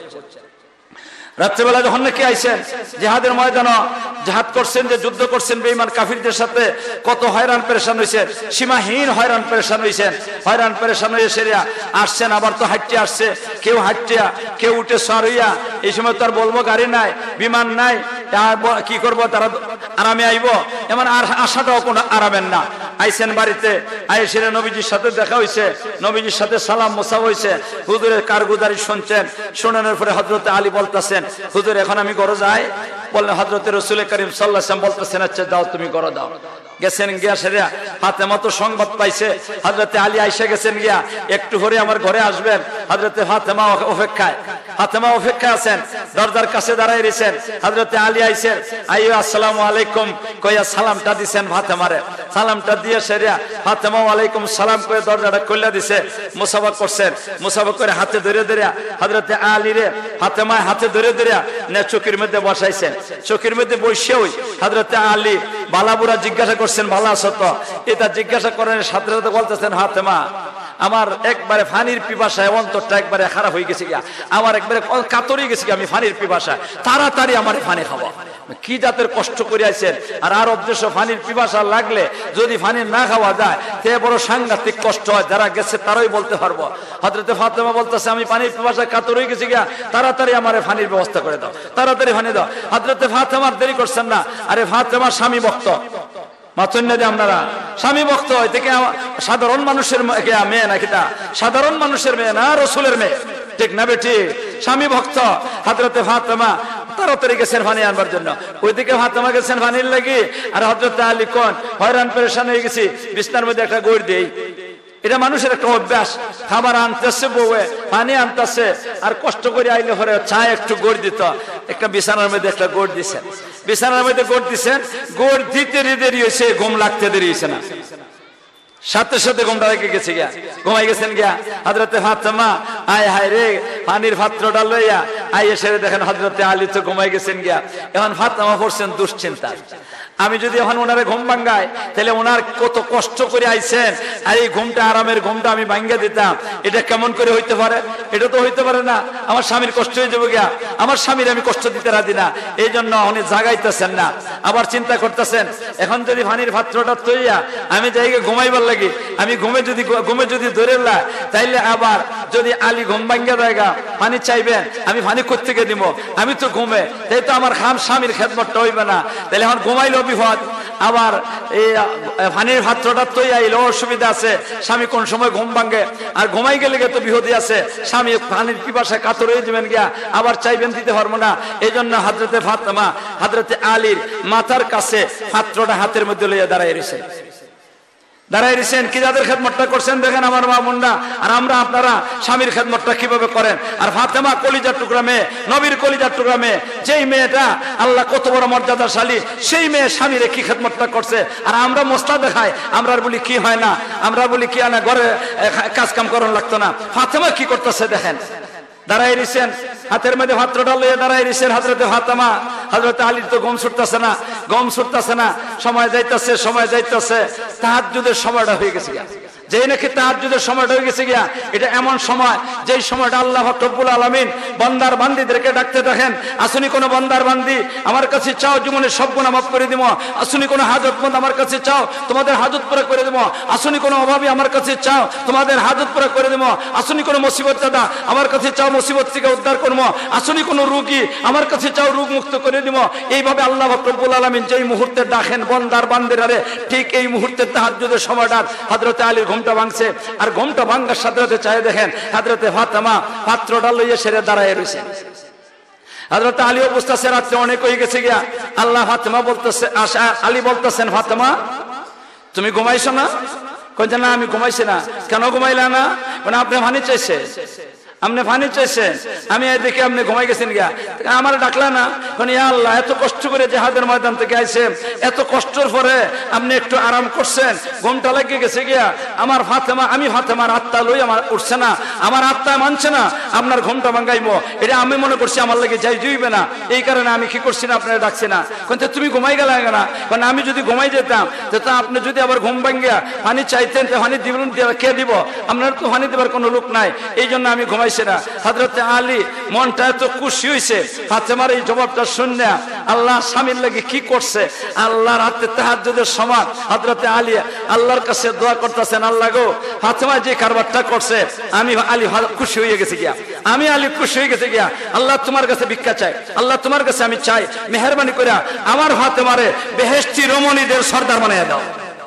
রাত্রেবেলা যখন নাকি আইছেন জিহাদের ময়দানে জিহাদ করছেন, যে যুদ্ধ করছেন বেঈমান কাফিরদের সাথে, কত হয়রান পেরেশান হইছেন, সীমাহীন হয়রান পেরেশান হইছেন। হয়রান পেরেশান হয়ে সেরিয়া আসছেন, আবার তো হাঁটতে আসছে, কেউ হাঁটিয়া কেউ উঠে সর হইয়া। এই সময় তো আর বলবো গাড়ি নাই, বিমান নাই, কি করবো, তারা আরামে আইব, এমন আর আশাটাও কোনো আরামের না। আইছেন বাড়িতে, আইসে নবীজির সাথে দেখা হইছে, নবীজির সাথে সালাম মোসাফা হইছে, হুজুরের কারগুজারি শুনছেন। শোনানোর পরে হযরত আলী বলতেছেন, হুজুর এখন আমি ঘরে যাই। বললেন হযরত রাসূল করিম সাল্লাল্লাহু আলাইহি ওয়াসাল্লাম বলতেছেন, আচ্ছা যাও তুমি ঘরে দাও। গেছেন গিয়া সেরা ফাতেমা তো সংবাদ পাইছে, হযরত আলী আইসা গেছেন গিয়া, একটু পরে আমার ঘরে আসবেন। হযরত ফাতেমা অপেক্ষায়, ফাতেমা অপেক্ষায় আছেন, দরজার কাছে দাঁড়ায় রয়েছেন। হযরত আলী আইছেন, আইয়ো আসসালামু আলাইকুম কইয়া সালামটা দিছেন ফাতেমারে। সালামটা দিয়ে সেরা ফাতেমা ওয়ালাইকুম সালাম কয়ে দরজাটা খুলে দিছে। মুসাফা করছেন, মুসাফা করে হাতে ধরে ধরে হযরত আলী রে ফাতেমা হাতে ধরে ধরে নে চকির মধ্যে বসাইছেন। চকির মধ্যে বসে ওই হযরত আলী বালাবুরা জিজ্ঞাসা করছেন, ভালো আছো তো? এটা জিজ্ঞাসা করেন সাথে সাথে বলতেছেন, ফাতেমা আমার একবারে ফানির পিপাসায় অন্তরটা একবারে খারাপ হয়ে গেছে গিয়া, আমার একবারে কাতরে গেছে গিয়া, আমি ফানির পিপাসায়, তাড়াতাড়ি আমার ফানি খাওয়া। কি জাতের কষ্ট করে আছেন, আর আর অবদেশ ফানির পিপাসা লাগলে যদি ফানি না খাওয়া যায় তে বড় সাংঘাতিক কষ্ট হয়। যারা গেছে তারাই বলতে পারবো। হযরতে ফাতেমা বলতেছে আমি পানির পিপাসায় কাতর হয়ে গেছি গিয়া, তাড়াতাড়ি আমার ফানির ব্যবস্থা করে দাও, তাড়াতাড়ি ফানি দাও। হযরতে ফাতেমার দেরি করছেন না। আরে ফাতেমার স্বামী ভক্ত, মাথুন্না দিয়ে আপনারা স্বামী ভক্ত হয় থেকে সাধারণ মানুষের মেয়ে নাকি, তা সাধারণ মানুষের মেয়ে না, রসুলের মেয়ে, ঠিক না বেটি? স্বামী ভক্ত হযরতে ফাতেমা তাড়াতাড়ি গেছেন পানি আনবার জন্য। ওইদিকে ফাতেমা গেছেন পানির লাগি, আর হযরতে আলী কোন হয়রান পেরেশান হয়ে গেছি, বিছনার মধ্যে একটা গোড় দেই। এটা মানুষের একটা অভ্যাস, খাবার আনতেছে বউয়ে, পানি আনতেছে, আর কষ্ট করে আইলে পরে চা একটু গোড় দিত, একটা বিছানার মধ্যে একটা গোড় দিচ্ছেন, বিছানার মধ্যে গোড় দিচ্ছেন, গোড় দিতে দেরি হয়েছে, ঘুম লাগতে দেরি হয়েছে না, সাথে সাথে ঘুমটা রেখে গেছে গিয়া, ঘুমাই গেছেন গিয়া। হযরতে ফাতেমা আয় হায় রে পানির পাত্রটা লইয়া আই এসে দেখেন হযরতে আলী তো ঘুমাই গেছেন গিয়া। এখন ফাতেমা পড়ছেন দুশ্চিন্তা, আমি যদি এখন ওনারে ঘুম ভাঙ্গাই তাহলে ওনার কত কষ্ট করে আইছেন, আর এই ঘুমটা আরামের ঘুমটা আমি ভাঙ্গা দিতাম, এটা কেমন করে হইতে পারে? এটা তো হইতে পারে না, আমার স্বামীর কষ্ট হয়ে যাবে গিয়া, আমার স্বামীর আমি কষ্ট দিতে রাজি না। এই জন্য উনি জাগাইতেছেন না, আবার চিন্তা করতেছেন এখন যদি পানির পাত্রটা তৈয়া আমি যাইগে ঘুমাইবার লাগি, আমি ঘুমে যদি ঘুমে যদি ধরে লাই তাইলে আবার যদি আলী ঘুম ভাঙ্গা জায়গা পানি চাইবেন, আমি পানি কোত্থেকে দিব? আমি তো ঘুমে, তাই তো আমার খাম স্বামীর খেদমতটা হইবে না, তাহলে এখন ঘুমাইলেও বিপদ, আবার এই পানির পাত্রটা তৈরি আইলেও অসুবিধা আছে, স্বামী কোন সময় ঘুম ভাঙ্গে, আর ঘুমাই গেলে তো বিপদই আছে, স্বামী পানির পিপাসায় কাতর হয়ে যাবেন গিয়া, আবার চাইবেন দিতে পারবো না। এই জন্য হযরতে ফাতেমা হযরতে আলীর মাথার কাছে পাত্রটা হাতের মধ্যে লইয়া দাঁড়াই রয়েছে, দাঁড়াই দিচ্ছেন। কি যাদের খেদমতটা করছেন দেখেন আমার মা বোনরা, আর আমরা আপনারা স্বামীর খেদমতটা কিভাবে করেন। আর ফাতেমা কলিজার টুকরা মেয়ে, নবীর কলিজার টুকরা মেয়ে, যেই মেয়েটা আল্লাহ কত বড় মর্যাদাশালী, সেই মেয়ে স্বামীর কি খেদমতটা করছে। আর আমরা মস্তা দেখাই, আমরা বলি কি হয় না, আমরা বলি কি হয় না, ঘরে কাজ কাম করার লাগতো না। ফাতেমা কি করতেছে দেখেন, দাঁড়াই দিচ্ছেন, হাতের মধ্যে পাত্রটা লইয়া দাঁড়াই দিচ্ছেন হযরতে ফাতেমা। হযরতে আলীর তো গম ছুটতেছে না, গম ছুটতেছে না, সময় যাইতেছে, সময় যাইতেছে, তাহাজ্জুদের সময়টা হয়ে গেছে গিয়া। যেই নাকি তাহাজ্জুদের সময়টা হয়ে গেছে গিয়া, এটা এমন সময় যেই সময়টা আল্লাহ রব্বুল আলামিন বান্দার বান্দীদেরকে ডাকতে দেখেন, আসুনি কোনো বান্দার বান্দি আমার কাছে চাও, জীবনের সব গুনাহ মাফ করে দিব। আসুনি কোনো হাজতমন্দ আমার কাছে চাও, তোমাদের হাজত পুরা করে দেব। আসুনি কোনো অভাবী আমার কাছে চাও, তোমাদের হাজত পুরা করে দেব। আসুনি কোনো মুসিবত দাদা আমার কাছে চাও, মুসিবত থেকে উদ্ধার করবো। আসুনি কোনো রোগী আমার কাছে চাও, রোগ মুক্ত করে দিব। এইভাবে আল্লাহ রব্বুল আলামিন যেই মুহূর্তে ডাকেন বান্দার বান্দিরারে, ঠিক এই মুহূর্তে তাহাজ্জুদের সময়টা হযরতে আলীর ঘুমটা ভাঙছে। আর ঘুমটা ভাঙার সাথে সাথে চাই দেখেন হযরতে ফাতেমা পাত্রটা লইয়া সেরে দাঁড়ায় রয়েছে। হযরতে আলী বুঝতেছে রাত্রে অনেক হয়ে গেছে গিয়া। আল্লাহ ফাতেমা বলতেছে, আশা আলী বলতেছেন ফাতেমা তুমি ঘুমাইছো না? কইছে না আমি ঘুমাইছি না। কেন ঘুমাইলা না? মানে আপনি পানি চাইছে, আপনি পানি চাইছেন, আমি দেখে আপনি ঘুমাই গেছেন গিয়া, আমার ডাকলা না? মানে আল্লাহ এত কষ্ট করে জিহাদের ময়দান থেকে আইছেন, এত কষ্টের পরে আপনি একটু আরাম করছেন, ঘুমটা লেগে গেছে গিয়া। আমার ফাতেমা, আমি ফাতেমার আত্মা লই আমার উঠছে না, আমার আত্মা মানছে না আপনার ঘুমটা ভাঙ্গাইবো, এটা আমি মনে করছি আমার লাগে যাই জুইবে না, এই কারণে আমি কি করছি না আপনারা ডাকছি না। কিন্তু তুমি ঘুমাই গেলে না, কারণ আমি যদি ঘুমাই যেতাম তো আপনি যদি আবার ঘুম ভাঙ্গিয়া পানি চাইতেন, পানি দিবেন, কে দিব? আপনার তো পানি দেবার কোনো লোক নাই, এই জন্য আমি ঘুমাই। হযরতে আলী মনটা এত খুশি হইছে ফাতেমার এই জবাবটা শুনে, আল্লাহ স্বামীর লাগি কি করছে। আল্লাহর হাতে তাহাজ্জুদের সময় হযরতে আলী আল্লাহর কাছে দোয়া করতেছেন, আল্লাহ গো ফাতেমা যে কারবারটা করছে আমি আলী খুশি হয়ে গেছে গিয়া, আমি আলী খুশি হয়ে গেছে গিয়া। আল্লাহ তোমার কাছে ভিক্ষা চাই, আল্লাহ তোমার কাছে আমি চাই মেহেরবানি করে আমার ফাতেমারে বেহেশতি রমণীদের সর্দার বানাইয়া দাও।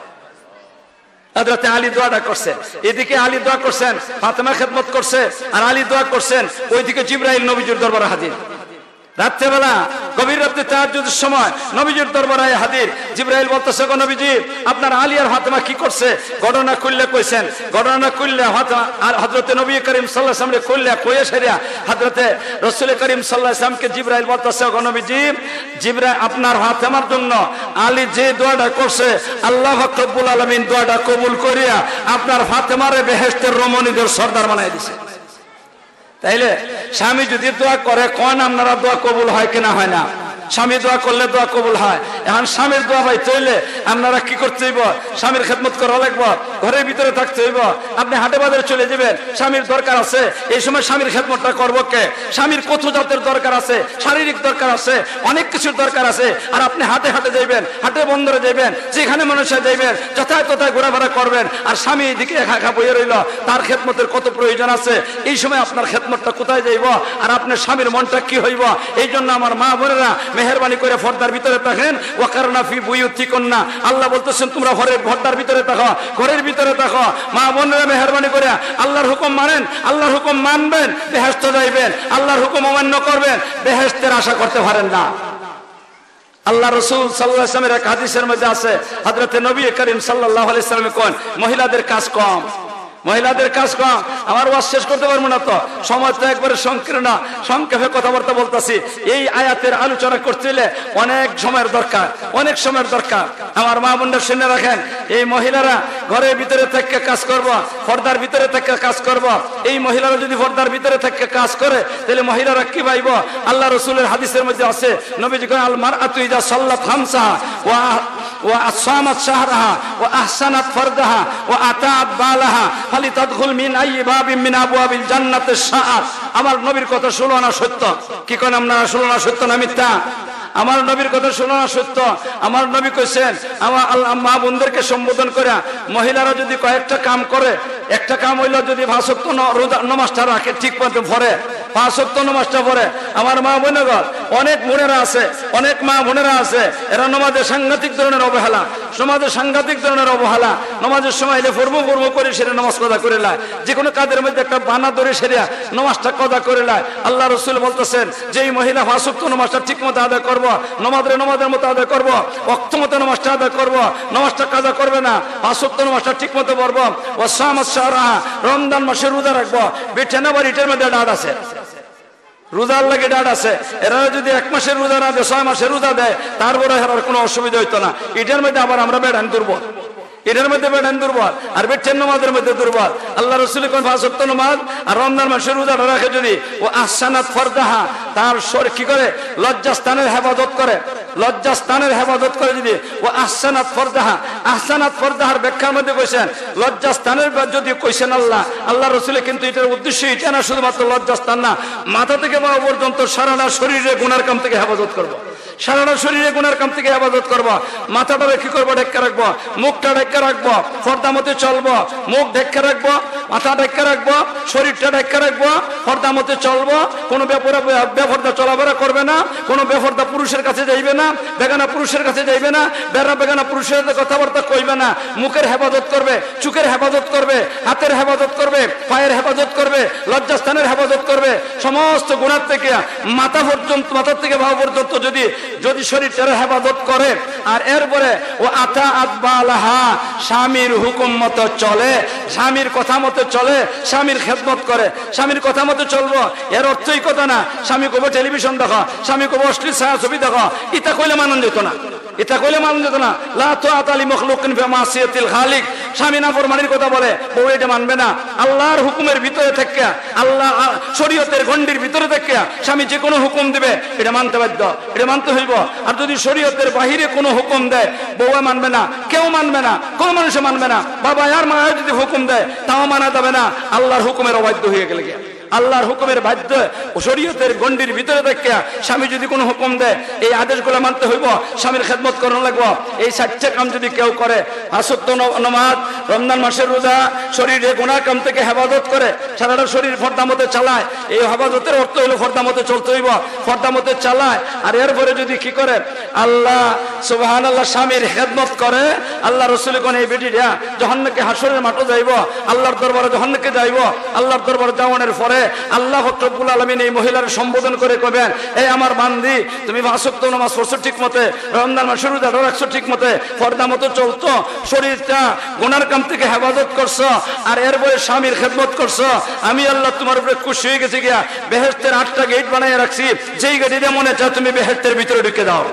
হযরতে আলী দোয়াটা করছেন, এদিকে আলী দোয়া করছেন, ফাতেমা খেদমত করছে, আর আলী দোয়া করছেন, ওইদিকে জিবরাইল নবীজির দরবারে হাজির। রাত্রেবেলা গভীর রাতে তাহাজ্জুদের সময় নবীজির দরবারে হাজির। জিবরাইল বলতেছে, গো নবীজি আপনার আলী আর ফাতেমা কি করছে? ঘটনা কইলে কইছেন, ঘটনা কইলে হযরতে নবী করিম সাল্লাল্লাহু আলাইহি ওয়াসাল্লাম কইলে কইয়া সেরিয়া হযরতে রাসূল করিম সাল্লাল্লাহু আলাইহি ওয়াসাল্লামকে জিবরাইল বলতেছে, গো নবীজি জিবরাইল আপনার ফাতেমার জন্য আলী যে দোয়াটা করছে আল্লাহ রব্বুল আলামিন দোয়াটা কবুল করিয়া আপনার ফাতেমারে বেহেশতের রমণীদের সর্দার বানায় দিয়েছে। তাইলে স্বামী যদি দোয়া করে কোন আপনারা দোয়া কবুল হয় কিনা হয় না? স্বামী দোয়া করলে দোয়া কবুল হয়। এখন স্বামীর দোয়া ভাই তৈলে আপনারা কি করতে হইব? স্বামীর খেদমত করা লাগবো, ঘরের ভিতরে থাকতে হইব। আপনি হাটে বাজারে চলে যাবেন, স্বামীর দরকার আছে, এই সময় স্বামীর খেদমতটা করবো কে? স্বামীর কত জাতের দরকার আছে, শারীরিক দরকার আছে, অনেক কিছুর দরকার আছে। আর আপনি হাটে হাটে যাইবেন, হাটে বন্দরে যাইবেন, যেখানে মানুষে যাইবেন, যথায় তথায় ঘোরাফেরা করবেন, আর স্বামী এদিকে একা একা বইয়ে রইল, তার খেদমতের কত প্রয়োজন আছে। এই সময় আপনার খেদমতটা কোথায় যাইব? আর আপনার স্বামীর মনটা কি হইব? এই জন্য আমার মা বোনেরা মেহেরবানি করে পর্দার ভিতরে থাকেন। ওয়াকারনা ফি বুয়ুতিকুন্না, আল্লাহ বলতেছেন তোমরা ঘরের পর্দার ভিতরে থাকো, ঘরের ভিতরে থাকো। মা বোনেরা মেহেরবানি করে আল্লাহর হুকুম মানেন, আল্লাহর হুকুম মানবেন, বেহেশতে যাইবেন। আল্লাহর হুকুম অমান্য করবেন, বেহেশতের আশা করতে পারেন না। আল্লাহ রসুল সাল্লাল্লাহু আলাইহি ওয়াসাল্লামের এক হাদিসের মধ্যে আছে, হযরতে নবী করিম সাল্লাল্লাহু আলাইহি ওয়াসাল্লাম কোন মহিলাদের কাজ কম, মহিলাদের কাজ কম। আমার ওয়াজ শেষ করতে পারবো না, তো সময় তো একবারে সংকীর্ণ, সংক্ষেপে কথাবার্তা বলতেছি। এই আয়াতের আলোচনা করতে হলে অনেক সময়ের দরকার, অনেক সময়ের দরকার। আমার মা বোনরা শুনে রাখেন, এই মহিলারা ঘরের ভিতরে থেকে কাজ করব, পর্দার ভিতরে থেকে কাজ করব। এই মহিলারা যদি পর্দার ভিতরে থেকে কাজ করে, তাহলে মহিলারা কি পাইব? আল্লাহ রসুলের হাদিসের মধ্যে আছে, নবীজি করেন আল মারআতু ইযা সাল্লাত খামসাহা ওয়া ওয়া আসামাত শাহরাহা ওয়া আহসানাত ফারদাহা ওয়া আতাআত বালাহা ফালিতাদখুল মিন আইয়ি বাবিন মিন আবওয়াবিল জান্নাতি শাআত। আমার নবীর কথা শুনো না সত্য? কি কোন আপনারা শুনো না সত্য না মিথ্যা? আমার নবীর কথা শুনো না সত্য? আমার নবী কইছেন, আমার আল্লাহ মা বোনদেরকে সম্বোধন করে, মহিলারা যদি কয়েকটা কাম করে, একটা কাম হইল যদি পাঁচ ওয়াক্ত নামাজটা রাখে, ঠিক মতো পড়ে, পাঁচ ওয়াক্ত নামাজটা পড়ে। আমার মা বোনেরা, অনেক বোনেরা আছে, অনেক মা বোনেরা আছে, এরা নামাজে সাংঘাতিক ধরনের অবহেলা, সমাজে সাংঘাতিক ধরনের অবহেলা। নামাজের সময় এলে ফরমু ফরমু করে সেরে নামাজ কদা করে লায়, যে কোনো কাজের মধ্যে একটা বানা ধরে সেরে নামাজটা কদা করে লায়। আল্লাহ রসুল বলতেছেন যে এই মহিলা পাঁচ ওয়াক্ত নামাজটা ঠিক মতো আদায় করবো, নামাজের নামাজের মতো আদায় করবো, ওয়াক্ত মতো নামাজটা আদায় করবো, নামাজটা কাজা করবে না, পাঁচ ওয়াক্ত নামাজটা ঠিক মতো পড়বো। ও সামাত শাহরাহা, রমজান মাসে রোজা রাখবো। বিটেন আবার ইটের মধ্যে ডাট আছে, রোজার লাগে ডাট আছে। এরা যদি এক মাসের রোজা না দেয়, ছয় মাসের রোজা দেয়, তারপরে এর কোনো অসুবিধা হইতো না। ইটের মধ্যে আবার আমরা বেড়ান দুর্বল, এটার মধ্যে বেড়ান দুর্বল, আর বেটেন নামাজের মধ্যে দুর্বল। আল্লাহ রসুল কোন পাঁচ ওয়াক্ত নামাজ আর রমজান মাসের রোজা রাখে যদি, ও আহসানাত ফারদাহা, তার শরীর কি করে? লজ্জাস্থানের হেফাজত করে, লজ্জাস্থানের হেফাজত করে যদি। ও আহসানাত ফারদাহা, আহসানাত ফারদাহার ব্যাখ্যার মধ্যে কইছেন লজ্জাস্থানের যদি কইছেন আল্লাহ, আল্লাহ রসুলের কিন্তু এটার উদ্দেশ্য এটা না শুধুমাত্র লজ্জাস্থান না, মাথা থেকে পা পর্যন্ত সারাটা শরীরে গুনার কাম থেকে হেফাজত করবো, সারাটা শরীরে গুনার কাম থেকে হেফাজত করবো। মাথাটা কি করবো? ঢেকে রাখবো, মুখটা ঢেকে রাখবো, পর্দা মতে চলবো, মুখ ঢেকে রাখবো, মাথা ঢেকে রাখবো, শরীরটা ঢেকে রাখবো, পর্দা মতে চলবো। কোনো বেপর্দা চলাফেরা করবে না, কোনো বেপর্দা পুরুষের কাছে যাইবে না, বেগানা পুরুষের কাছে যাইবে না, বেড়া বেগানা পুরুষের সাথে কথাবার্তা কইবে না। মুখের হেফাজত করবে, চোখের হেফাজত করবে, হাতের হেফাজত করবে, পায়ের হেফাজত করবে, লজ্জাস্থানের হেফাজত করবে। সমস্ত গুণার থেকে মাথা পর্যন্ত, মাথার থেকে ভাব পর্যন্ত যদি যদি শরীরটার হেফাজত করে, আর এরপরে ও আতা আতবালাহা, স্বামীর হুকুম মতো চলে, স্বামীর কথা মতো চলে, স্বামীর খেদমত করে, স্বামীর কথা মতো চলবো। এর অর্থই কথা না স্বামী কবে টেলিভিশন দেখো, স্বামী কবে অশ্লীল ছায়া ছবি দেখো, ইতা কইলে মানন যেত না, এটা কইলে মানন যেত না। লা তুআতা লি মাখলুকিন ফি মাসিয়াতিল খালিক, স্বামী নাফরমানির কথা বলে বউ এটা মানবে না। আল্লাহর হুকুমের ভিতরে থেকে, আল্লাহ শরীয়তের গণ্ডির ভিতরে থেকে স্বামী যে কোনো হুকুম দিবে এটা মানতে বাধ্য, এটা মানতে হইব। আর যদি শরীয়তের বাহিরে কোনো হুকুম দেয়, বউ মানবে না, কেউ মানবে না, কোনো মানুষ মানবে না। বাবা আর মা যদি হুকুম দেয় তাও মানা যাবে না, আল্লাহর হুকুমের অবাধ্য হয়ে গেলে গিয়া, আল্লাহর হুকুমের বাধ্য শরীয়তের গণ্ডির ভিতরে থেকে স্বামী যদি কোনো হুকুম দেয় এই আদেশগুলো মানতে হইব, স্বামীর খেদমত করানো লাগবো। এই চারটে কাম যদি কেউ করে, আসত্য নামাজ, রমজান মাসের রোজা, শরীরে গুনাহ কাম থেকে হেফাজত করে, সারাটা শরীর ফর্দা মতে চালায়, এই হেফাজতের অর্থ হইল ফর্দা মতে চলতে হইব, ফর্দা মতে চালায়। আর এরপরে যদি কি করে আল্লাহ সুবহানাল্লাহ স্বামীর খেদমত করে, আল্লাহ রসুল কোন এই বেটিটা যখন নাকি হাসরের মাঠে যাইব, আল্লাহর দরবারে যখন নাকি যাইব, আল্লাহর দরবারে যাওয়ানোর পরে আল্লাহ রব্বুল আলামিন এই মহিলার সম্বোধন করে কবেন, এই আমার বান্দি তুমি পাঁচ ওয়াক্ত নামাজ পড়ছো ঠিক মতে, রমজান মাসের রোজা রাখছো ঠিক মতে, পর্দা মতো চলছো, শরীরটা গুনার কাম থেকে হেফাজত করছো, আর এরপরে স্বামীর খেদমত করছো, আমি আল্লাহ তোমার উপরে খুশি হয়ে গেছি গিয়া বেহেশতের আটটা গেট বানিয়ে রাখছি, যেই গেটে মনে চায় তুমি বেহেশতের ভিতরে ঢুকে দাও।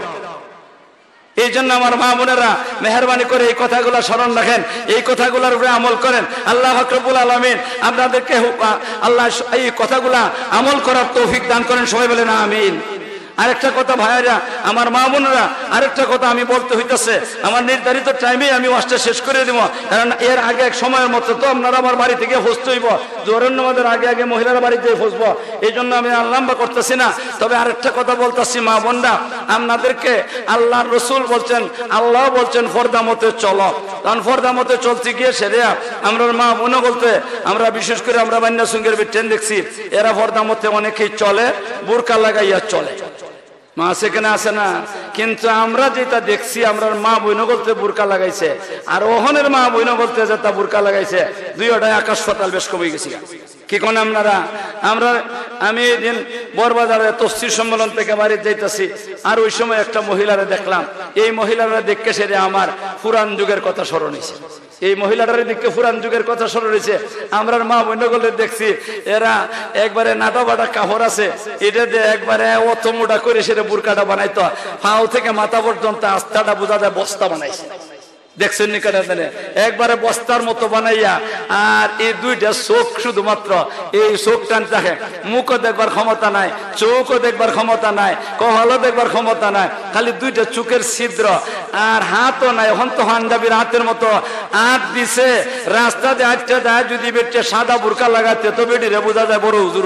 এই জন্য আমার মা বোনেরা মেহরবানি করে এই কথাগুলো স্মরণ রাখেন, এই কথাগুলোর উপরে আমল করেন। আল্লাহ রব্বুল আলামিন আপনাদেরকে আল্লাহ এই কথাগুলা আমল করার তৌফিক দান করেন, সবাই বলেন আমিন। আরেকটা কথা ভাইরা, আমার মা বোনেরা, আরেকটা কথা আমি বলতে হইতেছে, আমার নির্ধারিত টাইমে আমি ওয়াজটা শেষ করে দিব, কারণ এর আগে এক সময়ের মতো তো আপনারা আমার বাড়ি থেকে ফসতে হইব, জোহরের নামাজের আগে আগে মহিলারা বাড়িতে ফসবো, এই জন্য আমি আর লম্বা করতেছি না। তবে আরেকটা কথা বলতেছি, মা বোনরা, আপনাদেরকে আল্লাহর রসুল বলছেন, আল্লাহ বলছেন ফর্দা মতে চলো, কারণ ফর্দা মতে চলতে গিয়ে সেরে আমরা মা বোনও বলতে, আমরা বিশেষ করে আমরা বান্যা সঙ্গের ট্রেন দেখছি, এরা ফর্দা মতে অনেকেই চলে, বোরকা লাগাইয়া চলে, মা সেখানে আসে না, কিন্তু আমরা যেটা দেখছি, আমরা মা বইন বলতে বুরকা লাগাইছে, আর ওহনের মা বইন বলতে যেটা বুরকা লাগাইছে, দুইটাই আকাশ পাতাল বেশ কমে গেছি। কি কোন আপনারা, আমরা আমি দিন বড়বাজারে তফসির সম্মেলন থেকে বাড়ি যাইতেছি, আর ওই সময় একটা মহিলারে দেখলাম, এই মহিলারা দেখে সেরে আমার পুরান যুগের কথা স্মরণ হয়েছে, এই মহিলাটার দিকে পুরান যুগের কথা স্মরণ হয়েছে। আমরা মা বন্যগুলো দেখছি, এরা একবারে নাটা বাটা কাপড় আছে, এটা দিয়ে একবারে অত মোটা করে সেটা বুরকাটা বানাইতো, পাও থেকে মাথা পর্যন্ত আস্থাটা বোঝা যায় বস্তা বানাইছে, দেখছেন নিকাটা দেনে একবারে বস্তার মতো বানাইয়া, আর এই দুইটা চোখ শুধুমাত্র এই চোখ টান থাকে, মুখও দেখবার ক্ষমতা নাই, চোখও দেখবার ক্ষমতা নাই, কহলও দেখবার ক্ষমতা নাই, খালি দুইটা চোখের ছিদ্র, আর হাতও নাই, এখন তো হান্ডাবির হাতের মতো হাত দিছে, রাস্তাতে আটটা দেয়, যদি বেটে সাদা বুরকা লাগাতে তো বেটিরে বোঝা যায় বড় হুজুর,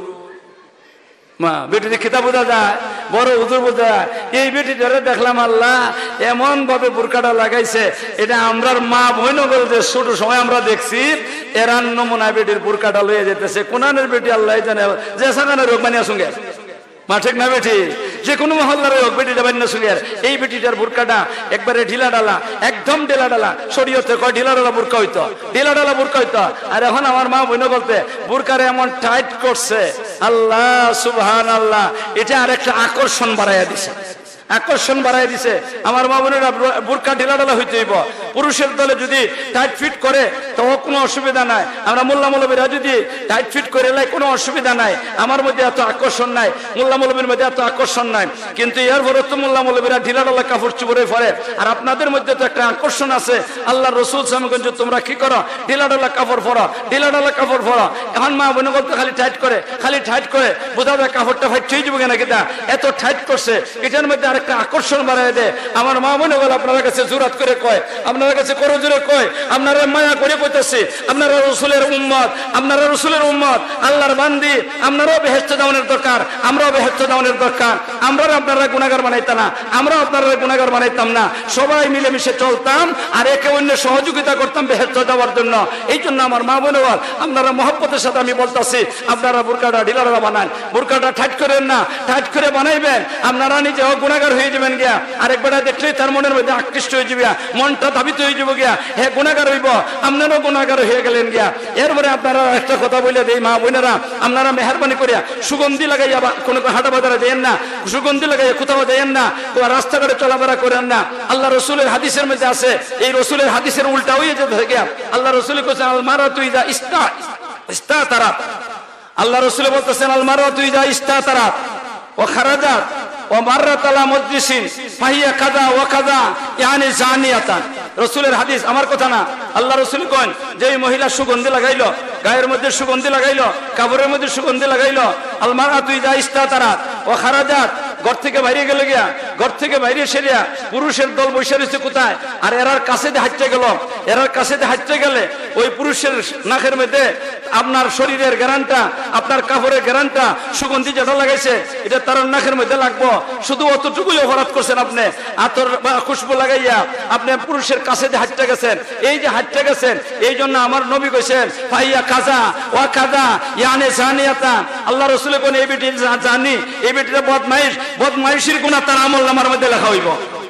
মা বেটিতে খেতা বোঝা যায়, বড় হুজুর বোঝা যায়। এই বেটিটারে দেখলাম আল্লাহ এমন ভাবে বুরকাটা লাগাইছে, এটা আমরার মা বইন বলতে ছোট সময় আমরা দেখছি, এরান নমুনা বেটির বুরকাটা লইয়া যেতেছে, কোনানের বেটি আল্লাহ জানে, যে সাগানের রোগ মানিয়া সঙ্গে মা, ঠিক না বেটি, যে কোনো মহল্লার হোক বেটিটা বান্য সুলিয়ার, এই বেটিটার বুরকাটা একবারে ঢিলা ডালা, একদম ঢিলা ডালা, শরীয়তে কয় ঢিলা ডালা বুরকা হইতো, ঢিলা ডালা বুরকা হইতো, আর এখন আমার মা বইন বলতে বুরকারে এমন টাইট করছে, আল্লাহ সুবহান আল্লাহ, এটা আরেকটা আকর্ষণ বাড়াইয়া দিছে, আকর্ষণ বাড়াই দিছে। আমার মা বোনেরা বুরকা ঢিলা ঢালা হইতে হইব, পুরুষের দলে যদি টাইট ফিট করে তো কোনো অসুবিধা নাই, আমরা মোল্লা মৌলবীরা যদি টাইট ফিট করে লাই কোনো অসুবিধা নাই, আমার মধ্যে এত আকর্ষণ নাই, মোল্লা মৌলবীর মধ্যে এত আকর্ষণ নাই, কিন্তু এর পরে তো মোল্লা মৌলবীরা ঢিলা ঢালা কাপড় চুপড়ে পরে, আর আপনাদের মধ্যে তো একটা আকর্ষণ আছে, আল্লাহ রসুল সামগঞ্জ তোমরা কি করো, ঢিলা ঢালা কাপড় পরো, ঢিলা ঢালা কাপড় পরো, এখন মা বোন বলতে খালি টাইট করে, খালি টাইট করে, বোঝা যায় কাপড়টা ফাইট হয়ে যাবে কেনা, কিনা এত টাইট করছে, এটার মধ্যে একটা আকর্ষণ বাড়ায় দেয়। আমার মা মনে বলে আপনার কাছে জোরাত করে কয়, আপনার কাছে করো জোরে কয়, আপনারা মায়া করে কইতেছে, আপনারা রসুলের উম্মত, আপনারা রসুলের উম্মত, আল্লাহর বান্দি, আপনারাও বেহেশতে যাওয়ার দরকার, আমরাও বেহেশতে যাওয়ার দরকার, আমরাও আপনারা গুনাহগার বানাইতাম না, আমরাও আপনারা গুনাহগার বানাইতাম না, সবাই মিলেমিশে চলতাম, আর একে অন্য সহযোগিতা করতাম বেহেশতে যাওয়ার জন্য। এই জন্য আমার মা বোন বল, আপনারা মহব্বতের সাথে আমি বলতেছি, আপনারা বুরকাটা ঢিলাঢালা বানান, বুরকাটা টাইট করেন না, টাইট করে বানাইবেন, আপনারা নিজেও গুনাহগার হয়ে যাবেন গিয়া, আরেকবার দেখলেই তার মনের মধ্যে আকৃষ্ট হয়ে যাবে, মনটা ধাবিত হয়ে যাবে গিয়া, হে গুনাহগার হইব, আপনারও গুনাহগার হয়ে গেলেন গিয়া। এরপরে আপনারা একটা কথা বলে দেই মা বোনেরা, আপনারা মেহরবানি করিয়া সুগন্ধি লাগাইয়া কোনো হাটা বাজারে দেন না, সুগন্ধি লাগাইয়া কোথাও দেন না, রাস্তাঘাটে চলাফেরা করেন না। আল্লাহ রসুলের হাদিসের মধ্যে আছে, এই রসুলের হাদিসের উল্টা হয়ে যেতে থাকে, আল্লাহ রসুল কোথায় আল মারা তুই যা ইস্তা ইস্তা তারা, আল্লাহ রসুল বলতেছেন আল মারা তুই যা ইস্তা তারা ও খারাজাত ও মাররাতালা মজলিসিন ফাহিয়া কাযা ওয়া কাযা ইয়ানি জানিয়াতান। রাসূলের হাদিস, আমার কথা না, আল্লাহ রাসূল কোন, যে মহিলা সুগন্ধি লাগাইলো, গায়ের মধ্যে সুগন্ধি লাগাইলো, কাপড়ের মধ্যে সুগন্ধি লাগাইলো, আল মারাতু ইযা ইস্তাতারাত ওয়া খারাজাত, ঘর থেকে বাইরে গেলে গিয়া, ঘর থেকে বাইরে সেরিয়া পুরুষের দল বসে রয়েছে কোথায়, আর এরার কাছে দিয়ে হাঁটতে গেল, এরার কাছে দিয়ে হাঁটতে গেলে ওই পুরুষের নাকের মধ্যে আপনার শরীরের গ্যারান্টা, আপনার কাপড়ের গ্যারান্টা, সুগন্ধি যেটা লাগাইছে এটা তার নাকের মধ্যে লাগবো, শুধু অতটুকুই অপরাধ করছেন আপনি, আতর বা খুশবু লাগাইয়া আপনি পুরুষের কাছে দিয়ে হাঁটতে গেছেন। এই যে হাঁটতে গেছেন, এই জন্য আমার নবী কইছেন ফাইয়া কাজা ওয়া কাজা ইয়ানে জানিয়াতা, আল্লাহ রাসূল কোন এই বেটি জানি, এই বেটিটা বদমাইশ, বদমাইশির গুনাহ তার আমলনামার মধ্যে লেখা হইব।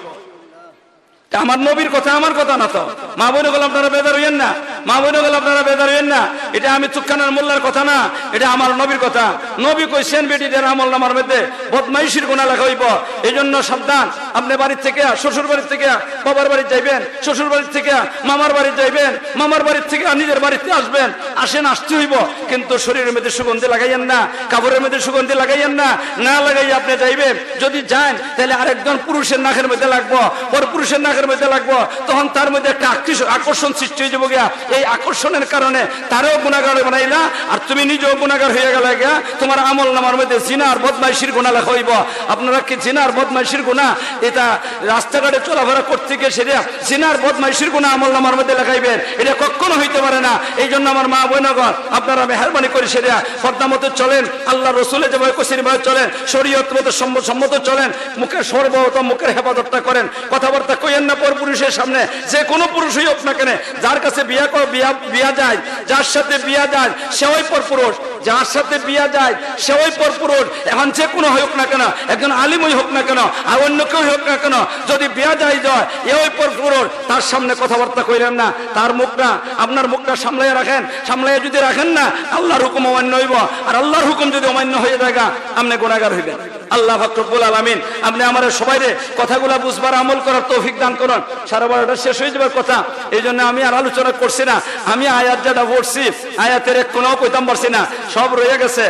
আমার নবীর কথা, আমার কথা না তো। মা বোন গেল আপনারা বেদার হইয়েন না, মা বোন গেল আপনারা বেদার হইয়েন না, এটা আমি তুকানের মোল্লার কথা না, এটা আমার নবীর কথা। নবী কইছেন বেটিদের আমল নামার মধ্যে বদমাইশির গুনাহ লেখা হইব। এই জন্য সাবধান, আপনি বাড়ির থেকে শ্বশুর বাড়ির থেকে বাবার বাড়ি যাইবেন, শ্বশুর বাড়ির থেকে মামার বাড়ি যাইবেন, মামার বাড়ির থেকে নিজের বাড়িতে আসবেন, আসেন আসতে হইব, কিন্তু শরীরের মধ্যে সুগন্ধি লাগাইয়েন না, কাপড়ের মধ্যে সুগন্ধি লাগাইয়েন না, না লাগাইয়া আপনি যাইবেন। যদি যান তাহলে আরেকজন পুরুষের নাকের মধ্যে লাগবো, পর পুরুষের নাকের মধ্যে লাগবো, তখন তার মধ্যে একটা আকর্ষণ সৃষ্টি হয়ে যাবো গিয়া, এই আকর্ষণের কারণে তারও গুনাহগার বানাইলা আর তুমি নিজেও গুনাহগার হয়ে গেলে গিয়া তোমার আমল নামার মধ্যে জিনা আর বদমাইশির গুনাহ লেখা হইব। আপনারা কি জিনা আর বদমাইশির গুনাহ এটা রাস্তাঘাটে চলাফেরা করতে গিয়ে সেটা জিনা আর বদমাইশির গুনাহ আমল নামার মধ্যে লেখাইবেন? এটা কখনো হইতে পারে না। এই জন্য আমার মা বোনগণ আপনারা মেহরবানি করে সেটা পর্দা মতো চলেন, আল্লাহ রসুলের যেভাবে কসির ভাবে চলেন, শরীয়ত মতো সম্মত চলেন, মুখের সর্বপ্রথম মুখের হেফাজতটা করেন, কথাবার্তা কইেন না পর পুরুষের সামনে। যে কোনো পুরুষই হোক না কেন, যার কাছে বিয়া বিয়া বিয়া যায়, যার সাথে বিয়া যায় সে ওই পর পুরুষ, যার সাথে বিয়া যায় সে ওই পর পুরুষ। এখন যে কোনো হোক না কেন, একজন আলিমই হোক না কেন আর অন্য কেউ হোক না কেন, যদি বিয়া যায় যায় এ ওই পর পুরুষ, তার সামনে কথাবার্তা কইলেন না, তার মুখটা আপনার মুখটা সামলাইয়া রাখেন। সামলাইয়া যদি রাখেন না, আল্লাহর হুকুম অমান্য হইব, আর আল্লাহর হুকুম যদি অমান্য হয়ে যায় আপনি গুনাহগার হইবেন। আল্লাহ পাক রব্বুল আলামিন আপনি আমাদের সবাইরে কথাগুলা বুঝবার আমল করার তৌফিক দান করুন। সারা বারোটা শেষ হয়ে যাবার কথা, এই জন্য আমি আর আলোচনা করছি না। আমি আয়াত যেটা পড়ছি আয়াতের এক কোনাও কইতাম পারছি না, সব রয়ে গেছে।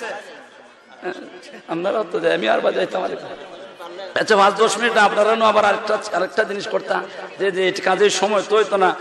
আপনারা তো আমি আর বাজাইতাম আর আচ্ছা পাঁচ দশ মিনিট আপনারা আবার আরেকটা আরেকটা জিনিস করতাম যে যে কাজের সময় তো হইতো না।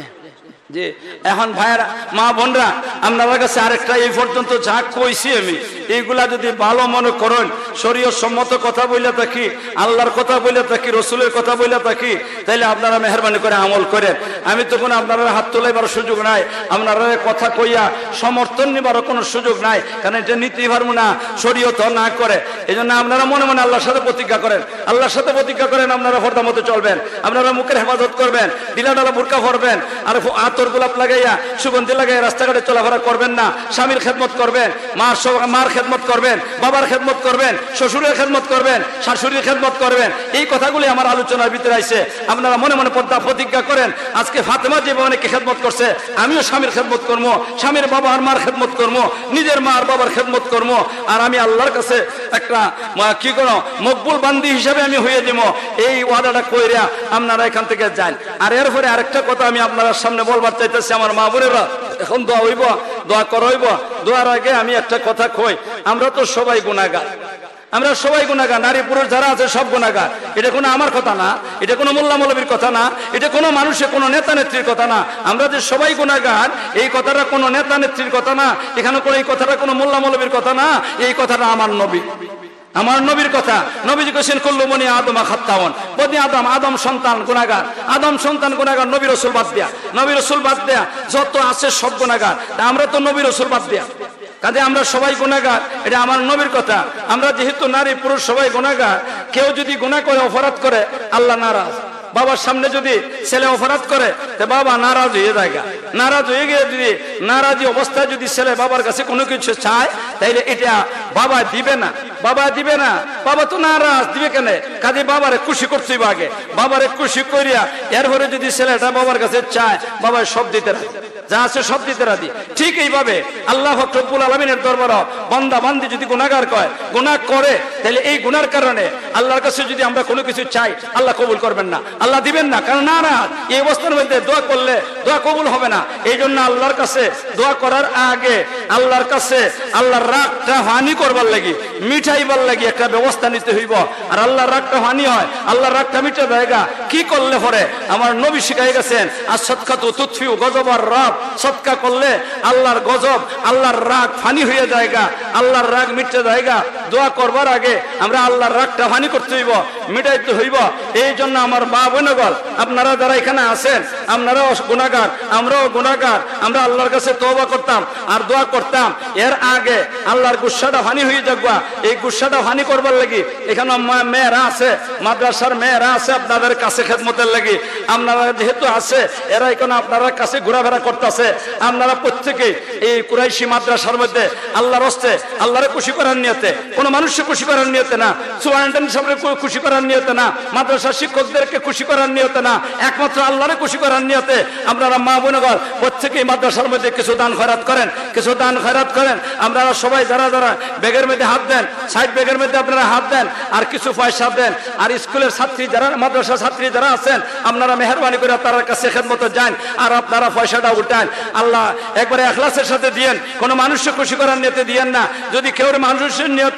যে এখন ভাইয়েরা মা বোনরা আপনাদের কাছে আরেকটা এই পর্যন্ত যা কইছি আমি এইগুলা যদি ভালো মনে করেন, শরীয়ত সম্মত কথা বলে থাকি, আল্লাহর কথা বলে থাকি, রসুলের কথা বলে থাকি, তাইলে আপনারা মেহরবানি করে আমল করেন। আমি তো কোনো আপনারা হাত তোলাইবার সুযোগ নাই, আপনারা কথা কইয়া সমর্থন নিবারও কোনো সুযোগ নাই, কারণ এটা নীতি পারবো না, শরীয়ত না করে। এই জন্য আপনারা মনে মনে আল্লাহর সাথে প্রতিজ্ঞা করেন, আল্লাহর সাথে প্রতিজ্ঞা করেন আপনারা পর্দা মতো চলবেন, আপনারা মুখের হেফাজত করবেন, ডিলা ডালা বুরকা পরবেন, আর আতর গোলাপ লাগাইয়া সুগন্ধি লাগাইয়া রাস্তাঘাটে চলাফেরা করবেন না, স্বামীর খেদমত করবেন, মার মার খেদমত করবেন, বাবার খেদমত করবেন, শ্বশুরের খেদমত করবেন, শাশুড়ির খেদমত করবেন। এই কথাগুলি আমার আলোচনার ভিতরে আইছে। আপনারা মনে মনে পর্দা প্রতিজ্ঞা করেন, আজকে ফাতেমা যে অনেকে খেদমত করছে, আমিও স্বামীর খেদমত করবো, স্বামীর বাবা আর মার খেদমত করবো, নিজের মা আর বাবার খেদমত করবো, আর আমি আল্লাহর কাছে একটা কি করো মকবুল বান্দি হিসাবে আমি হয়ে দিব। এই ওয়াদাটা কইরা আপনারা এখান থেকে যান। আর এরপরে আরেকটা কথা আমি আপনার সামনে বলবার চাইতেছি, আমার মা বোনেরা এখন দোয়া হইব, দোয়া করাইব। দোয়ার আগে আমি একটা কথা কই, আমরা তো সবাই গুনাহগার, আমরা সবাই গুনাহগার, নারী পুরুষ যারা আছে সব গুনাহগার। এটা কোনো আমার কথা না, এটা কোনো মোল্লা মৌলবীর কথা না, এটা কোনো মানুষের কোনো নেতা নেত্রীর কথা না। আমরা যে সবাই গুনাহগার এই কথাটা কোনো নেতা নেত্রীর কথা না, এখানে কোনো এই কথাটা কোনো মোল্লা মৌলবীর কথা না, এই কথাটা আমার নবী, আমার নবীর কথা। নবীজি কইছেন কুল্লু বনি আদম খাত্তাউন, বনি আদম আদম সন্তান গুনাহগার, আদম সন্তান গুনাহগার, নবী রাসূল বাদ দেয়া, নবী রাসূল বাদ দেয়া যত আছে সব গুনাহগার। আমরা তো নবী রাসূল বাদ দেয়া, কাজে আমরা সবাই গুনাহগার, এটা আমার নবীর কথা। আমরা যেহেতু নারী পুরুষ সবাই গুনাহগার, কেউ যদি গুনাহ করে অপরাধ করে আল্লাহ নারাজ। বাবার সামনে যদি ছেলে অপরাধ করে তো বাবা নারাজ হয়ে যায়, নারাজ হয়ে গিয়ে যদি নারাজি অবস্থায় যদি ছেলে বাবার কাছে কোনো কিছু চায় তাইলে এটা বাবা দিবে না, বাবা দিবে না, বাবা তো নারাজ দিবে কেন? কাজে বাবারে খুশি করতেই আগে, বাবারে খুশি করিয়া এরপরে যদি ছেলেটা বাবার কাছে চায় বাবা সব দিতে রাজি, যা আছে সব দিতে রাজি। ঠিক এইভাবে আল্লাহ রব্বুল আলামিনের দরবারে বান্দা বান্দি যদি গুনাহগার কয় গুনাহ করে তাহলে এই গুনার কারণে আল্লাহর কাছে যদি আমরা কোনো কিছু চাই আল্লাহ কবুল করবেন না, আল্লাহ দিবেন না, কারণ নারাজ। এই অবস্থার মধ্যে দোয়া করলে দোয়া কবুল হবে না। এই জন্য আল্লাহর কাছে দোয়া করার আগে আল্লাহর কাছে আল্লাহর রাগটা হানি করবার লাগি, মিঠাইবার লাগি একটা ব্যবস্থা নিতে হইব। আর আল্লাহর রাগটা হানি হয়, আল্লাহর রাগটা মিটে জায়গা কি করলে পরে আমার নবী শিখাই গেছেন, আর সৎকাতু তুতফিউ গজবার রাগ, সৎকা করলে আল্লাহর গজব আল্লাহর রাগ ফানি হয়ে জায়গা, আল্লাহর রাগ মিটে জায়গা। দোয়া করবার আগে আমরা আল্লাহর রাগটা হানি করতে হইব, মিটাইতে হইব। এই জন্য আমার মা বোনগণ আপনারা যারা এখানে আছেন আপনারাও গুনাহগার, আমরাও গুনাহগার। আমরা আল্লাহর কাছে তওবা করতাম আর দোয়া করতাম, এর আগে আল্লাহর গুসাটা হানি হয়ে যাগবা। এই গুসাটা হানি করবার লাগি এখানে মেয়েরা আছে, মাদ্রাসার মেয়েরা আছে আপনাদের কাছে খেদমতের লাগি। আপনারা যেহেতু আছে এরা এখানে আপনারা কাছে ঘোরাফেরা করতেছে, আপনারা প্রত্যেকেই এই কুরাইশি মাদ্রাসার মধ্যে আল্লাহর হস্তে আল্লাহরে খুশি করার নিয়তে, কোনো মানুষকে খুশি করার নিয়তে না, সুবহানাল্লাহ সাহেবকে খুশি করার নিয়তে না, মাদ্রাসার শিক্ষকদেরকে খুশি করার নিয়তে না, একমাত্র আল্লাহরে খুশি করার নিয়তে আপনারা মা বোনগণ প্রত্যেকেই মাদ্রাসার মধ্যে কিছু দান খয়রাত করেন, কিছু দান খয়রাত করেন। আপনারা সবাই যারা যারা ব্যাগের মধ্যে হাত দেন, সাইড ব্যাগের মধ্যে আপনারা হাত দেন আর কিছু পয়সা দেন। আর স্কুলের ছাত্রী যারা মাদ্রাসার ছাত্রী যারা আছেন আপনারা মেহরবানি করে তার কাছে খেদমতে যান আর আপনারা পয়সাটা উঠান। আল্লাহ একবারে ইখলাসের সাথে দিয়েন, কোনো মানুষকে খুশি করার নিয়তে দিয়েন না। যদি কেউ মানুষের নিয়ত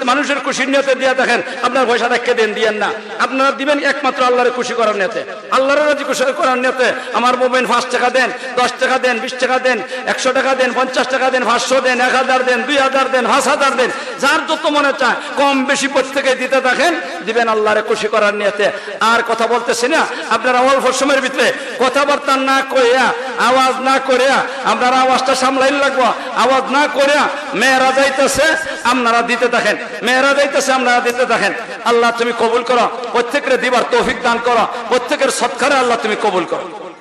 মানুষের খুশির নিয়তে দিয়ে দেখেন, আপনার পয়সা রেখে দেন, দিয়েন না। আপনারা দিবেন একমাত্র আল্লাহরে খুশি করার নিয়তে, আল্লাহর রাজি খুশি করার নিয়তে। আমার মোমেন পাঁচ টাকা দেন, দশ টাকা দেন, বিশ টাকা দেন, একশো টাকা দেন, পঞ্চাশ টাকা দেন, পাঁচশো দেন, এক হাজার দেন, দুই হাজার দেন, পাঁচ হাজার দেন, যার যত মনে চায় কম বেশি প্রত্যেকে দিতে থাকেন, দিবেন আল্লাহরে খুশি করার নিয়তে। আর কথা বলতেছি না, আপনারা অল্প সময়ের ভিতরে কথাবার্তা না কইয়া, আওয়াজ না করিয়া, আপনারা আওয়াজটা সামলাইল লাগবো, আওয়াজ না করিয়া মেয়েরা যাইতেছে আপনারা দিতে থাকেন, মেয়েরা যাইতেছে আপনারা দিতে থাকেন। আল্লাহ তুমি কবুল করো, প্রত্যেকের দিবার তৌফিক দান করো, প্রত্যেকের সৎকারে আল্লাহ তুমি কবুল করো।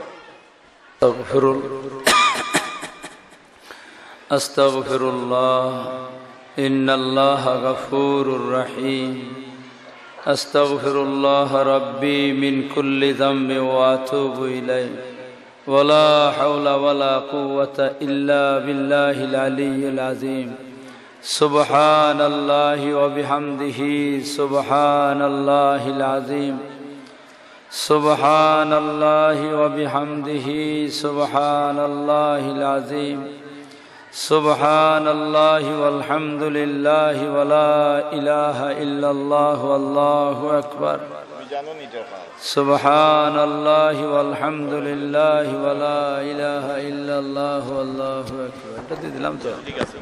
আস্তাগফিরুল্লাহ ইন্নাল্লাহা গফুরুর রহিম। আস্তাগফিরুল্লাহ রাব্বি মিন কুল্লি যামবি ওয়া আতুবু ইলাইহি ওয়ালা হাওলা ওয়ালা কুওয়াতা ইল্লা বিল্লাহিল আলিয়্যিল আযীম। সুবহানাল্লাহি ওয়া বিহামদিহি সুবহানাল্লাহিল আযীম। সুবহানাল্লাহি ওয়া বিহামদিহি সুবহানাল্লাহিল আযীম। সুবহানাল্লাহি ওয়াল হামদুলিল্লাহি ওয়া লা ইলাহা ইল্লাল্লাহু আল্লাহু আকবার। সুবহানাল্লাহি ওয়াল হামদুলিল্লাহি ওয়া লা ইলাহা ইল্লাল্লাহু আল্লাহু আকবার। এটা দিয়ে দিলাম তো ঠিক আছে।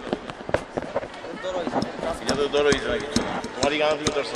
এটা তো দরই যায় তোমারই গান তুমি করছো।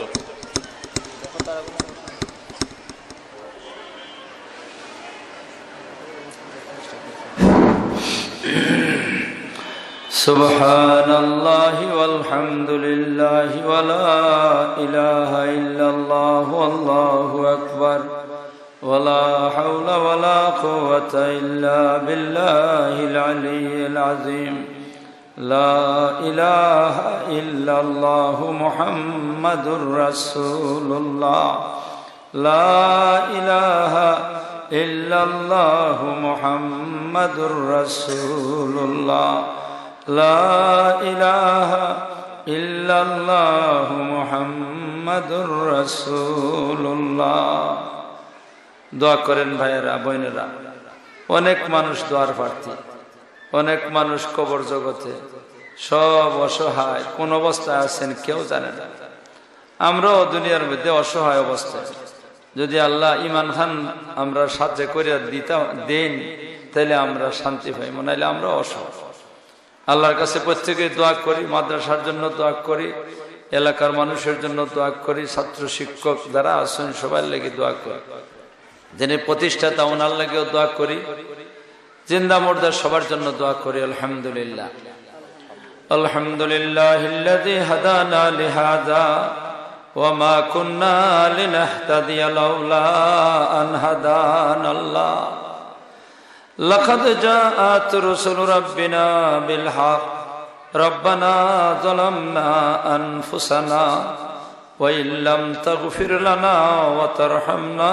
সুবহানাল্লাহি ওয়াল হামদুলিল্লাহি ওয়া লা ইলাহা ইল্লাল্লাহু আল্লাহু আকবার। ওয়া লা হাওলা ওয়া লা কুওয়াতা ইল্লা বিল্লাহিল আলিয়্যিল আযীম। লা ইলাহা ইল্লাল্লাহু মুহাম্মাদুর রাসূলুল্লাহ। লা ইলাহা ইল্লাল্লাহু মুহাম্মাদুর রাসূলুল্লাহ। লা ইলাহা ইল্লাল্লাহু মুহাম্মাদুর রাসূলুল্লাহ। দোয়া করেন ভাইয়েরা বোনেরা। অনেক মানুষ দোয়ার প্রার্থী, অনেক মানুষ কবর জগতে সব অসহায়, কোন অবস্থায় আছেন কেউ জানে না। আমরাও দুনিয়ার মধ্যে অসহায় অবস্থায়, যদি আল্লাহ ইমান খান আমরা সাহায্য করে দিতা দেন তাহলে আমরা শান্তি পাই, মনে হলে আমরা অসহায়। আল্লাহর কাছে প্রত্যেকে দোয়া করি, মাদ্রাসার জন্য দোয়া করি, এলাকার মানুষের জন্য দোয়া করি, ছাত্র শিক্ষক যারা আছেন সবার লেগে দোয়া করি, যিনি প্রতিষ্ঠাতা ওনার লেগেও দোয়া করি, জিন্দা মুর্দা সবার জন্য দোয়া করি। আলহামদুলিল্লাহ আলহামদুলিল্লাহিল্লাযী হাদানা লিহাযা ওয়া মা কুন্না লিনাহতাদিয়া লাউলা আন হাদানাল্লাহ। লাকাদ জাআত রুসুলু রাব্বিনা বিল হক রব্বানা যালামনা আনফুসানা ওয়া ইল্লাম তাগফির লানা ওয়া তারহামনা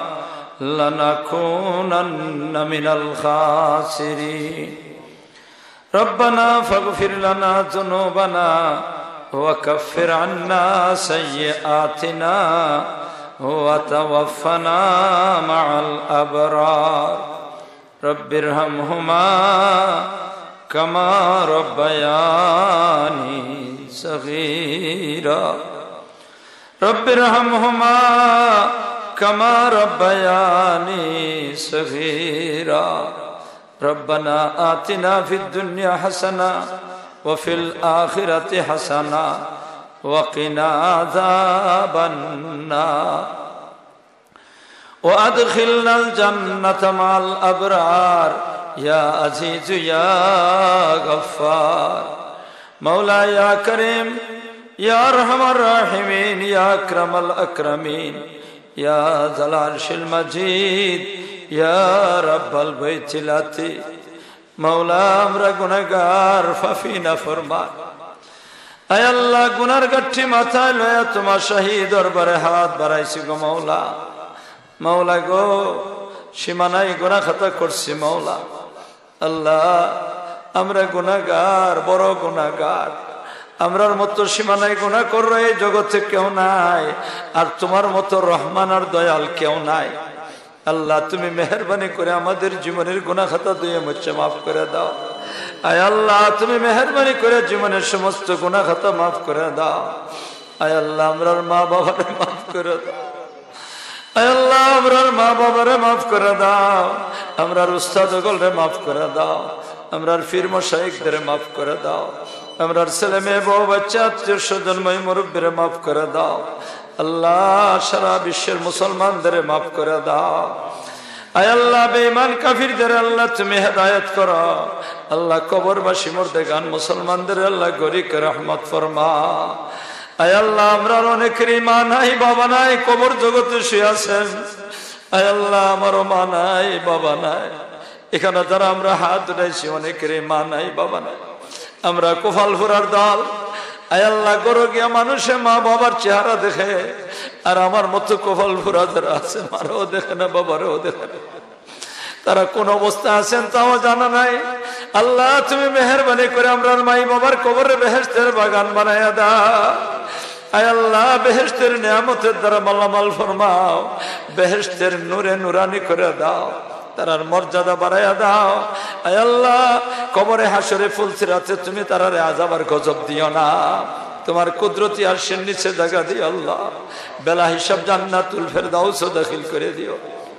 লানাকুনান্না মিনাল খাসিরিন। রব্বানা ফাগফির লানা যুনুবানা ওয়া কাফির আন্না সাইয়্যাতিনা ওয়া তাওয়াফানা মাআল আবরার। রব্বিরহামহুমা কামা রব্বায়ানি সগীরা। রব্বিরহামহুমা কামা রব্বায়ানি সগীরা। রব্বানা আতিনা ফিদ দুনিয়া হাসানা ওয়া ফিল আখিরাতি হাসানা ওয়া কিনা আযাবান নার। وأدخلنا الجنة مع الأبرار يا عزيز يا غفار. مولا يا كريم يا أرحم الراحمين يا أكرم الأكرمين يا ذا العرش المجيد يا رب البيت العتيق. مولا আমরা গুনাহগার ফাফিনা ফরমান। আয় আল্লাহ গুনার গাঠি মাথায় লয়া তোমার শাহী দরবারে হাত বাড়াইছি গো মাওলা। মাওলা গো সীমানায় গুনাহ খাতা করছি মাওলা। আল্লাহ আমরা গুনাহগার, বড় গুনাহগার। আমরার মতো সীমানায় গুনাহ করর এই জগতে কেউ নাই, আর তোমার মতো রহমান আর দয়াল কেউ নাই। আল্লাহ তুমি মেহেরবানি করে আমাদের জীবনের গুনাহ খাতা দিয়ে মুছে মাফ করে দাও। আয় আল্লাহ তুমি মেহেরবানি করে জীবনের সমস্ত গুনাহ খাতা মাফ করে দাও। আয় আল্লাহ আমরার মা বাবারে মাফ করে দাও। আয় আল্লাহ আমরার মা বাবারে মাফ করে দাও। আমরার উস্তাদ গলরে মাফ করে দাও। আমরার পীর মাশায়েখদের মাফ করে দাও। আমরার ছেলে মেয়ে বউ বাচ্চা আত্মীয় স্বজন ময় মুরব্বীর মাফ করে দাও। আল্লাহ সারা বিশ্বের মুসলমানদের মাফ করে দাও। আয় আল্লাহ বেঈমান কাফিরদের আল্লাহ তুমি হেদায়েত করো। আল্লাহ কবরবাসী মুর্দেগান মুসলমানদের আল্লাহ গরিকে রহমত ফরমা। আয় আল্লাহ আমরা অনেকের মা নাই বাবা নাই, কবর জগতে শুয়ে আছেন। আয় আল্লাহ আমারও মা নাই বাবা নাই, এখানে যারা আমরা হাত উঠাইছি অনেকের মা নাই বাবা নাই। আমরা কোফাল ফুরার দল। আয় আল্লাহ গরো গিয়া মানুষে মা বাবার চেহারা দেখে, আর আমার মতো কোফাল ফুরা যারা আছে মারও দেখে না বাবারও দেখে না, তারা কোন অবস্থা আছেন তাও জানা নাই। আল্লাহ তুমি মেহেরবানি করে আমরা মাই বাবার কবরে বেহেশতের বাগান বানায়া দাও। আয় আল্লাহ বেহেশতের নিয়ামতের দ্বারা মালামাল ফরমাও, বেহেশতের নূরে নুরানি করে দাও, তারার মর্যাদা বাড়াইয়া দাও। আয় আল্লাহ কবরে হাসরে ফুলসিরাতে তুমি তারারে আযাব আর গজব দিও না, তোমার কুদরতি আরশের নিচে জায়গা দিও আল্লাহ। বেলা হিসাব জান্নাতুল ফেরদাউস দাখিল করে দিও।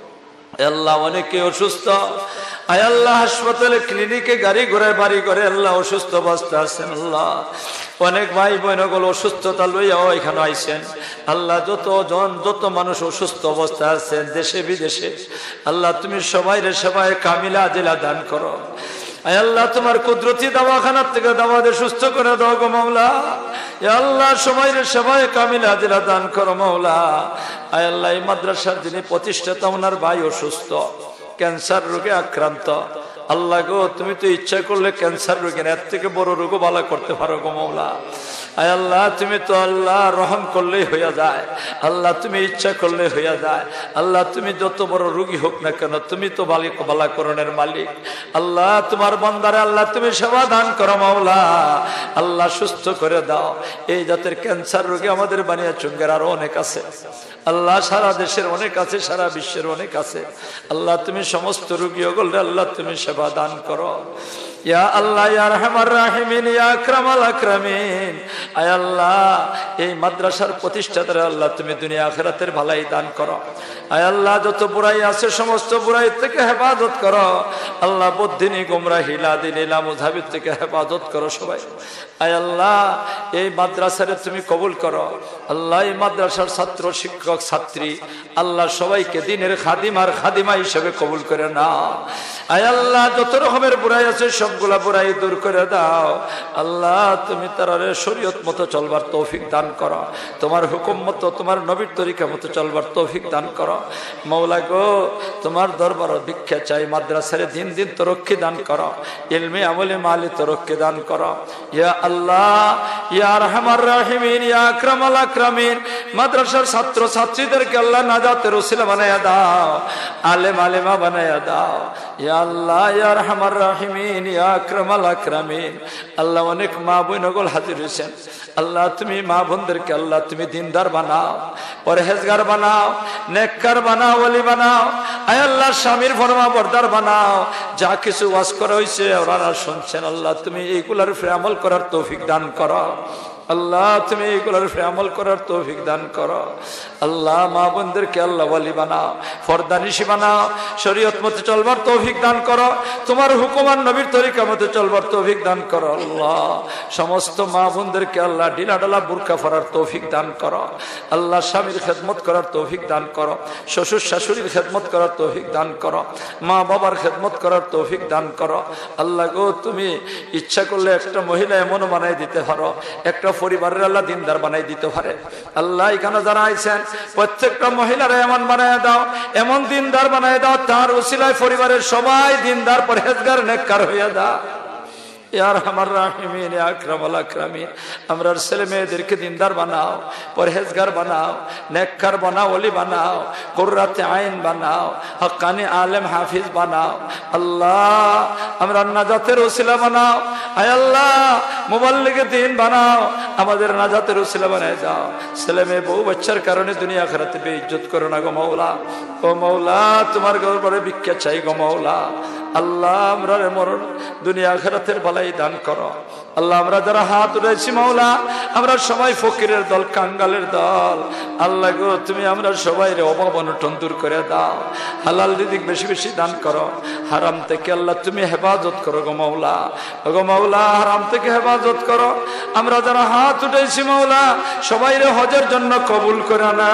আল্লাহ অনেকে অসুস্থ, আয় আল্লাহ হাসপাতালে ক্লিনিকে গাড়ি ঘোড়ায় বাড়ি করে আল্লাহ অসুস্থ অবস্থা আছেন। আল্লাহ অনেক ভাই বোনগুলো অসুস্থতা লইয়াও এখানে আইছেন। আল্লাহ যত জন যত মানুষ অসুস্থ অবস্থা আছেন দেশে বিদেশে, আল্লাহ তুমি সবাই রে সবাই কামিলা আজিলা দান করো। আয় আল্লাহ তোমার কুদরতি দাওয়াখানার থেকে দাওয়া দিয়ে সুস্থ করে দাও গো মাওলা। ইয়া আল্লাহ সবাই রে সবাই কামিলা আজিলা দান করো মাওলা। আয় আল্লাহ এই মাদ্রাসার যিনি প্রতিষ্ঠাতা ওনার ভাই অসুস্থ, ক্যান্সার রোগে আক্রান্ত। আল্লাহ গো তুমি তো ইচ্ছা করলে ক্যান্সার রোগের এর থেকে বড় রোগও ভালো করতে পারো গো মাওলা। আয় আল্লাহ তুমি তো আল্লাহ রহম করলেই হইয়া যায়, আল্লাহ তুমি ইচ্ছা করলে হইয়া যায়। আল্লাহ তুমি যত বড় রোগী হোক না কেন তুমি তো মালিক বালাকরণের মালিক। আল্লাহ তোমার বান্দারে আল্লাহ তুমি সেবা দান করো মাওলা। আল্লাহ সুস্থ করে দাও। এই জাতের ক্যান্সার রোগী আমাদের বানিয়া চুঙ্গের আরো অনেক আছে আল্লাহ, সারা দেশের অনেক আছে, সারা বিশ্বের অনেক আছে। আল্লাহ তুমি সমস্ত রোগী ওগুলো আল্লাহ তুমি সেবা দান করো। ইয়া আল্লাহ ইয়া আরহামার রাহিমিন ইয়া আকরামাল আকরামিন। আয় আল্লাহ এই মাদ্রাসার প্রতিষ্ঠাতারা আল্লাহ তুমি দুনিয়া আখিরাতের ভালাই দান করো। আয় আল্লাহ যত বুরাই আছে সমস্ত বুরাই থেকে হেফাজত করো। আল্লাহ বদ্দিনী গুমরাহি লাদিনী লামুযহাবির থেকে হেফাজত করো সবাই। আয় আল্লাহ এই মাদ্রাসারে তুমি কবুল করো। আল্লাহ এই মাদ্রাসার ছাত্র শিক্ষক ছাত্রী আল্লাহ সবাইকে দিনের খাদিম আর খাদিমা হিসেবে কবুল করে নাও। আয় আল্লাহ যত রকমের বুরাই আছে সবগুলা বুরাই দূর করে দাও। আল্লাহ তুমি তারারে শরীয়ত মতো চলবার তৌফিক দান করো, তোমার হুকুম মতো তোমার নবীর তরিকা মতো চলবার তৌফিক দান করো। মওলা গো তোমার দরবার ভিক্ষা চাই, মাদ্রাসারে দিন দিন তরক্কি দান করো, ইলমে আমলে মালি তরক্কি দান করো। ইয়া আল্লাহ ইয়া আরহামার রাহিমিন ইয়া আকরামাল আকরামিন। মাদ্রাসার ছাত্র ছাত্রীদেরকে আল্লাহ নাজাতের ওসিলা বানায়া দাও, আলেম আলেমা বানায়া দাও। ইয়া আল্লাহ ইয়া আরহামার রাহিমিন ইয়া আকরামাল আকরামিন। আল্লাহ অনেক মা বোনগল হাজির হয়েছেন, আল্লাহ তুমি মা বোনদেরকে আল্লাহ তুমি দিনদার বানাও, পরহেজগার বানাও, নেককার বানাও, ওলি বানাও। আয় আল্লাহ স্বামীর ফরমা বরদার বানাও। যা কিছু ওয়াজ করা হয়েছে ওনারা শুনছেন, আল্লাহ তুমি এইগুলার উপরে আমল করার তৌফিক দান করো। আল্লাহ তুমি এইগুলোর উপরে আমল করার তৌফিক দান করো। আল্লাহ মা বোনদেরকে আল্লাহ ওয়ালি বানাও, ফরদানিশি বানাও, শরীয়ত মতে চলবার তৌফিক দান করো, তোমার হুকুম আর নবীর তরিকা মতে চলবার তৌফিক দান করো। আল্লাহ সমস্ত মা বোনদেরকে আল্লাহ ঢিলা ঢালা বুরকা পরার তৌফিক দান করো। আল্লাহ স্বামীর খেদমত করার তৌফিক দান করো, শ্বশুর শাশুড়ির খেদমত করার তৌফিক দান করো, মা বাবার খেদমত করার তৌফিক দান করো। আল্লাহ গো তুমি ইচ্ছা করলে একটা মহিলা এমনও বানাই দিতে পারো, একটা পরিবারের আল্লাহ দিনদার বানাই দিতে পারে। আল্লাহ এখানে যারা আইছেন প্রত্যেকটা মহিলারা এমন বানায় দাও, এমন দিনদার বানায় দাও, তার উসিলায় পরিবারের সবাই দিনদার পরহেজগার নেককার হইয়া দাও। ইয়া আরহামার রাহিমিন ইয়া আকরামাল আকরামিন। আমরার ছেলে মেয়েদেরকে দিনদার বানাও, পরহেজগার বানাও, নেককার বানাও, ওলি বানাও, কুররাতে আইন বানাও, হক্কানি আলেম হাফিজ বানাও। আল্লাহ আমরা নাজাতের ওসিলা বানাও। আয় আল্লাহ মুবাল্লিগে দিন বানাও, আমাদের নাজাতের ওসিলা বানায় দাও। ছেলে মেয়ে বউ বাচ্চার কারণে দুনিয়া আখিরাতে বেইজ্জত করো না গো মাওলা। ও মাওলা তোমার দরবারে ভিক্ষা চাই গো মাওলা। আল্লাহ আমরা মরণ দুনিয়া আখিরাতের ভালাই দান করো আল্লাহ। আমরা যারা হাত উঠাইছি মাওলা আমরা সবাই ফকিরের দল, কাঙ্গালের দল। আল্লাহ গো তুমি আমরা সবাই রে অভাব অনটন দূর করে দাও, হালাল রিজিক বেশি বেশি দান করো, হারাম থেকে আল্লাহ তুমি হেফাজত করো গো মাওলা। গো মাওলা হারাম থেকে হেফাজত করো। আমরা যারা হাত উঠাইছি মাওলা সবাই রে হজের জন্য কবুল করে না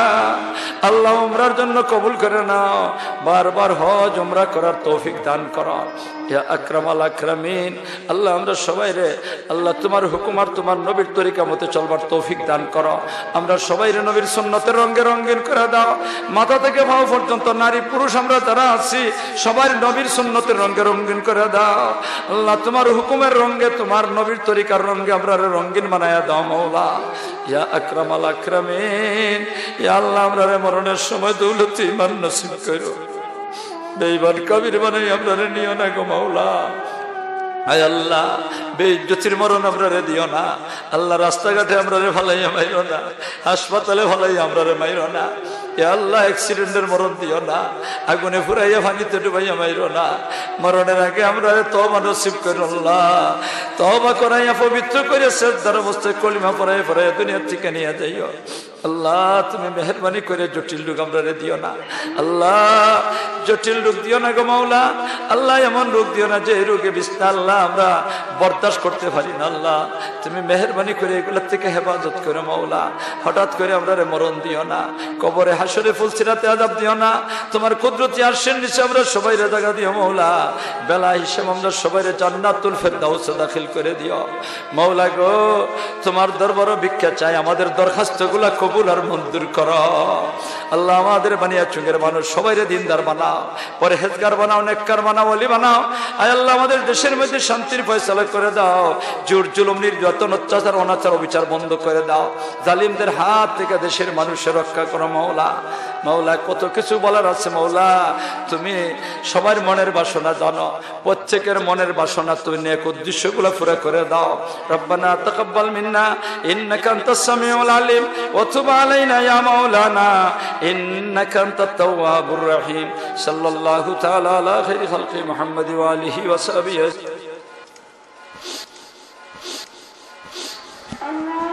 আল্লাহ, উমরার জন্য কবুল করে নাও। বারবার হজ উমরা করার তৌফিক দান করো ইয়া আকরামাল আকরামিন। আল্লাহ আমরা সবাই রে আল্লাহ তোমার হুকুম আর তোমার নবীর তরিকা মতে চলবার তৌফিক দান করো। আমরা সবাই রে নবীর সুন্নতের রঙে রঙিন করে দাও। মাথা থেকে পাও পর্যন্ত নারী পুরুষ আমরা যারা আছি সবাই নবীর সুন্নতের রঙে রঙিন করে দাও আল্লাহ। তোমার হুকুমের রঙে তোমার নবীর তরিকার রঙে আমরা রঙিন বানায়া দাও মাওলা ইয়া আকরামাল আকরামিন। ইয়া আল্লাহ আমরা রে মরণের সময় দৌলতি ইমান নসিব করো, বেঈমান কাবির বানাই আমরা রে নিও না গো মাওলা। আয় আল্লাহ বেইজ্জতির মরণ আমরা রে দিও না আল্লাহ। রাস্তাঘাটে আমরা রে ফালাইয়া মাইরো না, হাসপাতালে ফালাইয়া আমরা রে মাইরো না। এ আল্লাহ অ্যাক্সিডেন্টের মরণ দিও না, আগুনে ফুরাইয়া পানিতে ডুবাইয়া মাইরো না। মরণের আগে আমরা তওবা নসিব করো আল্লাহ। তওবা করাইয়া পবিত্র করে সেজদার অবস্থায় কলিমা পড়াইয়া পড়াইয়া দুনিয়া থেকে নিয়ে যাইও আল্লাহ। তুমি মেহেরবানি করে জটিল রোগ আমরা রে দিও না আল্লাহ, জটিল রোগ দিও না গো মাওলা। আল্লাহ এমন রোগ দিও না যে রোগে বিছনা আল্লাহ আমরা বরদাস্ত করতে পারি না আল্লাহ। তুমি মেহেরবানি করে এগুলোর থেকে হেফাজত করো মাওলা। হঠাৎ করে আমরা রে মরণ দিও না, কবরে হাসরে ফুলসিরাতে আযাব দিও না। তোমার কুদরতি আরশের নিচে আমরা সবাই রে জায়গা দিও মাওলা। বেলা হিসেবে আমরা সবাই রে জান্নাতুল ফেরদাউসে দাখিল করে দিও মাওলা গো। তোমার দরবারে ভিক্ষা চাই, আমাদের দরখাস্তগুলা কবুল আর মঞ্জুর করো আল্লাহ। আমাদের বানিয়া চুঙ্গের মানুষ সবাই রে দিনদার বানাও, পরহেজগার বানাও, নেককার বানাও, ওলি বানাও। আয় আল্লাহ আমাদের দেশের মধ্যে শান্তির ফয়সালা করে দাও। জোর জুলুম নির্যাতন অত্যাচার অনাচার অবিচার বন্ধ করে দাও। জালিমদের হাত থেকে দেশের মানুষের রক্ষা করো মাওলা। মাওলা কত কিছু বলার আছে মাওলা, তুমি সবার মনের বাসনা জানো, প্রত্যেকের মনের বাসনা তুমি নেক উদ্দেশ্যগুলো পুরো করে দাও। রব্বানা তাকাব্বাল মিন্না ইন্নাকা আনতাস সামিউল আলিম ওয়া তুব আলাইনা ইয়া মাওলানা ইন্নাকা আনতাত তাওয়াবুর রহিম। সাল্লাল্লাহু তাআলা আলা খাইরি খালকি মুহাম্মাদি ওয়া আলিহি ওয়া সাহবিহি।